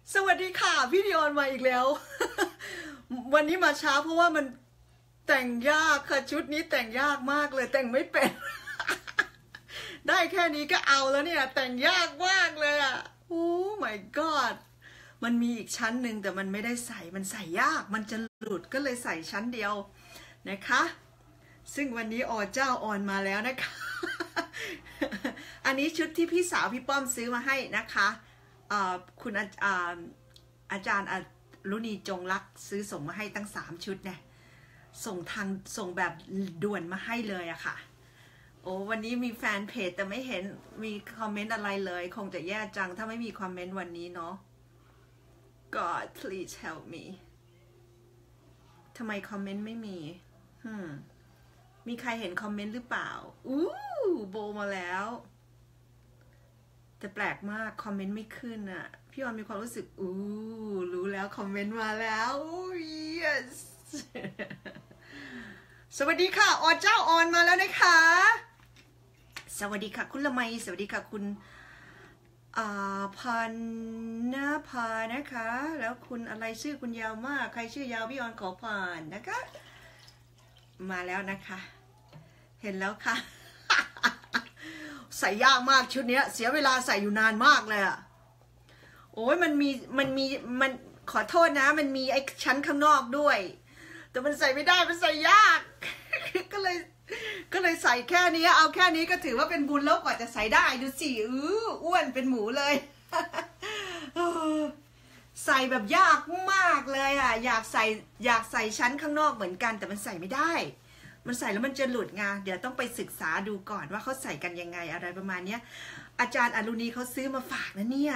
สวัสดีค่ะพี่ดิออนมาอีกแล้ว วันนี้มาช้าเพราะว่ามันแต่งยากค่ะชุดนี้แต่งยากมากเลยแต่งไม่เป็น ได้แค่นี้ก็เอาแล้วเนี่ยแต่งยากมากเลยอ่ะโอ้ my god มันมีอีกชั้นหนึ่งแต่มันไม่ได้ใส่มันใส่ยากมันจะหลุดก็เลยใส่ชั้นเดียวนะคะซึ่งวันนี้เจ้าออนมาแล้วนะคะ อันนี้ชุดที่พี่สาวพี่ป้อมซื้อมาให้นะคะคุณอาจารย์อรุณีจงรักซื้อส่งมาให้ตั้ง3ชุดเนี่ยส่งแบบด่วนมาให้เลยอะค่ะโอ้วันนี้มีแฟนเพจแต่ไม่เห็นมีคอมเมนต์อะไรเลยคงจะแย่จังถ้าไม่มีคอมเมนต์วันนี้เนาะ God please help me ทำไมคอมเมนต์ไม่มีมีใครเห็นคอมเมนต์หรือเปล่าโบมาแล้วแต่แปลกมากคอมเมนต์ไม่ขึ้นอ่ะพี่ออนมีความรู้สึกรู้แล้วคอมเมนต์มาแล้วyes สวัสดีค่ะเจ้าออนมาแล้วนะคะสวัสดีค่ะคุณละไมสวัสดีค่ะคุณพันนาภานะคะแล้วคุณอะไรชื่อคุณยาวมากใครชื่อยาวพี่ออนขอผ่านนะคะมาแล้วนะคะเห็นแล้วค่ะ ใส่ยากมากชุดนี้เสียเวลาใส่อยู่นานมากเลยอะโอ้ยมันขอโทษนะมันมีไอ้ชั้นข้างนอกด้วยแต่มันใส่ไม่ได้มันใส่ยาก ก็เลยใส่แค่นี้เอาแค่นี้ก็ถือว่าเป็นบุญแล้วกว่าจะใส่ได้ดูสิอ้วนเป็นหมูเลย ใส่แบบยากมากเลยอ่ะอยากใส่ชั้นข้างนอกเหมือนกันแต่มันใส่ไม่ได้มันใส่แล้วมันจะหลุดไงเดี๋ยวต้องไปศึกษาดูก่อนว่าเขาใส่กันยังไงอะไรประมาณนี้อาจารย์อรุณีเขาซื้อมาฝากนะเนี่ย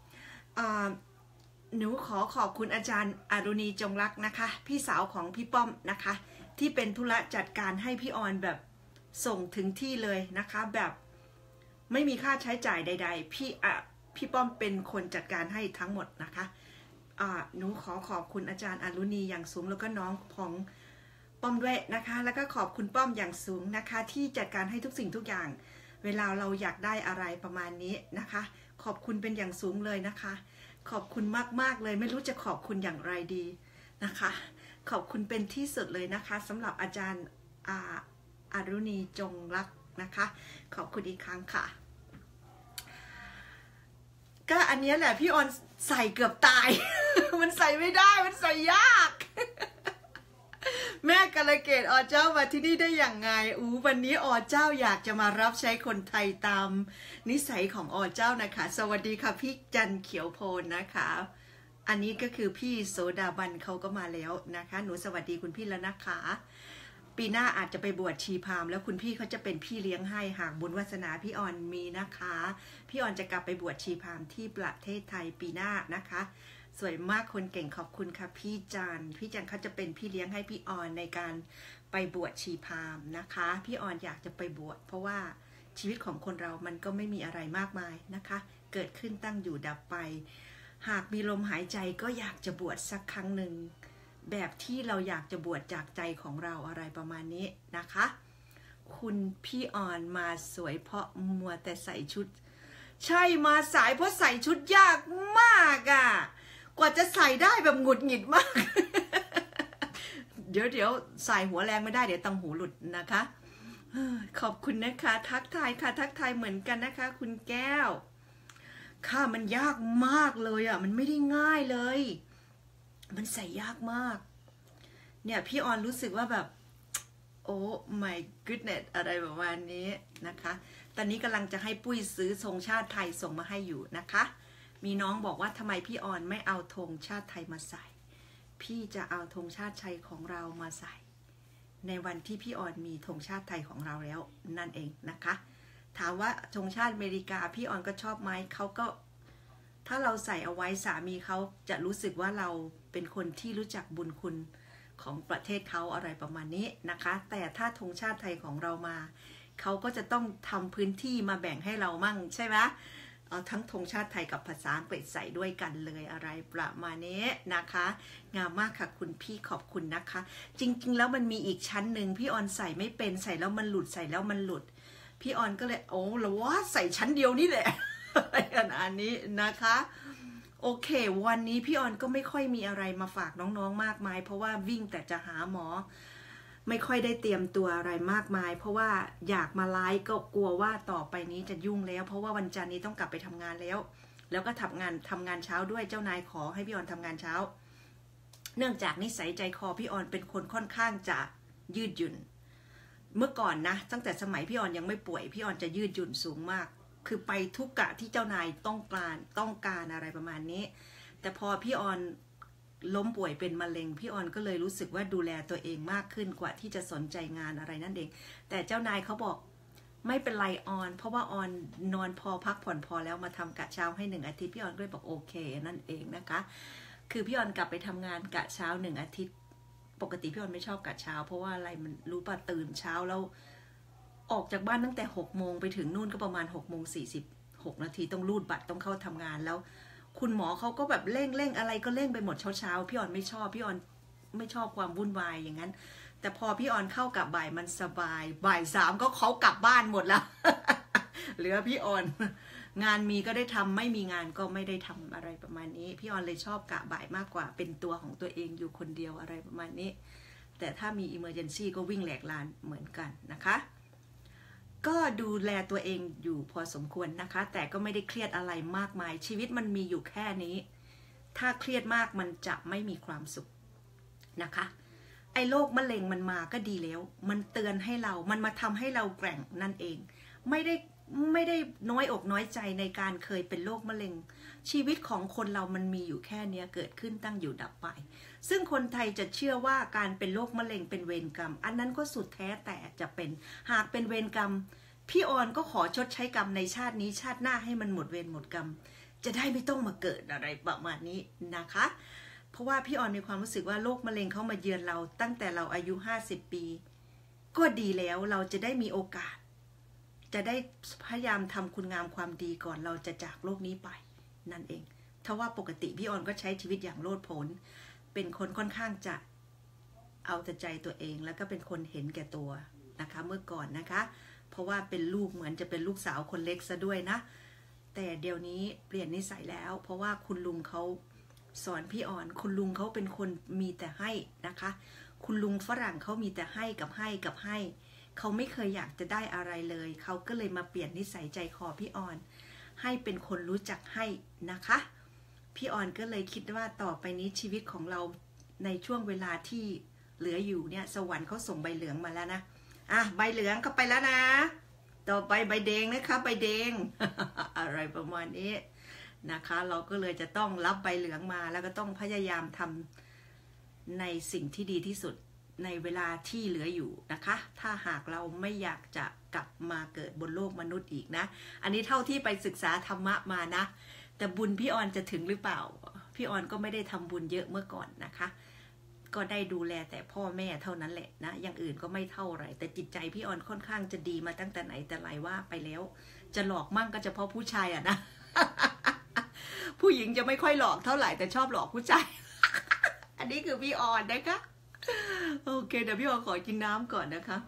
หนูขอบคุณอาจารย์อรุณีจงรักนะคะพี่สาวของพี่ป้อมนะคะที่เป็นธุระจัดการให้พี่ออนแบบส่งถึงที่เลยนะคะแบบไม่มีค่าใช้จ่ายใดๆพี่ป้อมเป็นคนจัดการให้ทั้งหมดนะคะหนูขอบคุณอาจารย์อรุณีอย่างสูงแล้วก็น้องของป้อมด้วยนะคะแล้วก็ขอบคุณป้อมอย่างสูงนะคะที่จัดการให้ทุกสิ่งทุกอย่างเวลาเราอยากได้อะไรประมาณนี้นะคะขอบคุณเป็นอย่างสูงเลยนะคะขอบคุณมากๆเลยไม่รู้จะขอบคุณอย่างไรดีนะคะขอบคุณเป็นที่สุดเลยนะคะสำหรับอาจารย์อรุณีจงรักนะคะขอบคุณอีกครั้งค่ะก็อันนี้แหละพี่ออนใส่เกือบตาย มันใส่ไม่ได้มันใส่ยาก แม่กาลเกตเจ้ามาที่นี่ได้อย่างไงวันนี้เจ้าอยากจะมารับใช้คนไทยตามนิสัยของเจ้านะคะสวัสดีค่ะพี่จันเขียวโพนนะคะอันนี้ก็คือพี่โสดาบันเขาก็มาแล้วนะคะหนูสวัสดีคุณพี่แล้วนะคะปีหน้าอาจจะไปบวชชีพราหมณ์แล้วคุณพี่เขาจะเป็นพี่เลี้ยงให้หากบุญวาสนาพี่ออนมีนะคะพี่ออนจะกลับไปบวชชีพราหมณ์ที่ประเทศไทยปีหน้านะคะสวยมากคนเก่งขอบคุณค่ะพี่จันเขาจะเป็นพี่เลี้ยงให้พี่ออนในการไปบวชชีพราหมณ์นะคะพี่ออนอยากจะไปบวชเพราะว่าชีวิตของคนเรามันก็ไม่มีอะไรมากมายนะคะเกิดขึ้นตั้งอยู่ดับไปหากมีลมหายใจก็อยากจะบวชสักครั้งหนึ่งแบบที่เราอยากจะบวชจากใจของเราอะไรประมาณนี้นะคะคุณพี่ออนมาสวยเพราะมัวแต่ใส่ชุดใช่มาสายเพราะใส่ชุดยากมากอ่ะกว่าจะใส่ได้แบบหงุดหงิดมาก เดี๋ยวใส่หัวแรงไม่ได้เดี๋ยวตังหูหลุดนะคะขอบคุณนะคะทักทายค่ะทักทายเหมือนกันนะคะคุณแก้วค่ะมันยากมากเลยอ่ะมันไม่ได้ง่ายเลยมันใส่ยากมากเนี่ยพี่ออนรู้สึกว่าแบบโอ้ my goodness อะไรประมาณนี้นะคะตอนนี้กำลังจะให้ปุ้ยซื้อธงชาติไทยส่งมาให้อยู่นะคะมีน้องบอกว่าทำไมพี่ออนไม่เอาธงชาติไทยมาใส่พี่จะเอาธงชาติไทยของเรามาใส่ในวันที่พี่ออนมีธงชาติไทยของเราแล้วนั่นเองนะคะถามว่าธงชาติอเมริกาพี่ออนก็ชอบไหมเขาก็ถ้าเราใส่เอาไว้สามีเขาจะรู้สึกว่าเราเป็นคนที่รู้จักบุญคุณของประเทศเขาอะไรประมาณนี้นะคะแต่ถ้าธงชาติไทยของเรามาเขาก็จะต้องทำพื้นที่มาแบ่งให้เรามั่งใช่ไหมเอาทั้งธงชาติไทยกับภาษาอังกฤษใส่ด้วยกันเลยอะไรประมาณนี้นะคะงามมากค่ะคุณพี่ขอบคุณนะคะจริงๆแล้วมันมีอีกชั้นหนึ่งพี่ออนใส่ไม่เป็นใส่แล้วมันหลุดใส่แล้วมันหลุดพี่ออนก็เลยโอ้แล้วว่าใส่ชั้นเดียวนี่แหละ อันนี้นะคะโอโอเควันนี้พี่ออนก็ไม่ค่อยมีอะไรมาฝากน้องๆมากมายเพราะว่าวิ่งแต่จะหาหมอไม่ค่อยได้เตรียมตัวอะไรมากมายเพราะว่าอยากมาไลฟ์ก็กลัวว่าต่อไปนี้จะยุ่งแล้วเพราะว่าวันจันทร์นี้ต้องกลับไปทำงานแล้วก็ทำงานเช้าด้วยเจ้านายขอให้พี่ออนทำงานเช้าเนื่องจากนิสัยใจคอพี่ออนเป็นคนค่อนข้างจะยืดหยุ่นเมื่อก่อนนะตั้งแต่สมัยพี่ออนยังไม่ป่วยพี่ออนจะยืดหยุ่นสูงมากคือไปทุกกะที่เจ้านายต้องการอะไรประมาณนี้แต่พอพี่ออนล้มป่วยเป็นมะเร็งพี่ออนก็เลยรู้สึกว่าดูแลตัวเองมากขึ้นกว่าที่จะสนใจงานอะไรนั่นเองแต่เจ้านายเขาบอกไม่เป็นไรออนเพราะว่าออนนอนพอพักผ่อนพอแล้วมาทำกะเช้าให้1 อาทิตย์พี่ออนก็เลยบอกโอเคนั่นเองนะคะคือพี่ออนกลับไปทำงานกะเช้า1 อาทิตย์ปกติพี่ออนไม่ชอบกะเช้าเพราะว่าอะไรมันรู้ป่ะตื่นเช้าแล้วออกจากบ้านตั้งแต่6 โมงไปถึงนู่นก็ประมาณ6 โมง 46 นาทีต้องรูดบัตรต้องเข้าทำงานแล้วคุณหมอเขาก็แบบเร่งอะไรก็เร่งไปหมดเช้าพี่ออนไม่ชอบพี่ออนไม่ชอบความวุ่นวายอย่างนั้นแต่พอพี่ออนเข้ากับบ่ายมันสบายบ่าย3ก็เขากลับบ้านหมดแล้ว เหลือพี่ออนงานมีก็ได้ทำไม่มีงานก็ไม่ได้ทำอะไรประมาณนี้พี่ออนเลยชอบกะบ่ายมากกว่าเป็นตัวของตัวเองอยู่คนเดียวอะไรประมาณนี้แต่ถ้ามี emergency ก็วิ่งแหลกลานเหมือนกันนะคะก็ดูแลตัวเองอยู่พอสมควรนะคะแต่ก็ไม่ได้เครียดอะไรมากมายชีวิตมันมีอยู่แค่นี้ถ้าเครียดมากมันจะไม่มีความสุขนะคะไอ้โรคมะเร็งมันมาก็ดีแล้วมันเตือนให้เรามันมาทำให้เราแกร่งนั่นเองไม่ได้น้อยอกน้อยใจในการเคยเป็นโรคมะเร็งชีวิตของคนเรามันมีอยู่แค่นี้เกิดขึ้นตั้งอยู่ดับไปซึ่งคนไทยจะเชื่อว่าการเป็นโรคมะเร็งเป็นเวรกรรมอันนั้นก็สุดแท้แต่จะเป็นหากเป็นเวรกรรมพี่ออนก็ขอชดใช้กรรมในชาตินี้ชาติหน้าให้มันหมดเวรหมดกรรมจะได้ไม่ต้องมาเกิดอะไรประมาณนี้นะคะเพราะว่าพี่ออนมีความรู้สึกว่าโรคมะเร็งเขามาเยือนเราตั้งแต่เราอายุ50 ปีก็ดีแล้วเราจะได้มีโอกาสจะได้พยายามทำคุณงามความดีก่อนเราจะจากโลกนี้ไปนั่นเองถ้าว่าปกติพี่ออนก็ใช้ชีวิตอย่างโลดโผนเป็นคนค่อนข้างจะเอาแต่ใจตัวเองแล้วก็เป็นคนเห็นแก่ตัวนะคะเมื่อก่อนนะคะเพราะว่าเป็นลูกเหมือนจะเป็นลูกสาวคนเล็กซะด้วยนะแต่เดี๋ยวนี้เปลี่ยนนิสัยแล้วเพราะว่าคุณลุงเขาสอนพี่ออนคุณลุงเขาเป็นคนมีแต่ให้นะคะคุณลุงฝรั่งเขามีแต่ให้กับให้กับให้เขาไม่เคยอยากจะได้อะไรเลยเขาก็เลยมาเปลี่ยนนิสัยใจคอพี่ออนให้เป็นคนรู้จักให้นะคะพี่ออนก็เลยคิดว่าต่อไปนี้ชีวิตของเราในช่วงเวลาที่เหลืออยู่เนี่ยสวรรค์เขาส่งใบเหลืองมาแล้วนะใบเหลืองเข้าไปแล้วนะต่อไปใบแดงนะคะใบแดง อะไรประมาณนี้นะคะเราก็เลยจะต้องรับใบเหลืองมาแล้วก็ต้องพยายามทำในสิ่งที่ดีที่สุดในเวลาที่เหลืออยู่นะคะถ้าหากเราไม่อยากจะกลับมาเกิดบนโลกมนุษย์อีกนะอันนี้เท่าที่ไปศึกษาธรรมะมานะแต่บุญพี่ออนจะถึงหรือเปล่าพี่ออนก็ไม่ได้ทำบุญเยอะเมื่อก่อนนะคะก็ได้ดูแลแต่พ่อแม่เท่านั้นแหละนะอย่างอื่นก็ไม่เท่าไหร่แต่จิตใจพี่ออนค่อนข้างจะดีมาตั้งแต่ไหนแต่ไรว่าไปแล้วจะหลอกมั่งก็เฉพาะผู้ชายนะ ผู้หญิงจะไม่ค่อยหลอกเท่าไหร่แต่ชอบหลอกผู้ชาย อันนี้คือพี่ออนนะคะโอเคเดี๋ยวพี่ออนขอกินน้ำก่อนนะคะ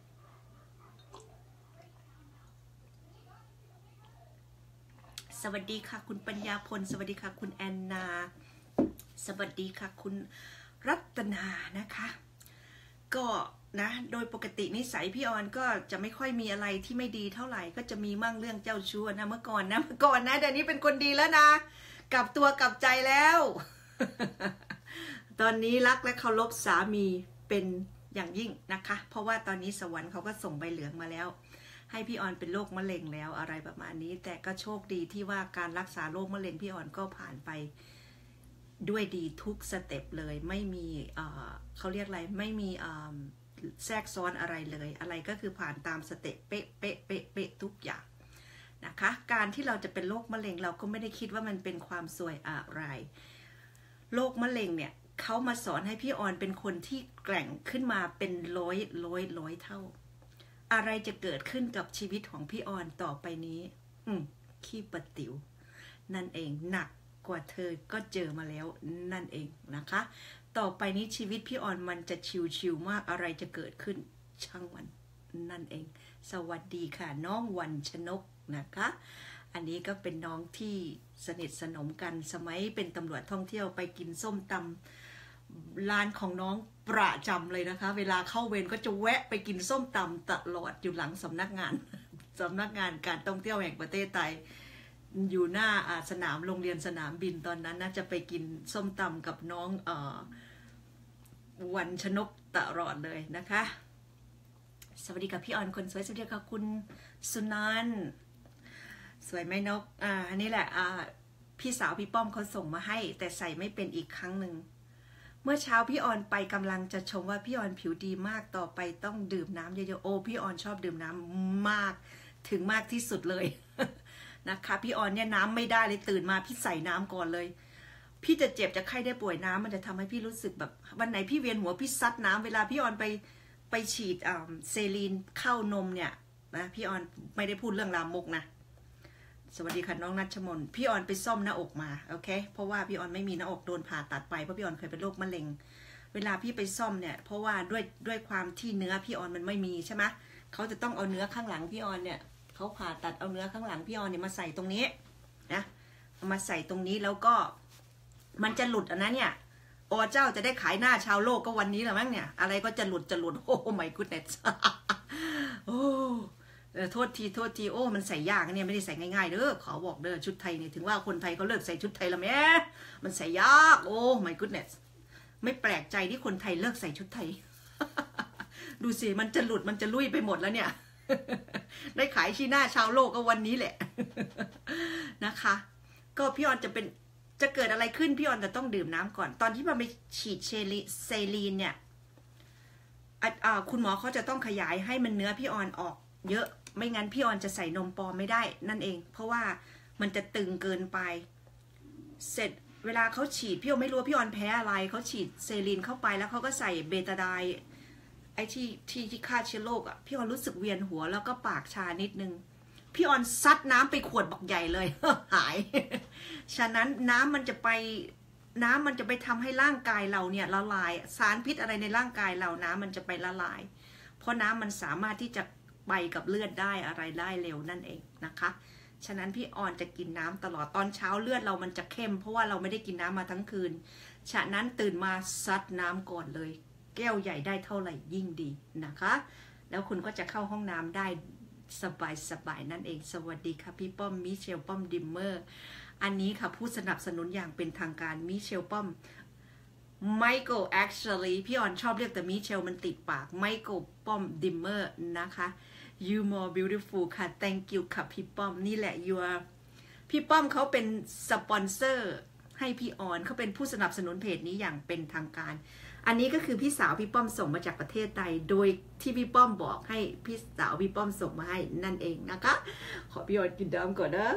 สวัสดีค่ะคุณปัญญาพลสวัสดีค่ะคุณแอนนาสวัสดีค่ะคุณรัตนานะคะก็นะโดยปกตินิสัยพี่ออนก็จะไม่ค่อยมีอะไรที่ไม่ดีเท่าไหร่ก็จะมีมั่งเรื่องเจ้าชู้นะเมื่อก่อนนะเดี๋ยวนี้เป็นคนดีแล้วนะกลับตัวกลับใจแล้ว ตอนนี้รักและเคารพสามีเป็นอย่างยิ่งนะคะเพราะว่าตอนนี้สวรรค์เขาก็ส่งใบเหลืองมาแล้วให้พี่ออนเป็นโรคมะเร็งแล้วอะไรประมาณนี้แต่ก็โชคดีที่ว่าการรักษาโรคมะเร็งพี่ออนก็ผ่านไปด้วยดีทุกสเต็ปเลยไม่มีเขาเรียกอะไรไม่มีแทรกซ้อนอะไรเลยอะไรก็คือผ่านตามสเต็ปเป๊ะเป๊ะเป๊ะเป๊ะทุกอย่างนะคะการที่เราจะเป็นโรคมะเร็งเราก็ไม่ได้คิดว่ามันเป็นความซวยอะไรโรคมะเร็งเนี่ยเขามาสอนให้พี่ออนเป็นคนที่แกร่งขึ้นมาเป็นร้อยเท่าอะไรจะเกิดขึ้นกับชีวิตของพี่ออนต่อไปนี้ขี้ปะติ๋วนั่นเองหนักกว่าเธอก็เจอมาแล้วนั่นเองนะคะต่อไปนี้ชีวิตพี่ออนมันจะชิวๆมากอะไรจะเกิดขึ้นช่างมันนั่นเองสวัสดีค่ะน้องวันชนกนะคะอันนี้ก็เป็นน้องที่สนิทสนมกันสมัยเป็นตำรวจท่องเที่ยวไปกินส้มตำร้านของน้องประจำเลยนะคะเวลาเข้าเวรก็จะแวะไปกินส้มตำตลอดอยู่หลังสำนักงานการท่องเที่ยวแห่งประเทศไทยอยู่หน้าสนามโรงเรียนสนามบินตอนนั้นน่าจะไปกินส้มตำกับน้องวันชนกตลอดเลยนะคะสวัสดีค่ะพี่ออนคนสวยสวัสดีค่ะคุณสุนันท์สวยไหมนกอันนี้แหละพี่สาวพี่ป้อมเขาส่งมาให้แต่ใส่ไม่เป็นอีกครั้งหนึ่งเมื่อเช้าพี่ออนไปกำลังจะชมว่าพี่ออนผิวดีมากต่อไปต้องดื่มน้ำเยอะๆโอ้พี่ออนชอบดื่มน้ำมากถึงมากที่สุดเลยนะคะพี่ออนเนี่ยน้ำไม่ได้เลยตื่นมาพี่ใส่น้ำก่อนเลยพี่จะเจ็บจะไข้ได้ป่วยน้ำมันจะทำให้พี่รู้สึกแบบวันไหนพี่เวียนหัวพี่ซัดน้ำเวลาพี่ออนไปฉีดเซรีนเข้านมเนี่ยนะพี่ออนไม่ได้พูดเรื่องลามกนะสวัสดีค่ะน้องนัชมนพี่ออนไปซ่อมหน้าอกมาโอเคเพราะว่าพี่ออนไม่มีหน้าอกโดนผ่าตัดไปเพราะพี่ออนเคยเป็นโรคมะเร็งเวลาพี่ไปซ่อมเนี่ยเพราะว่าด้วยความที่เนื้อพี่ออนมันไม่มีใช่ไหมเขาจะต้องเอาเนื้อข้างหลังพี่ออนเนี่ยเขาผ่าตัดเอาเนื้อข้างหลังพี่ออนเนี่ยมาใส่ตรงนี้นะมาใส่ตรงนี้แล้วก็มันจะหลุดอันนั้นเนี่ยเจ้าจะได้ขายหน้าชาวโลกก็วันนี้แหละมั้งเนี่ยอะไรก็จะหลุดโอ้ไม่กูเน็ตโอ้โทษทีโอ้มันใส่ยากเนี่ยไม่ได้ใส่ง่ายๆเด้อขอบอกเด้อชุดไทยเนี่ยถึงว่าคนไทยเขาเลิกใส่ชุดไทยแล้วแม่มันใส่ยากโอ้ไม่กูเน็ตไม่แปลกใจที่คนไทยเลิกใส่ชุดไทยดูสิมันจะหลุดมันจะลุยไปหมดแล้วเนี่ยได้ขายชี้หน้าชาวโลกก็วันนี้แหละนะคะก็พี่ออนจะเกิดอะไรขึ้นพี่ออนจะต้องดื่มน้ำก่อนตอนที่มันไปฉีดเซรีนเนี่ยคุณหมอเขาจะต้องขยายให้มันเนื้อพี่ออนออกเยอะไม่งั้นพี่ออนจะใส่นมปลอมไม่ได้นั่นเองเพราะว่ามันจะตึงเกินไปเสร็จเวลาเขาฉีดพี่ออนไม่รู้ว่าพี่ออนแพ้อะไรเขาฉีดเซรีนเข้าไปแล้วเขาก็ใส่เบตาไดไอ้ที่ฆ่าเชื้อโรคอ่ะพี่ออนรู้สึกเวียนหัวแล้วก็ปากชานิดนึงพี่ออนซัดน้ำไปขวดบักใหญ่เลยหายฉะนั้นน้ำมันจะไปทำให้ร่างกายเราเนี่ยละลายสารพิษอะไรในร่างกายเราน้ำมันจะไปละลายเพราะน้ำมันสามารถที่จะไปกับเลือดได้อะไรได้เร็วนั่นเองนะคะฉะนั้นพี่ออนจะกินน้ำตลอดตอนเช้าเลือดเรามันจะเข้มเพราะว่าเราไม่ได้กินน้ำมาทั้งคืนฉะนั้นตื่นมาซัดน้ำก่อนเลยแก้วใหญ่ได้เท่าไหร่ยิ่งดีนะคะแล้วคุณก็จะเข้าห้องน้ำได้สบายนั่นเองสวัสดีค่ะพี่ป้อมมิเชลป้อมดิมเมอร์อันนี้ค่ะผู้สนับสนุนอย่างเป็นทางการมิเชลป้อมไมเคิล actually พี่ออนชอบเรียกแต่มิเชลมันติดปากไมเคิลป้อมดิมเมอร์นะคะ you more beautiful ค่ะ thank you ค่ะพี่ป้อมนี่แหละ you are พี่ป้อมเขาเป็นสปอนเซอร์ให้พี่ออนเขาเป็นผู้สนับสนุนเพจนี้อย่างเป็นทางการอันนี้ก็คือพี่สาวพี่ป้อมส่งมาจากประเทศไทยโดยที่พี่ป้อมบอกให้พี่สาวพี่ป้อมส่งมาให้นั่นเองนะคะขอพี่ออนกินน้ำก่อนนะ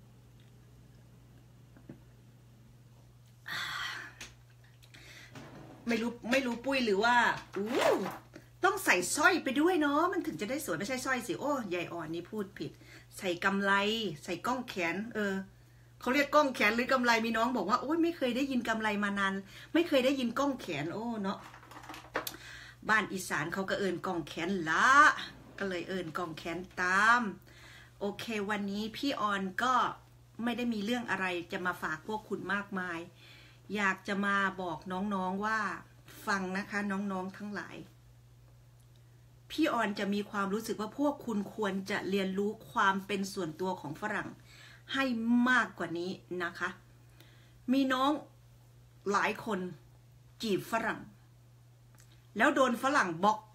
ไม่รู้ปุ้ยหรือว่าต้องใส่สร้อยไปด้วยเนาะมันถึงจะได้สวยไม่ใช่สร้อยสิโอ้ยายอ่อนนี่พูดผิดใส่กำไลใส่ก้องแขนเขาเรียกก้องแขนหรือกำไลมีน้องบอกว่าโอ้ยไม่เคยได้ยินกำไลมานานไม่เคยได้ยินก้องแขนโอ้เนาะบ้านอีสานเขาก็เอิญก้องแขนละก็เลยเอิญก้องแขนตามโอเควันนี้พี่ออนก็ไม่ได้มีเรื่องอะไรจะมาฝากพวกคุณมากมายอยากจะมาบอกน้องๆว่าฟังนะคะน้องๆทั้งหลายพี่ออนจะมีความรู้สึกว่าพวกคุณควรจะเรียนรู้ความเป็นส่วนตัวของฝรั่งให้มากกว่านี้นะคะมีน้องหลายคนจีบฝรั่งแล้วโดนฝรั่งบล็อก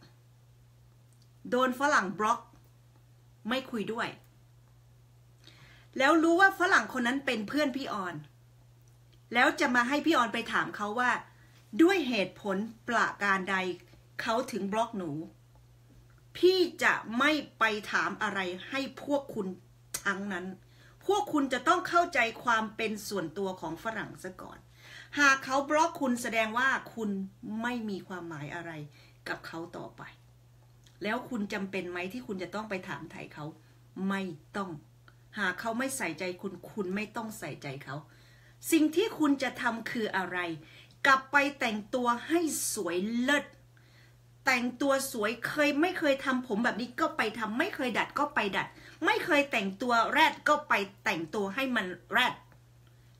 ไม่คุยด้วยแล้วรู้ว่าฝรั่งคนนั้นเป็นเพื่อนพี่ออนแล้วจะมาให้พี่ออนไปถามเขาว่าด้วยเหตุผลประการใดเขาถึงบล็อกหนูพี่จะไม่ไปถามอะไรให้พวกคุณทั้งนั้นพวกคุณจะต้องเข้าใจความเป็นส่วนตัวของฝรั่งซะก่อนหากเขาบล็อกคุณแสดงว่าคุณไม่มีความหมายอะไรกับเขาต่อไปแล้วคุณจำเป็นไหมที่คุณจะต้องไปถามไถ่เขาไม่ต้องหากเขาไม่ใส่ใจคุณไม่ต้องใส่ใจเขาสิ่งที่คุณจะทำคืออะไรกลับไปแต่งตัวให้สวยเลิศแต่งตัวสวยไม่เคยทำผมแบบนี้ก็ไปทำไม่เคยดัดก็ไปดัดไม่เคยแต่งตัวแรดก็ไปแต่งตัวให้มันแรด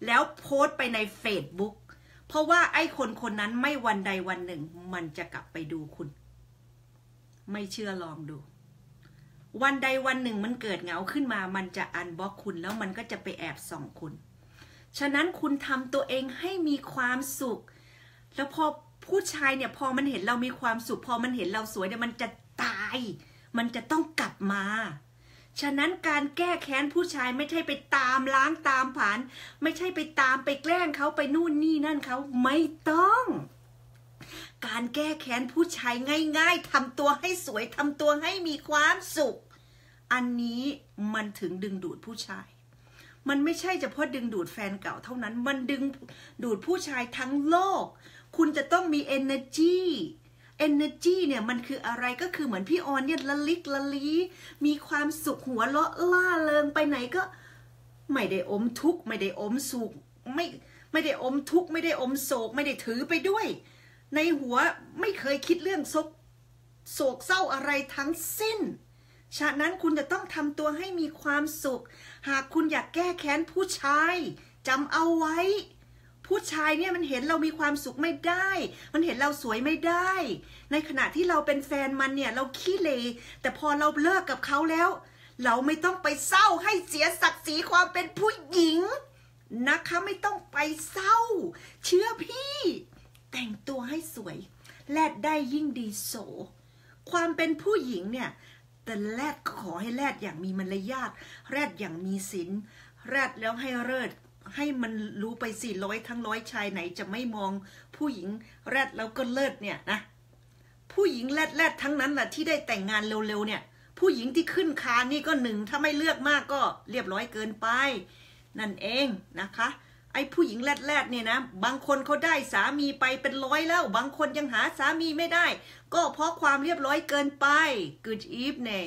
แล้วโพสต์ไปใน Facebook เพราะว่าไอ้คนคนนั้นไม่วันใดวันหนึ่งมันจะกลับไปดูคุณไม่เชื่อลองดูวันใดวันหนึ่งมันเกิดเหงาขึ้นมามันจะอันบล็อกคุณแล้วมันก็จะไปแอบส่องคุณฉะนั้นคุณทำตัวเองให้มีความสุขแล้วพอผู้ชายเนี่ยพอมันเห็นเรามีความสุขพอมันเห็นเราสวยเนี่ยมันจะตายมันจะต้องกลับมาฉะนั้นการแก้แค้นผู้ชายไม่ใช่ไปตามล้างตามผานไม่ใช่ไปตามไปแกล้งเขาไปนู่นนี่นั่นเขาไม่ต้องการแก้แค้นผู้ชายง่ายๆทำตัวให้สวยทำตัวให้มีความสุขอันนี้มันถึงดึงดูดผู้ชายมันไม่ใช่เฉพาะดึงดูดแฟนเก่าเท่านั้นมันดึงดูดผู้ชายทั้งโลกคุณจะต้องมี energy เนี่ยมันคืออะไรก็คือเหมือนพี่ออนเนี่ยละลิกละลีมีความสุขหัวเราะล่าเริงไปไหนก็ไม่ได้อมทุกข์ไม่ได้อมสุขไม่ได้อมทุกข์ไม่ได้อมโศกไม่ได้ถือไปด้วยในหัวไม่เคยคิดเรื่องโศกเศร้าอะไรทั้งสิ้นฉะนั้นคุณจะต้องทำตัวให้มีความสุขหากคุณอยากแก้แค้นผู้ชายจำเอาไว้ผู้ชายเนี่ยมันเห็นเรามีความสุขไม่ได้มันเห็นเราสวยไม่ได้ในขณะที่เราเป็นแฟนมันเนี่ยเราขี้เหร่แต่พอเราเลิกกับเขาแล้วเราไม่ต้องไปเศร้าให้เสียศักดิ์ศรีความเป็นผู้หญิงนะคะไม่ต้องไปเศร้าเชื่อพี่แต่งตัวให้สวยแลดได้ยิ่งดีโสความเป็นผู้หญิงเนี่ยแต่แรดขอให้แรดอย่างมีมารยาทแรดอย่างมีศีลแรดแล้วให้เลิศให้มันรู้ไปสิ100ทั้ง100ชายไหนจะไม่มองผู้หญิงแรดแล้วก็เลิศเนี่ยนะผู้หญิงแรดทั้งนั้นแหละที่ได้แต่งงานเร็วๆเนี่ยผู้หญิงที่ขึ้นคานนี่ก็1ถ้าไม่เลือกมากก็เรียบร้อยเกินไปนั่นเองนะคะไอ้ผู้หญิงแรดเนี่ยนะบางคนเขาได้สามีไปเป็น100แล้วบางคนยังหาสามีไม่ได้ก็เพราะความเรียบร้อยเกินไป Good evening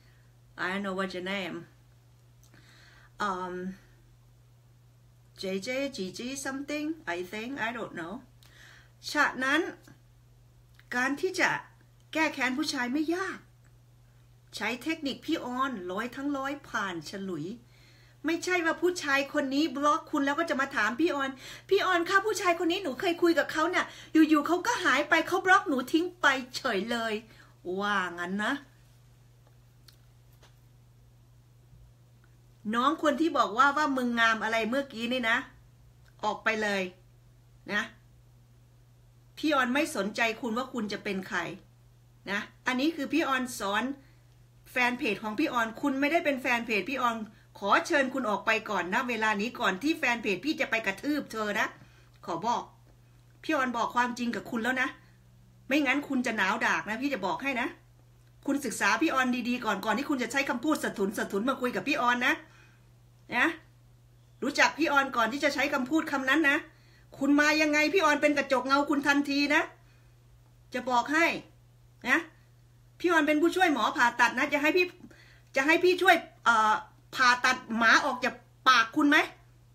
I don't know what your name JJ Gigi something I think I don't know ฉะนั้นการที่จะแก้แค้นผู้ชายไม่ยากใช้เทคนิคพี่ออน100ทั้ง100ผ่านฉลุยไม่ใช่ว่าผู้ชายคนนี้บล็อกคุณแล้วก็จะมาถามพี่ออนค่ะผู้ชายคนนี้หนูเคยคุยกับเขาเนี่ยอยู่ๆเขาก็หายไปเขาบล็อกหนูทิ้งไปเฉยเลยว่างั้นนะน้องคนที่บอกว่ามึงงามอะไรเมื่อกี้นี่นะออกไปเลยนะพี่ออนไม่สนใจคุณว่าคุณจะเป็นใครนะอันนี้คือพี่ออนสอนแฟนเพจของพี่ออนคุณไม่ได้เป็นแฟนเพจพี่ออนขอเชิญคุณออกไปก่อนนะเวลานี้ก่อนที่แฟนเพจพี่จะไปกระทืบเธอนะขอบอกพี่ออนบอกความจริงกับคุณแล้วนะไม่งั้นคุณจะหนาวดากนะพี่จะบอกให้นะคุณศึกษาพี่ออนดีๆก่อนที่คุณจะใช้คำพูดสะทุนมาคุยกับพี่ออนนะรู้จักพี่ออนก่อนที่จะใช้คำพูดคำนั้นนะคุณมายังไงพี่ออนเป็นกระจกเงาคุณทันทีนะจะบอกให้นะพี่ออนเป็นผู้ช่วยหมอผ่าตัดนะจะให้พี่ช่วยผ่าตัดหมาออกจากปากคุณไหม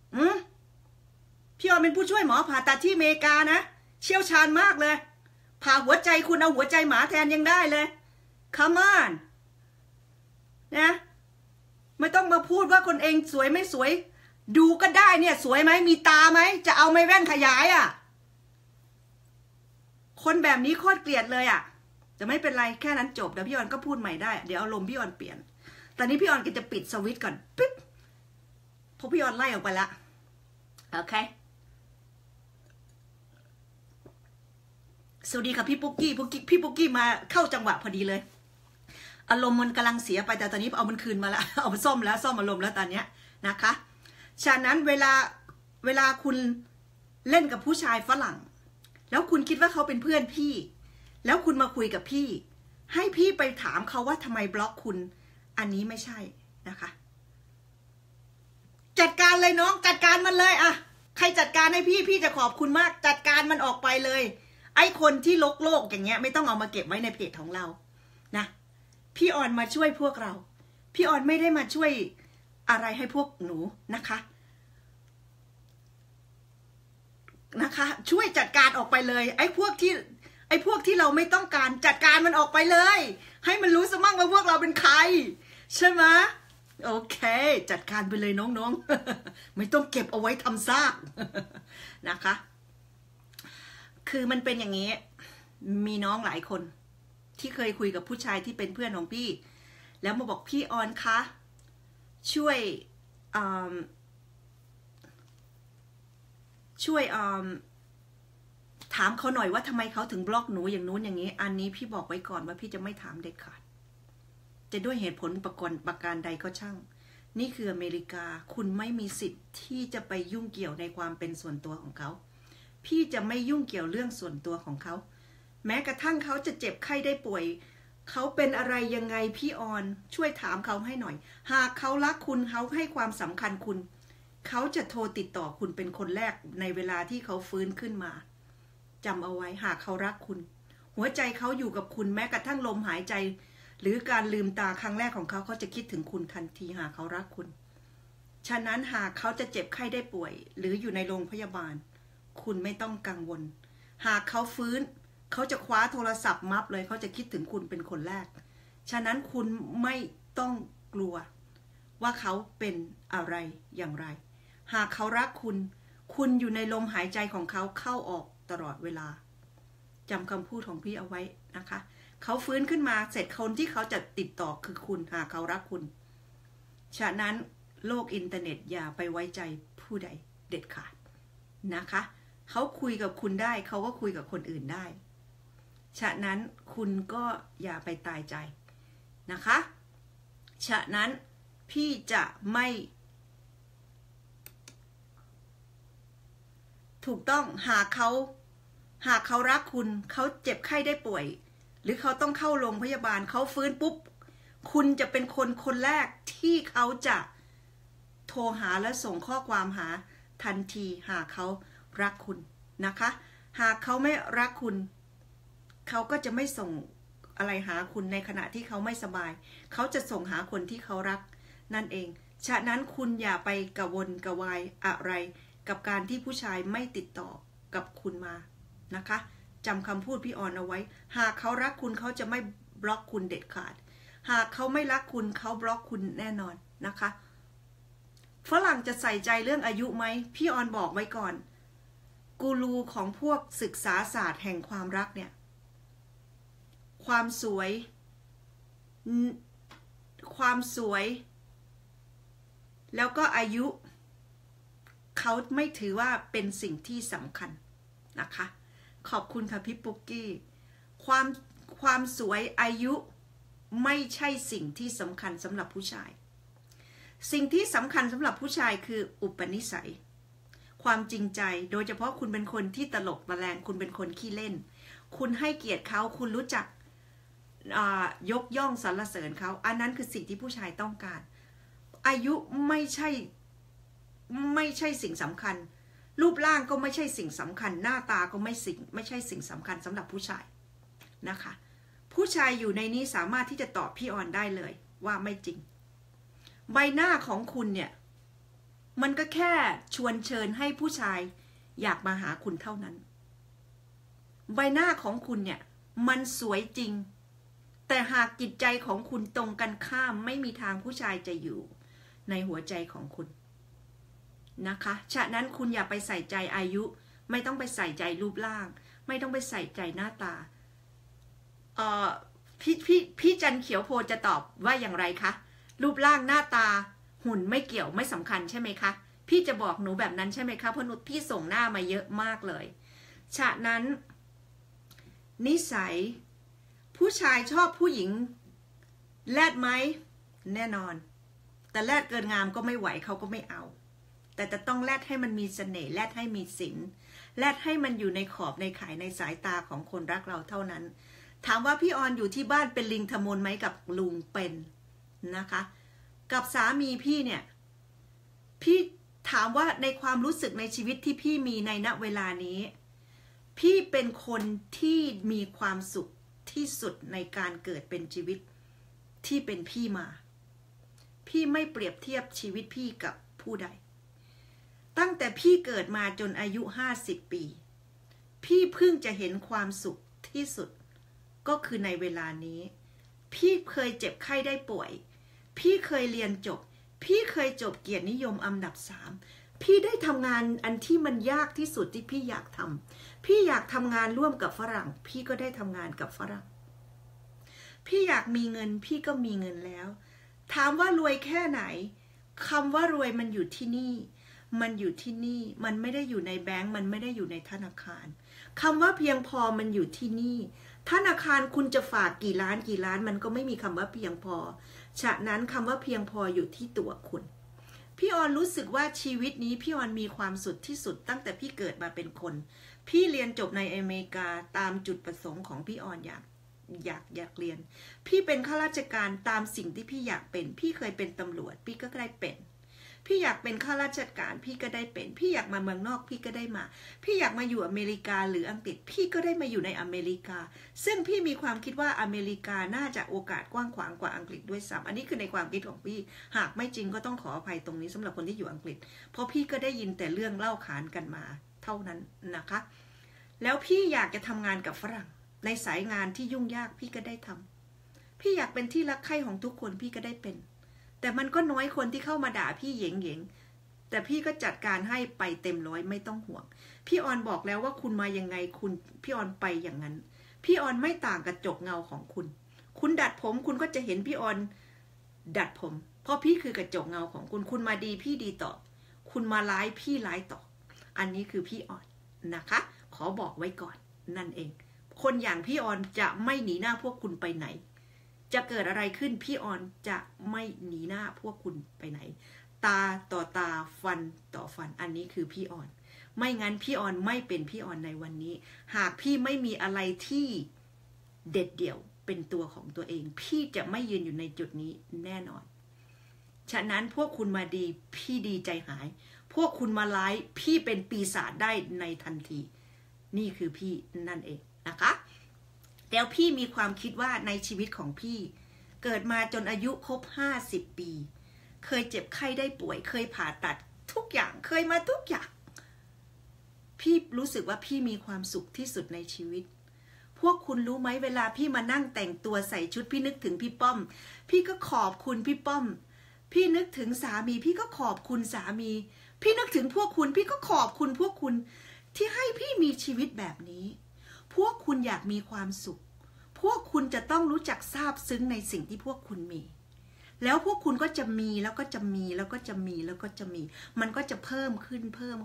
พี่ออนเป็นผู้ช่วยหมอผ่าตัดที่อเมริกานะเชี่ยวชาญมากเลยผ่าหัวใจคุณเอาหัวใจหมาแทนยังได้เลย Come on นะไม่ต้องมาพูดว่าคนเองสวยไม่สวยดูก็ได้เนี่ยสวยไหมมีตาไหมจะเอาไม่แว่นขยายอ่ะคนแบบนี้โคตรเกลียดเลยอ่ะจะไม่เป็นไรแค่นั้นจบเดี๋ยวพี่ออนก็พูดใหม่ได้เดี๋ยวอารมณ์พี่ออนเปลี่ยนตอนนี้พี่ออนก็จะปิดสวิตช์ก่อนปิ๊บเพราะพี่ออนไล่ออกไปละโอเคสวัสดีค่ะพี่ปุ๊กกี้มาเข้าจังหวะพอดีเลยอารมณ์มันกำลังเสียไปแต่ตอนนี้เอามันคืนมาแล้วเอามาซ่อมอารมณ์แล้วตอนนี้นะคะฉะนั้นเวลาคุณเล่นกับผู้ชายฝรั่งแล้วคุณคิดว่าเขาเป็นเพื่อนพี่แล้วคุณมาคุยกับพี่ให้พี่ไปถามเขาว่าทำไมบล็อกคุณอันนี้ไม่ใช่นะคะจัดการเลยน้องจัดการมันเลยอะใครจัดการให้พี่จะขอบคุณมากจัดการมันออกไปเลยไอ้คนที่โลกอย่างเงี้ยไม่ต้องเอามาเก็บไว้ในเพจของเรานะพี่ออนมาช่วยพวกเราพี่ออนไม่ได้มาช่วยอะไรให้พวกหนูนะคะช่วยจัดการออกไปเลยไอ้พวกที่เราไม่ต้องการจัดการมันออกไปเลยให้มันรู้ซะมั่งว่าพวกเราเป็นใครใช่ไหมโอเคจัดการไปเลยน้องๆ ไม่ต้องเก็บเอาไว้ทำซากนะคะคือมันเป็นอย่างนี้มีน้องหลายคนที่เคยคุยกับผู้ชายที่เป็นเพื่อนของพี่แล้วมาบอกพี่ออนคะช่วยถามเขาหน่อยว่าทำไมเขาถึงบล็อกหนูอย่างนู้นอย่างนี้อันนี้พี่บอกไว้ก่อนว่าพี่จะไม่ถามเด็ดขาดจะด้วยเหตุผลประการใดก็ช่างนี่คืออเมริกาคุณไม่มีสิทธิ์ที่จะไปยุ่งเกี่ยวในความเป็นส่วนตัวของเขาพี่จะไม่ยุ่งเกี่ยวเรื่องส่วนตัวของเขาแม้กระทั่งเขาจะเจ็บไข้ได้ป่วยเขาเป็นอะไรยังไงพี่ออนช่วยถามเขาให้หน่อยหากเขารักคุณเขาให้ความสำคัญคุณเขาจะโทรติดต่อคุณเป็นคนแรกในเวลาที่เขาฟื้นขึ้นมาจำเอาไว้หากเขารักคุณหัวใจเขาอยู่กับคุณแม้กระทั่งลมหายใจหรือการลืมตาครั้งแรกของเขาเขาจะคิดถึงคุณทันทีหากเขารักคุณฉะนั้นหากเขาจะเจ็บไข้ได้ป่วยหรืออยู่ในโรงพยาบาลคุณไม่ต้องกังวลหากเขาฟื้นเขาจะคว้าโทรศัพท์มับเลยเขาจะคิดถึงคุณเป็นคนแรกฉะนั้นคุณไม่ต้องกลัวว่าเขาเป็นอะไรอย่างไรหากเขารักคุณคุณอยู่ในลมหายใจของเขาเข้าออกตลอดเวลาจำคำพูดของพี่เอาไว้นะคะเขาฟื้นขึ้นมาเสร็จคนที่เขาจะติดต่อคือคุณหากเขารักคุณฉะนั้นโลกอินเทอร์เน็ตอย่าไปไว้ใจผู้ใดเด็ดขาดนะคะเขาคุยกับคุณได้เขาก็คุยกับคนอื่นได้ฉะนั้นคุณก็อย่าไปตายใจนะคะฉะนั้นพี่จะไม่ถูกต้องหากเขารักคุณเขาเจ็บไข้ได้ป่วยหรือเขาต้องเข้าโรงพยาบาลเขาฟื้นปุ๊บคุณจะเป็นคนแรกที่เขาจะโทรหาและส่งข้อความหาทันทีหากเขารักคุณนะคะหากเขาไม่รักคุณเขาก็จะไม่ส่งอะไรหาคุณในขณะที่เขาไม่สบายเขาจะส่งหาคนที่เขารักนั่นเองฉะนั้นคุณอย่าไปกระวนกระวายอะไรกับการที่ผู้ชายไม่ติดต่อกับคุณมานะคะจำคำพูดพี่ออนเอาไว้หากเขารักคุณเขาจะไม่บล็อกคุณเด็ดขาดหากเขาไม่รักคุณเขาบล็อกคุณแน่นอนนะคะฝรั่งจะใส่ใจเรื่องอายุไหมพี่ออนบอกไว้ก่อนกูรูของพวกศึกษาศาสตร์แห่งความรักเนี่ยความสวยแล้วก็อายุเขาไม่ถือว่าเป็นสิ่งที่สำคัญนะคะขอบคุณค่ะพี่ปุ๊กกี้ความสวยอายุไม่ใช่สิ่งที่สำคัญสำหรับผู้ชายสิ่งที่สำคัญสำหรับผู้ชายคืออุปนิสัยความจริงใจโดยเฉพาะคุณเป็นคนที่ตลกตะแลงคุณเป็นคนขี้เล่นคุณให้เกียรติเขาคุณรู้จักยกย่องสรรเสริญเขาอันนั้นคือสิ่งที่ผู้ชายต้องการอายุไม่ใช่สิ่งสำคัญรูปร่างก็ไม่ใช่สิ่งสำคัญหน้าตาก็ไม่ใช่สิ่งสำคัญสำหรับผู้ชายนะคะผู้ชายอยู่ในนี้สามารถที่จะตอบพี่ออนได้เลยว่าไม่จริงใบหน้าของคุณเนี่ยมันก็แค่ชวนเชิญให้ผู้ชายอยากมาหาคุณเท่านั้นใบหน้าของคุณเนี่ยมันสวยจริงแต่หากจิตใจของคุณตรงกันข้ามไม่มีทางผู้ชายจะอยู่ในหัวใจของคุณนะคะฉะนั้นคุณอย่าไปใส่ใจอายุไม่ต้องไปใส่ใจรูปร่างไม่ต้องไปใส่ใจหน้าตาพี่จันเขียวโพจะตอบว่าอย่างไรคะรูปร่างหน้าตาหุ่นไม่เกี่ยวไม่สำคัญใช่ไหมคะพี่จะบอกหนูแบบนั้นใช่ไหมคะเพราะหนูพี่ส่งหน้ามาเยอะมากเลยฉะนั้นนิสัยผู้ชายชอบผู้หญิงแลดไหมแน่นอนแต่แลดเกินงามก็ไม่ไหวเขาก็ไม่เอาแต่จะต้องแลดให้มันมีเสน่ห์แลดให้มีศิลป์แลดให้มันอยู่ในขอบในข่ายในสายตาของคนรักเราเท่านั้นถามว่าพี่ออนอยู่ที่บ้านเป็นลิงทมนไหมกับลุงเป็นนะคะกับสามีพี่เนี่ยพี่ถามว่าในความรู้สึกในชีวิตที่พี่มีในณเวลานี้พี่เป็นคนที่มีความสุขที่สุดในการเกิดเป็นชีวิตที่เป็นพี่มาพี่ไม่เปรียบเทียบชีวิตพี่กับผู้ใดตั้งแต่พี่เกิดมาจนอายุ50 ปีพี่เพิ่งจะเห็นความสุขที่สุดก็คือในเวลานี้พี่เคยเจ็บไข้ได้ป่วยพี่เคยเรียนจบพี่เคยจบเกียรตินิยมอันดับ3พี่ได้ทำงานอันที่มันยากที่สุดที่พี่อยากทำพี่อยากทำงานร่วมกับฝรั่งพี่ก็ได้ทำงานกับฝรั่งพี่อยากมีเงินพี่ก็มีเงินแล้วถามว่ารวยแค่ไหนคำว่ารวยมันอยู่ที่นี่มันอยู่ที่นี่มันไม่ได้อยู่ในแบงก์มันไม่ได้อยู่ในธนาคารคำว่าเพียงพอมันอยู่ที่นี่ธนาคารคุณจะฝากกี่ล้านมันก็ไม่มีคำว่าเพียงพอฉะนั้นคำว่าเพียงพออยู่ที่ตัวคุณพี่ออนรู้สึกว่าชีวิตนี้พี่ออนมีความสุขที่สุดตั้งแต่พี่เกิดมาเป็นคนพี่เรียนจบในอเมริกาตามจุดประสงค์ของพี่ออนอยากเรียนพี่เป็นข้าราชการตามสิ่งที่พี่อยากเป็นพี่เคยเป็นตำรวจพี่ก็ได้เป็นพี่อยากเป็นข้าราชการพี่ก็ได้เป็นพี่อยากมาเมืองนอกพี่ก็ได้มาพี่อยากมาอยู่อเมริกาหรืออังกฤษพี่ก็ได้มาอยู่ในอเมริกาซึ่งพี่มีความคิดว่าอเมริกาน่าจะโอกาสกว้างขวางกว่าอังกฤษด้วยซ้ำอันนี้คือในความคิดของพี่หากไม่จริงก็ต้องขออภัยตรงนี้สำหรับคนที่อยู่อังกฤษเพราะพี่ก็ได้ยินแต่เรื่องเล่าขานกันมาเท่านั้นนะคะแล้วพี่อยากจะทำงานกับฝรั่งในสายงานที่ยุ่งยากพี่ก็ได้ทำพี่อยากเป็นที่รักใคร่ของทุกคนพี่ก็ได้เป็นแต่มันก็น้อยคนที่เข้ามาด่าพี่เหย่งแต่พี่ก็จัดการให้ไปเต็มร้อยไม่ต้องห่วงพี่ออนบอกแล้วว่าคุณมายังไงพี่ออนไปอย่างนั้นพี่ออนไม่ต่างกระจกเงาของคุณดัดผมคุณก็จะเห็นพี่ออนดัดผมเพราะพี่คือกระจกเงาของคุณมาดีพี่ดีต่อคุณมาร้ายพี่ร้ายต่ออันนี้คือพี่ออนนะคะขอบอกไว้ก่อนนั่นเองคนอย่างพี่ออนจะไม่หนีหน้าพวกคุณไปไหนจะเกิดอะไรขึ้นพี่ออนจะไม่หนีหน้าพวกคุณไปไหนตาต่อตาฟันต่อฟันอันนี้คือพี่ออนไม่งั้นพี่ออนไม่เป็นพี่ออนในวันนี้หากพี่ไม่มีอะไรที่เด็ดเดี่ยวเป็นตัวของตัวเองพี่จะไม่ยืนอยู่ในจุดนี้แน่นอนฉะนั้นพวกคุณมาดีพี่ดีใจหายพวกคุณมาร้ายพี่เป็นปีศาจได้ในทันทีนี่คือพี่นั่นเองนะคะแล้วพี่มีความคิดว่าในชีวิตของพี่เกิดมาจนอายุครบ50 ปีเคยเจ็บไข้ได้ป่วยเคยผ่าตัดทุกอย่างเคยมาทุกอย่างพี่รู้สึกว่าพี่มีความสุขที่สุดในชีวิตพวกคุณรู้ไหมเวลาพี่มานั่งแต่งตัวใส่ชุดพี่นึกถึงพี่ป้อมพี่ก็ขอบคุณพี่ป้อมพี่นึกถึงสามีพี่ก็ขอบคุณสามีพี่นึกถึงพวกคุณพี่ก็ขอบคุณพวกคุณที่ให้พี่มีชีวิตแบบนี้พวกคุณอยากมีความสุขพวกคุณจะต้องรู้จักซาบซึ้งในสิ่งที่พวกคุณมีแล้วพวกคุณก็จะมีแล้วก็จะมีแล้วก็จะมีแล้วก็จะมีมันก็จะเพิ่มขึ้น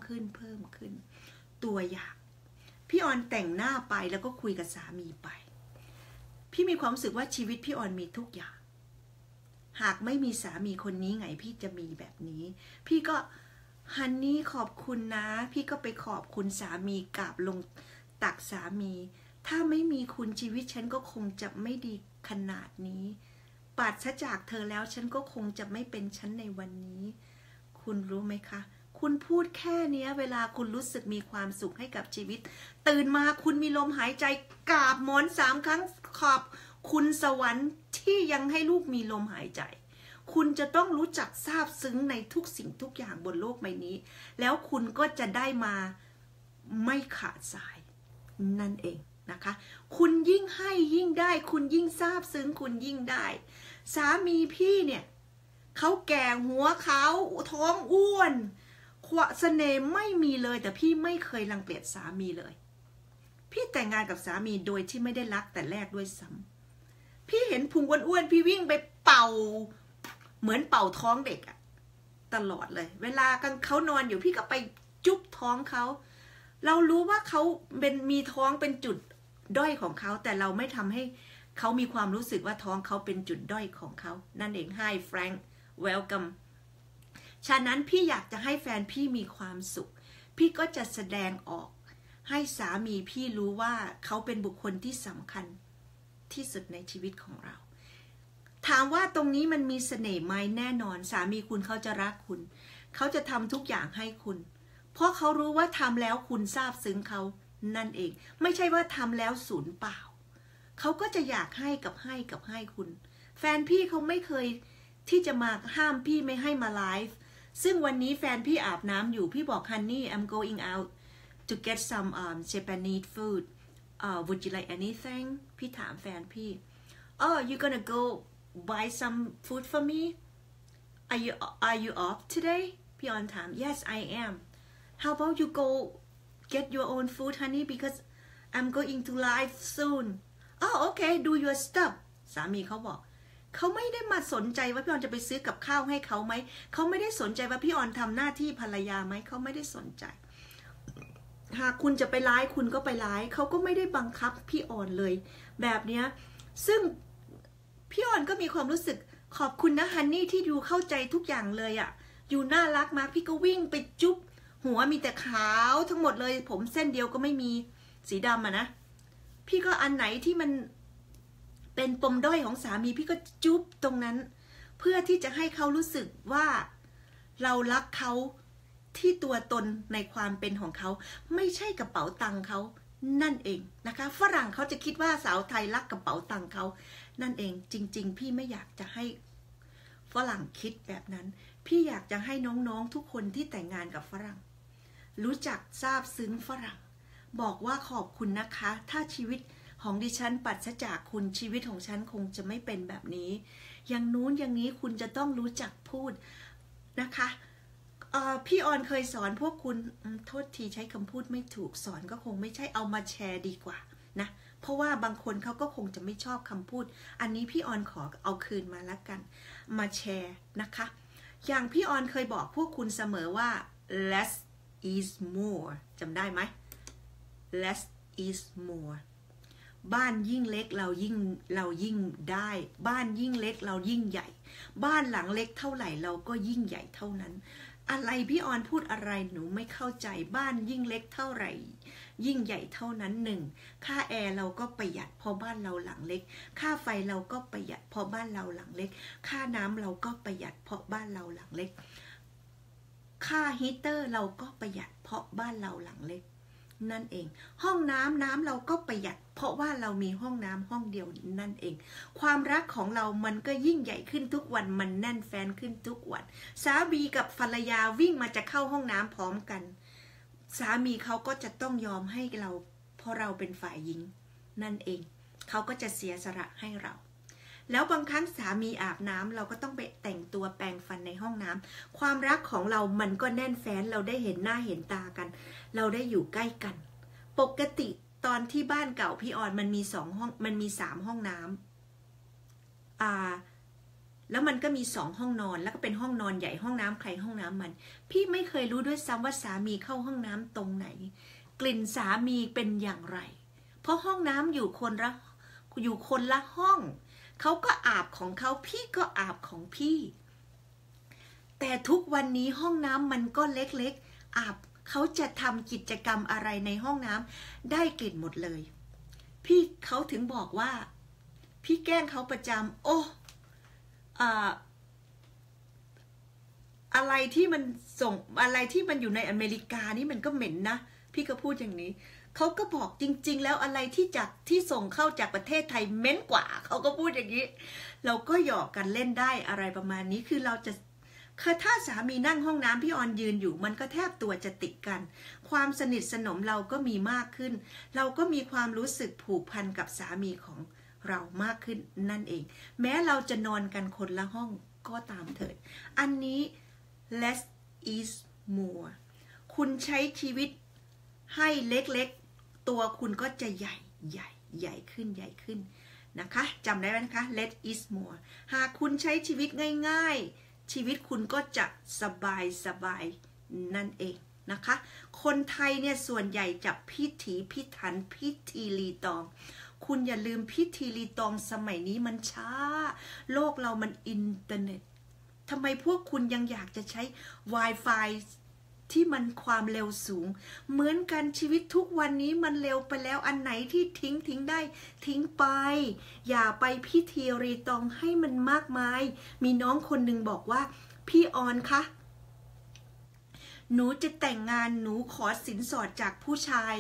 ตัวอย่างพี่ออนแต่งหน้าไปแล้วก็คุยกับสามีไปพี่มีความรู้สึกว่าชีวิตพี่ออนมีทุกอย่างหากไม่มีสามีคนนี้ไงพี่จะมีแบบนี้พี่ก็ฮันนี่ขอบคุณนะพี่ก็ไปขอบคุณสามีกราบลงตักสามีถ้าไม่มีคุณชีวิตฉันก็คงจะไม่ดีขนาดนี้ปราศจากเธอแล้วฉันก็คงจะไม่เป็นฉันในวันนี้คุณรู้ไหมคะคุณพูดแค่นี้เวลาคุณรู้สึกมีความสุขให้กับชีวิตตื่นมาคุณมีลมหายใจกราบหมอน3 ครั้งขอบคุณสวรรค์ที่ยังให้ลูกมีลมหายใจคุณจะต้องรู้จักซาบซึ้งในทุกสิ่งทุกอย่างบนโลกใบนี้แล้วคุณก็จะได้มาไม่ขาดสายนั่นเองนะคะคุณยิ่งให้ยิ่งได้คุณยิ่งซาบซึ้งคุณยิ่งได้สามีพี่เนี่ยเขาแก่หัวขาวท้องอ้วนเสน่ห์ไม่มีเลยแต่พี่ไม่เคยรังเกียจสามีเลยพี่แต่งงานกับสามีโดยที่ไม่ได้รักแต่แรกด้วยซ้ำพี่เห็นพุงอ้วนๆพี่วิ่งไปเป่าเหมือนเป่าท้องเด็กอะตลอดเลยเวลาเขานอนอยู่พี่ก็ไปจุ๊บท้องเขาเรารู้ว่าเขามีท้องเป็นจุดด้อยของเขาแต่เราไม่ทำให้เขามีความรู้สึกว่าท้องเขาเป็นจุดด้อยของเขานั่นเอง Hi Frank Welcome ฉะนั้นพี่อยากจะให้แฟนพี่มีความสุขพี่ก็จะแสดงออกให้สามีพี่รู้ว่าเขาเป็นบุคคลที่สำคัญที่สุดในชีวิตของเราถามว่าตรงนี้มันมีเสน่ห์ไหมแน่นอนสามีคุณเขาจะรักคุณเขาจะทำทุกอย่างให้คุณเพราะเขารู้ว่าทำแล้วคุณซาบซึ้งเขานั่นเองไม่ใช่ว่าทำแล้วสูญเปล่าเขาก็จะอยากให้คุณแฟนพี่เขาไม่เคยที่จะมาห้ามพี่ไม่ให้มาไลฟ์ซึ่งวันนี้แฟนพี่อาบน้ำอยู่พี่บอก Honey I'm going out to get some Japanese food would you like anything พี่ถามแฟนพี่Oh you gonna go buy some food for me are you off today พี่ออนถาม yes I am how about you go get your own food honey because I'm going to live soon oh okay do your stuff สามีเขาบอกเขาไม่ได้มาสนใจว่าพี่ออนจะไปซื้อกับข้าวให้เขาไหมเขาไม่ได้สนใจว่าพี่ออนทำหน้าที่ภรรยาไหมเขาไม่ได้สนใจหากคุณจะไปไลฟ์คุณก็ไปไลฟ์เขาก็ไม่ได้บังคับพี่ออนเลยแบบเนี้ยซึ่งพี่ออนก็มีความรู้สึกขอบคุณนะฮันนี่ที่ดูเข้าใจทุกอย่างเลยอะอยู่น่ารักมากพี่ก็วิ่งไปจุ๊บหัวมีแต่ขาวทั้งหมดเลยผมเส้นเดียวก็ไม่มีสีดำอะนะพี่ก็อันไหนที่มันเป็นปมด้อยของสามีพี่ก็จุ๊บตรงนั้นเพื่อที่จะให้เขารู้สึกว่าเรารักเขาที่ตัวตนในความเป็นของเขาไม่ใช่กระเป๋าตังค์เขานั่นเองนะคะฝรั่งเขาจะคิดว่าสาวไทยรักกระเป๋าตังค์เขานั่นเองจริงๆพี่ไม่อยากจะให้ฝรั่งคิดแบบนั้นพี่อยากจะให้น้องๆทุกคนที่แต่งงานกับฝรั่งรู้จักซาบซึ้งฝรั่งบอกว่าขอบคุณนะคะถ้าชีวิตของดิฉันปราศจากคุณชีวิตของฉันคงจะไม่เป็นแบบนี้อย่างนู้นอย่างนี้คุณจะต้องรู้จักพูดนะคะพี่ออนเคยสอนพวกคุณโทษทีใช้คำพูดไม่ถูกสอนก็คงไม่ใช่เอามาแชร์ดีกว่านะเพราะว่าบางคนเขาก็คงจะไม่ชอบคำพูดอันนี้พี่ออนขอเอาคืนมาแล้วกันมาแชร์นะคะอย่างพี่ออนเคยบอกพวกคุณเสมอว่า less is more จำได้ไหม less is more บ้านยิ่งเล็กเรายิ่งได้บ้านยิ่งเล็กเรายิ่งใหญ่บ้านหลังเล็กเท่าไหร่เราก็ยิ่งใหญ่เท่านั้นอะไรพี่ออนพูดอะไรหนูไม่เข้าใจบ้านยิ่งเล็กเท่าไหร่ยิ่งใหญ่เท่านั้นหนึ่งค่าแอร์เราก็ประหยัดเพราะบ้านเราหลังเล็กค่าไฟเราก็ประหยัดเพราะบ้านเราหลังเล็กค่าน้ำเราก็ประหยัดเพราะบ้านเราหลังเล็กค่าฮีเตอร์เราก็ประหยัดเพราะบ้านเราหลังเล็กนั่นเองห้องน้ำเราก็ประหยัดเพราะว่าเรามีห้องน้ำห้องเดียวนั่นเองความรักของเรามันก็ยิ่งใหญ่ขึ้นทุกวันมันแน่นแฟนขึ้นทุกวันสามีกับภรรยาวิ่งมาจะเข้าห้องน้ำพร้อมกันสามีเขาก็จะต้องยอมให้เราเพราะเราเป็นฝ่ายหญิงนั่นเองเขาก็จะเสียสละให้เราแล้วบางครั้งสามีอาบน้ำเราก็ต้องไปแต่งตัวแปรงฟันในห้องน้ำความรักของเรามันก็แน่นแฟ้นเราได้เห็นหน้าเห็นตากันเราได้อยู่ใกล้กันปกติตอนที่บ้านเก่าพี่ออนมันมี2 ห้องมันมี3 ห้องน้ำแล้วมันก็มี2 ห้องนอนแล้วก็เป็นห้องนอนใหญ่ห้องน้ำใครห้องน้ำมันพี่ไม่เคยรู้ด้วยซ้ำว่าสามีเข้าห้องน้ำตรงไหนกลิ่นสามีเป็นอย่างไรเพราะห้องน้ำอยู่คนละห้องเขาก็อาบของเขาพี่ก็อาบของพี่แต่ทุกวันนี้ห้องน้ำมันก็เล็กๆอาบเขาจะทำกิจกรรมอะไรในห้องน้ำได้กลิ่นหมดเลยพี่เขาถึงบอกว่าพี่แกล้งเขาประจำอะไรที่มันอยู่ในอเมริกานี่มันก็เหม็นนะพี่ก็พูดอย่างนี้เขาก็บอกจริงๆแล้วอะไรที่ส่งเข้าจากประเทศไทยเหม็นกว่าเขาก็พูดอย่างนี้เราก็หยอกกันเล่นได้อะไรประมาณนี้คือเราจะถ้าสามีนั่งห้องน้ำพี่ออนยืนอยู่มันก็แทบตัวจะติดกันความสนิทสนมเราก็มีมากขึ้นเราก็มีความรู้สึกผูกพันกับสามีของเรามากขึ้นนั่นเองแม้เราจะนอนกันคนละห้องก็ตามเถิดอันนี้ less is more คุณใช้ชีวิตให้เล็กๆตัวคุณก็จะใหญ่ขึ้นนะคะจำได้ไหมคะ less is more หากคุณใช้ชีวิตง่ายๆชีวิตคุณก็จะสบายนั่นเองนะคะคนไทยเนี่ยส่วนใหญ่จะพิถีพิถันพิธีรีตองคุณอย่าลืมพิธีรีตองสมัยนี้มันช้าโลกเรามันอินเทอร์เน็ตทำไมพวกคุณยังอยากจะใช้ Wi-Fi ที่มันความเร็วสูงเหมือนกันชีวิตทุกวันนี้มันเร็วไปแล้วอันไหนที่ทิ้งได้ทิ้งไปอย่าไปพิธีรีตองให้มันมากมายมีน้องคนหนึ่งบอกว่าพี่ออนคะหนูจะแต่งงานหนูขอสินสอดจากผู้ชาย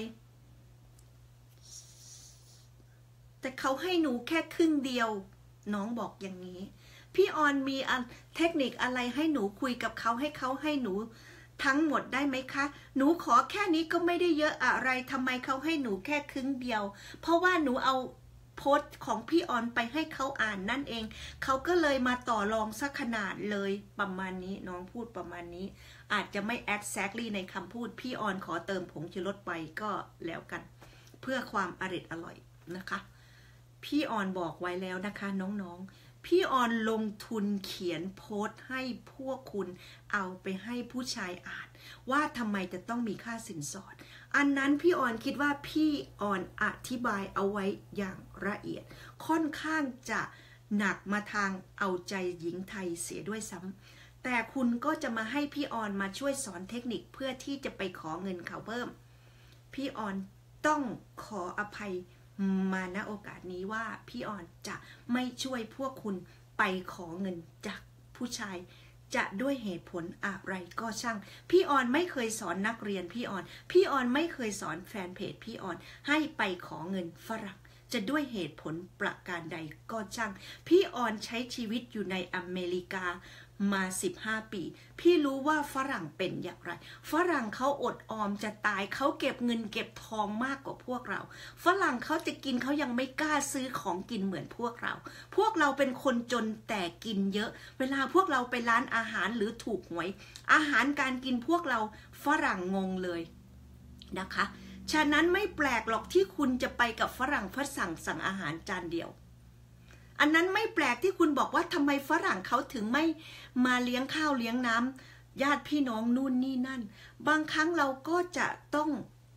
แต่เขาให้หนูแค่ครึ่งเดียวน้องบอกอย่างนี้พี่ออนมีเทคนิคอะไรให้หนูคุยกับเขาให้หนูทั้งหมดได้ไหมคะหนูขอแค่นี้ก็ไม่ได้เยอะอะไรทำไมเขาให้หนูแค่ครึ่งเดียวเพราะว่าหนูเอาโพสต์ของพี่ออนไปให้เขาอ่านนั่นเองเขาก็เลยมาต่อรองสักขนาดเลยประมาณนี้น้องพูดประมาณนี้อาจจะไม่ exactly ในคำพูดพี่ออนขอเติมผงชูรสไปก็แล้วกันเพื่อความอร่อยนะคะพี่ออนบอกไว้แล้วนะคะน้องๆพี่ออนลงทุนเขียนโพสต์ให้พวกคุณเอาไปให้ผู้ชายอ่านว่าทำไมจะต้องมีค่าสินสอดอันนั้นพี่ออนคิดว่าพี่ออนอธิบายเอาไว้อย่างละเอียดค่อนข้างจะหนักมาทางเอาใจหญิงไทยเสียด้วยซ้ำแต่คุณก็จะมาให้พี่ออนมาช่วยสอนเทคนิคเพื่อที่จะไปขอเงินเขาเพิ่มพี่ออนต้องขออภัยมาณโอกาสนี้ว่าพี่ออนจะไม่ช่วยพวกคุณไปขอเงินจากผู้ชายจะด้วยเหตุผลอะไรก็ช่างพี่ออนไม่เคยสอนนักเรียนพี่ออนไม่เคยสอนแฟนเพจพี่ออนให้ไปขอเงินฝรั่งจะด้วยเหตุผลประการใดก็ช่างพี่ออนใช้ชีวิตอยู่ในอเมริกามา15 ปีพี่รู้ว่าฝรั่งเป็นอย่างไรฝรั่งเขาอดออมจะตายเขาเก็บเงินเก็บทองมากกว่าพวกเราฝรั่งเขาจะกินเขายังไม่กล้าซื้อของกินเหมือนพวกเราเป็นคนจนแต่กินเยอะเวลาพวกเราไปร้านอาหารหรือถูกหวยอาหารการกินพวกเราฝรั่งงงเลยนะคะฉะนั้นไม่แปลกหรอกที่คุณจะไปกับฝรั่งสั่งอาหารจานเดียวอันนั้นไม่แปลกที่คุณบอกว่าทำไมฝรั่งเขาถึงไม่มาเลี้ยงข้าวเลี้ยงน้ำญาติพี่น้องนู่นนี่นั่นบางครั้งเราก็จะต้อง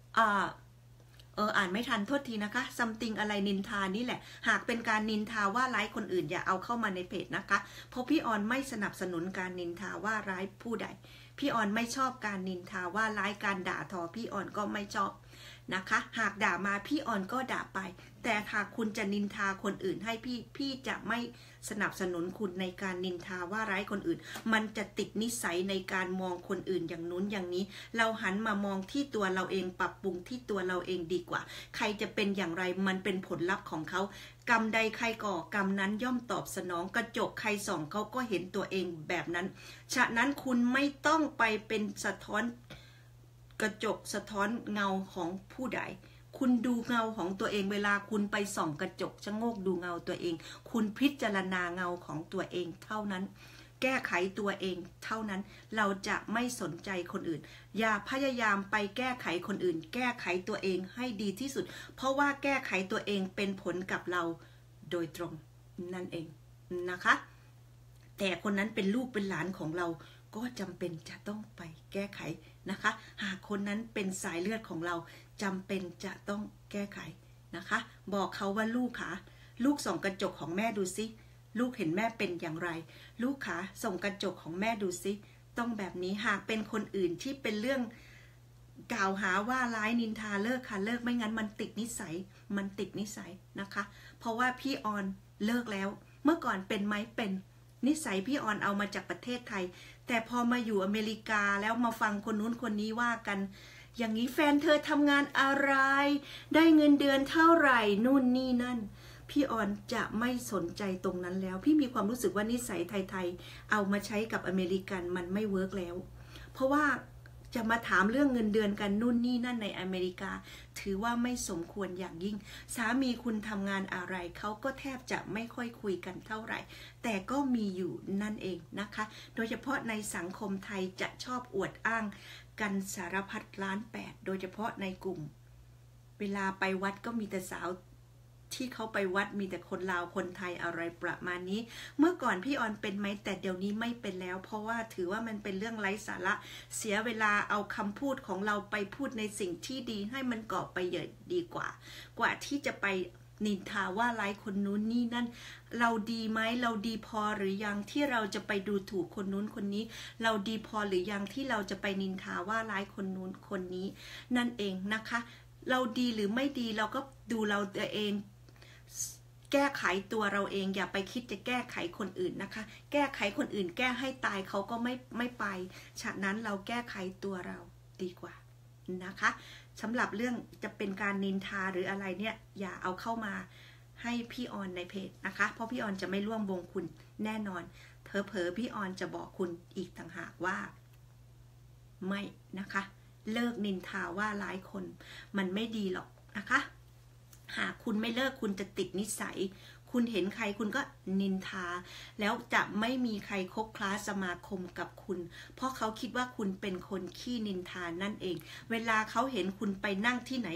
อ่านไม่ทันโทษทีนะคะ something อะไรนินทานี่แหละหากเป็นการนินทาว่าร้ายคนอื่นอย่าเอาเข้ามาในเพจนะคะเพราะพี่ออนไม่สนับสนุนการนินทาว่าร้ายผู้ใดพี่ออนไม่ชอบการนินทาว่าร้ายการด่าทอพี่ออนก็ไม่ชอบนะคะหากด่ามาพี่ออนก็ด่าไปแต่หากคุณจะนินทาคนอื่นให้พี่จะไม่สนับสนุนคุณในการนินทาว่าร้ายคนอื่นมันจะติดนิสัยในการมองคนอื่นอย่างนู้นอย่างนี้เราหันมามองที่ตัวเราเองปรับปรุงที่ตัวเราเองดีกว่าใครจะเป็นอย่างไรมันเป็นผลลัพธ์ของเขากรรมใดใครก่อกรรมนั้นย่อมตอบสนองกระจกใครส่องเขาก็เห็นตัวเองแบบนั้นฉะนั้นคุณไม่ต้องไปเป็นสะท้อนกระจกสะท้อนเงาของผู้ใดคุณดูเงาของตัวเองเวลาคุณไปส่องกระจกชะโงกดูเงาตัวเองคุณพิจารณาเงาของตัวเองเท่านั้นแก้ไขตัวเองเท่านั้นเราจะไม่สนใจคนอื่นอย่าพยายามไปแก้ไขคนอื่นแก้ไขตัวเองให้ดีที่สุดเพราะว่าแก้ไขตัวเองเป็นผลกับเราโดยตรงนั่นเองนะคะแต่คนนั้นเป็นลูกเป็นหลานของเราก็จำเป็นจะต้องไปแก้ไขนะคะหากคนนั้นเป็นสายเลือดของเราจำเป็นจะต้องแก้ไขนะคะบอกเขาว่าลูกคะลูกส่องกระจกของแม่ดูสิลูกเห็นแม่เป็นอย่างไรลูกคะส่องกระจกของแม่ดูสิต้องแบบนี้หากเป็นคนอื่นที่เป็นเรื่องกล่าวหาว่าร้ายนินทาเลิกค่ะเลิกไม่งั้นมันติดนิสัยนะคะเพราะว่าพี่ออนเลิกแล้วเมื่อก่อนเป็นไหมเป็นนิสัยพี่ออนเอามาจากประเทศไทยแต่พอมาอยู่อเมริกาแล้วมาฟังคนนู้นคนนี้ว่ากันอย่างนี้แฟนเธอทำงานอะไรได้เงินเดือนเท่าไหร่นู่นนี่นั่นพี่ออนจะไม่สนใจตรงนั้นแล้วพี่มีความรู้สึกว่านิสัยไทยๆเอามาใช้กับอเมริกันมันไม่เวิร์กแล้วเพราะว่าจะมาถามเรื่องเงินเดือนกันนู่นนี่นั่นในอเมริกาถือว่าไม่สมควรอย่างยิ่งสามีคุณทำงานอะไรเขาก็แทบจะไม่ค่อยคุยกันเท่าไหร่แต่ก็มีอยู่นั่นเองนะคะโดยเฉพาะในสังคมไทยจะชอบอวดอ้างกันสารพัดล้านแปดโดยเฉพาะในกลุ่มเวลาไปวัดก็มีแต่สาวที่เขาไปวัดมีแต่คนลาวคนไทยอะไรประมาณนี้เมื่อก่อนพี่ออนเป็นไหมแต่เดี๋ยวนี้ไม่เป็นแล้วเพราะว่าถือว่ามันเป็นเรื่องไร้สาระเสียเวลาเอาคำพูดของเราไปพูดในสิ่งที่ดีให้มันก่อประโยชน์ดีกว่าที่จะไปนินทาว่าร้ายคนนู้นนี่นั่นเราดีไหมเราดีพอหรือยังที่เราจะไปดูถูกคนนู้นคนนี้เราดีพอหรือยังที่เราจะไปนินทาว่าร้ายคนนู้นคนนี้นั่นเองนะคะเราดีหรือไม่ดีเราก็ดูเราตัวเองแก้ไขตัวเราเองอย่าไปคิดจะแก้ไขคนอื่นนะคะแก้ไขคนอื่นแก้ให้ตายเขาก็ไม่ไปฉะนั้นเราแก้ไขตัวเราดีกว่านะคะสำหรับเรื่องจะเป็นการนินทาหรืออะไรเนี่ยอย่าเอาเข้ามาให้พี่ออนในเพจนะคะเพราะพี่ออนจะไม่ร่วมวงคุณแน่นอนเผลอๆพี่ออนจะบอกคุณอีกต่างหากว่าไม่นะคะเลิกนินทาว่าร้ายคนมันไม่ดีหรอกนะคะหากคุณไม่เลิกคุณจะติดนิสัยคุณเห็นใครคุณก็นินทาแล้วจะไม่มีใครคบคล้าสมาคมกับคุณเพราะเขาคิดว่าคุณเป็นคนขี้นินทานั่นเองเวลาเขาเห็นคุณไปนั่งที่ไหน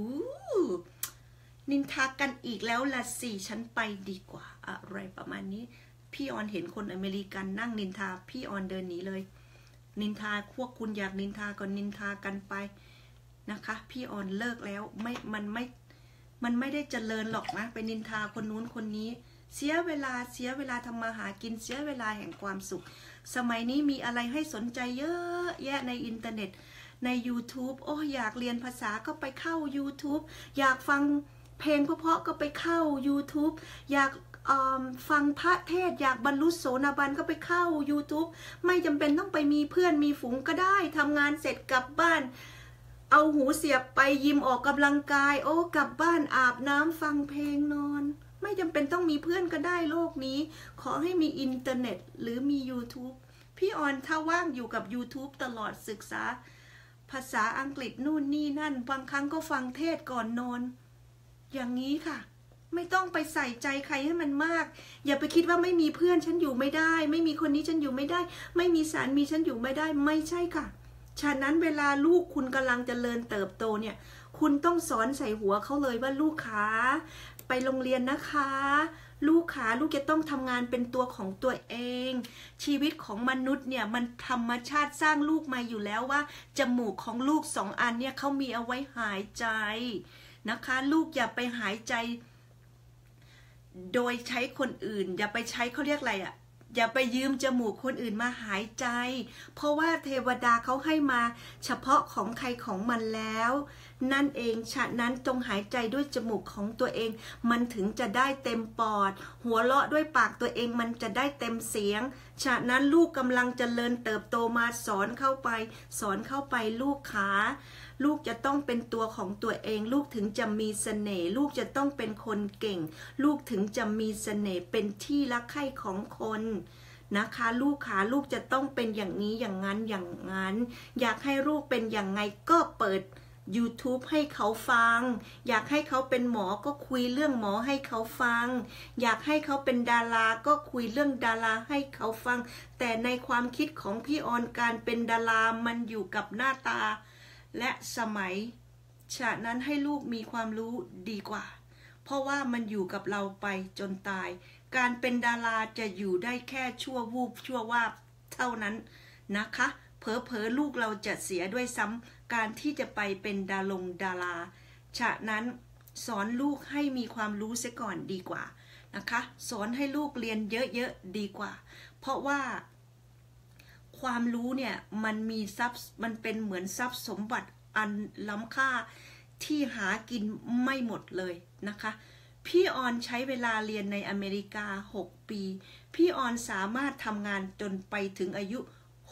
นินทากันอีกแล้วละสิฉันไปดีกว่าอะไรประมาณนี้พี่ออนเห็นคนอเมริกันนั่งนินทาพี่ออนเดินหนีเลยนินทาพวกคุณอยากนินทาก็นินทากันไปนะคะพี่ออนเลิกแล้วมันไม่ได้เจริญหรอกนะไปนินทาคนนู้นคนนี้เสียเวลาทำมาหากินเสียเวลาแห่งความสุขสมัยนี้มีอะไรให้สนใจเยอะแยะในอินเทอร์เน็ตใน YouTube โอ้อยากเรียนภาษาก็ไปเข้า YouTube อยากฟังเพลงเพราะๆก็ไปเข้า YouTube อยากฟังพระเทศอยากบรรลุโสดาบันก็ไปเข้า YouTube ไม่จำเป็นต้องไปมีเพื่อนมีฝูงก็ได้ทำงานเสร็จกลับบ้านเอาหูเสียบไปยิมออกกำลังกายโอ้กลับบ้านอาบน้ำฟังเพลงนอนไม่จำเป็นต้องมีเพื่อนก็ได้โลกนี้ขอให้มีอินเทอร์เน็ตหรือมี YouTube พี่ออนถ้าว่างอยู่กับ YouTube ตลอดศึกษาภาษาอังกฤษนู่นนี่นั่นบางครั้งก็ฟังเทศก่อนนอนอย่างนี้ค่ะไม่ต้องไปใส่ใจใครให้มันมากอย่าไปคิดว่าไม่มีเพื่อนฉันอยู่ไม่ได้ไม่มีคนนี้ฉันอยู่ไม่ได้ไม่มีสามีฉันอยู่ไม่ได้ไม่ใช่ค่ะฉะนั้นเวลาลูกคุณกำลังเจริญเติบโตเนี่ยคุณต้องสอนใส่หัวเขาเลยว่าลูกขาไปโรงเรียนนะคะลูกขาลูกจะต้องทำงานเป็นตัวของตัวเองชีวิตของมนุษย์เนี่ยมันธรรมชาติสร้างลูกมาอยู่แล้วว่าจมูกของลูก2 อันเนี่ยเขามีเอาไว้หายใจนะคะลูกอย่าไปหายใจโดยใช้คนอื่นอย่าไปใช้เขาเรียกอะไรอ่ะอย่าไปยืมจมูกคนอื่นมาหายใจเพราะว่าเทวดาเขาให้มาเฉพาะของใครของมันแล้วนั่นเองฉะนั้นจงหายใจด้วยจมูกของตัวเองมันถึงจะได้เต็มปอดหัวเราะด้วยปากตัวเองมันจะได้เต็มเสียงฉะนั้นลูกกำลังเจริญเติบโตมาสอนเข้าไปลูกขาลูกจะต้องเป็นตัวของตัวเองลูกถึงจะมีเสน่ห์ลูกจะต้องเป็นคนเก่งลูกถึงจะมีเสน่ห์เป็นที่รักใคร่ของคนนะคะลูกขาลูกจะต้องเป็นอย่างนี้อย่างนั้นอยากให้ลูกเป็นอย่างไงก็เปิด YouTube ให้เขาฟังอยากให้เขาเป็นหมอก็คุยเรื่องหมอให้เขาฟังอยากให้เขาเป็นดาราก็คุยเรื่องดาราให้เขาฟังแต่ในความคิดของพี่ออนการเป็นดารามันอยู่กับหน้าตาและสมัยฉะนั้นให้ลูกมีความรู้ดีกว่าเพราะว่ามันอยู่กับเราไปจนตายการเป็นดาราจะอยู่ได้แค่ชั่ววูบชั่ววาบเท่านั้นนะคะเผลอลูกเราจะเสียด้วยซ้ำการที่จะไปเป็นดาราฉะนั้นสอนลูกให้มีความรู้เสียก่อนดีกว่านะคะสอนให้ลูกเรียนเยอะๆดีกว่าเพราะว่าความรู้เนี่ยมันมีทรัพย์มันเป็นเหมือนทรัพย์สมบัติอันล้ำค่าที่หากินไม่หมดเลยนะคะพี่ออนใช้เวลาเรียนในอเมริกา6 ปีพี่ออนสามารถทำงานจนไปถึงอายุ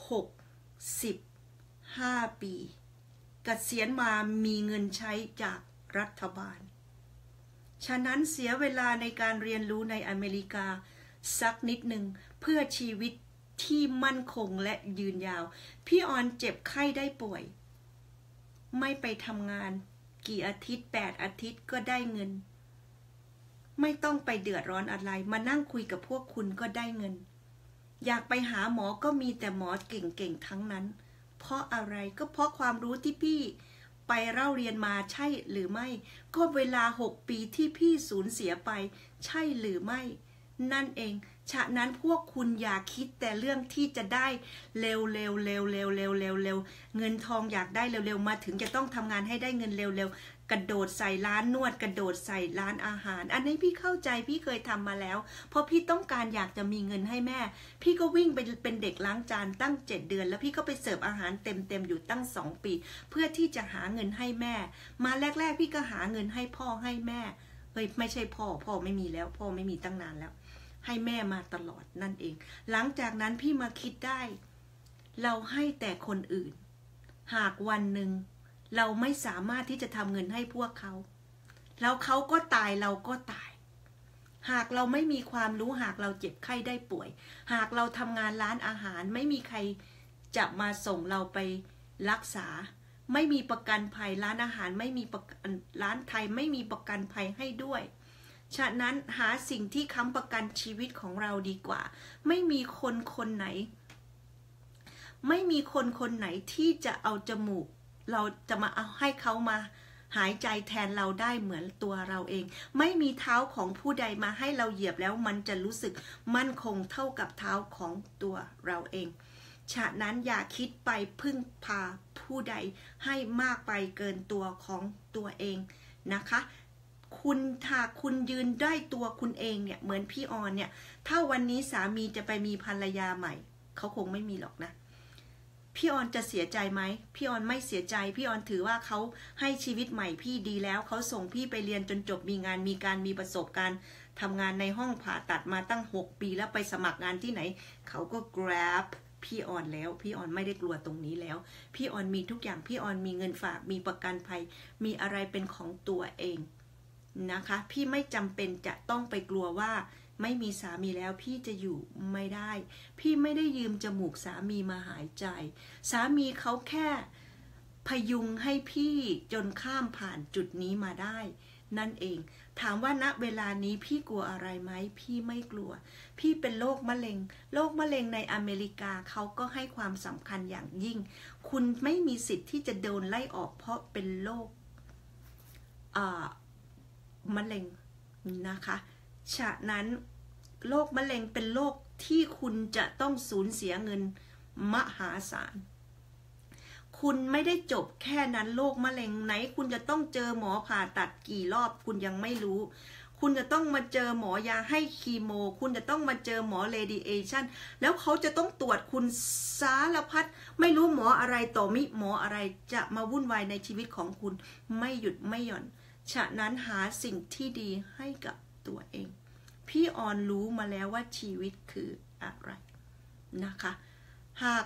65 ปีเกษียณมามีเงินใช้จากรัฐบาลฉะนั้นเสียเวลาในการเรียนรู้ในอเมริกาสักนิดหนึ่งเพื่อชีวิตที่มั่นคงและยืนยาวพี่ออนเจ็บไข้ได้ป่วยไม่ไปทำงานกี่อาทิตย์8 อาทิตย์ก็ได้เงินไม่ต้องไปเดือดร้อนอะไรมานั่งคุยกับพวกคุณก็ได้เงินอยากไปหาหมอก็มีแต่หมอเก่งๆทั้งนั้นเพราะอะไรก็เพราะความรู้ที่พี่ไปเล่าเรียนมาใช่หรือไม่ก็เวลา6 ปีที่พี่สูญเสียไปใช่หรือไม่นั่นเองฉะนั้นพวกคุณอย่าคิดแต่เรื่องที่จะได้เร็วเงินทองอยากได้เร็วมาถึงจะต้องทำงานให้ได้เงินเร็วกระโดดใส่ร้านนวดกระโดดใส่ร้านอาหารอันนี้พี่เข้าใจพี่เคยทำมาแล้วเพราะพี่ต้องการอยากจะมีเงินให้แม่พี่ก็วิ่งไปเป็นเด็กล้างจานตั้ง7 เดือนแล้วพี่ก็ไปเสิร์ฟอาหารเต็มอยู่ตั้ง2 ปีเพื่อที่จะหาเงินให้แม่มาแรกพี่ก็หาเงินให้พ่อให้แม่ไม่ใช่พ่อไม่มีแล้วพ่อไม่มีตั้งนานแล้วให้แม่มาตลอดนั่นเองหลังจากนั้นพี่มาคิดได้เราให้แต่คนอื่นหากวันหนึ่งเราไม่สามารถที่จะทำเงินให้พวกเขาแล้วเขาก็ตายเราก็ตายหากเราไม่มีความรู้หากเราเจ็บไข้ได้ป่วยหากเราทำงานร้านอาหารไม่มีใครจะมาส่งเราไปรักษาไม่มีประกันภัยร้านอาหารไม่มีประกันร้านไทยไม่มีประกันภัยให้ด้วยฉะนั้นหาสิ่งที่ค้ำประกันชีวิตของเราดีกว่าไม่มีคนไหนที่จะเอาจมูกเราจะมาเอาให้เขามาหายใจแทนเราได้เหมือนตัวเราเองไม่มีเท้าของผู้ใดมาให้เราเหยียบแล้วมันจะรู้สึกมั่นคงเท่ากับเท้าของตัวเราเองฉะนั้นอย่าคิดไปพึ่งพาผู้ใดให้มากไปเกินตัวของตัวเองนะคะถ้าคุณยืนได้ตัวคุณเองเนี่ยเหมือนพี่ออนเนี่ยถ้าวันนี้สามีจะไปมีภรรยาใหม่เขาคงไม่มีหรอกนะพี่ออนจะเสียใจไหมพี่ออนไม่เสียใจพี่ออนถือว่าเขาให้ชีวิตใหม่พี่ดีแล้วเขาส่งพี่ไปเรียนจนจบมีงานมีประสบการณ์ทำงานในห้องผ่าตัดมาตั้ง6 ปีแล้วไปสมัครงานที่ไหนเขาก็ grab พี่ออนแล้วพี่ออนไม่ได้กลัวตรงนี้แล้วพี่ออนมีทุกอย่างพี่ออนมีเงินฝากมีประกันภัยมีอะไรเป็นของตัวเองนะคะพี่ไม่จำเป็นจะต้องไปกลัวว่าไม่มีสามีแล้วพี่จะอยู่ไม่ได้พี่ไม่ได้ยืมจมูกสามีมาหายใจสามีเขาแค่พยุงให้พี่จนข้ามผ่านจุดนี้มาได้นั่นเองถามว่าณเวลานี้พี่กลัวอะไรไหมพี่ไม่กลัวพี่เป็นโรคมะเร็งในอเมริกาเขาก็ให้ความสำคัญอย่างยิ่งคุณไม่มีสิทธิ์ที่จะโดนไล่ออกเพราะเป็นโรคมะเร็งนะคะฉะนั้นโรคมะเร็งเป็นโรคที่คุณจะต้องสูญเสียเงินมหาศาลคุณไม่ได้จบแค่นั้นโรคมะเร็งไหนคุณจะต้องเจอหมอผ่าตัดกี่รอบคุณยังไม่รู้คุณจะต้องมาเจอหมอยาให้คีโมคุณจะต้องมาเจอหมอเรดิเอชันแล้วเขาจะต้องตรวจคุณสารพัดไม่รู้หมออะไรต่อมิหมออะไรจะมาวุ่นวายในชีวิตของคุณไม่หยุดไม่หย่อนฉะนั้นหาสิ่งที่ดีให้กับตัวเองพี่ออนรู้มาแล้วว่าชีวิตคืออะไรนะคะหาก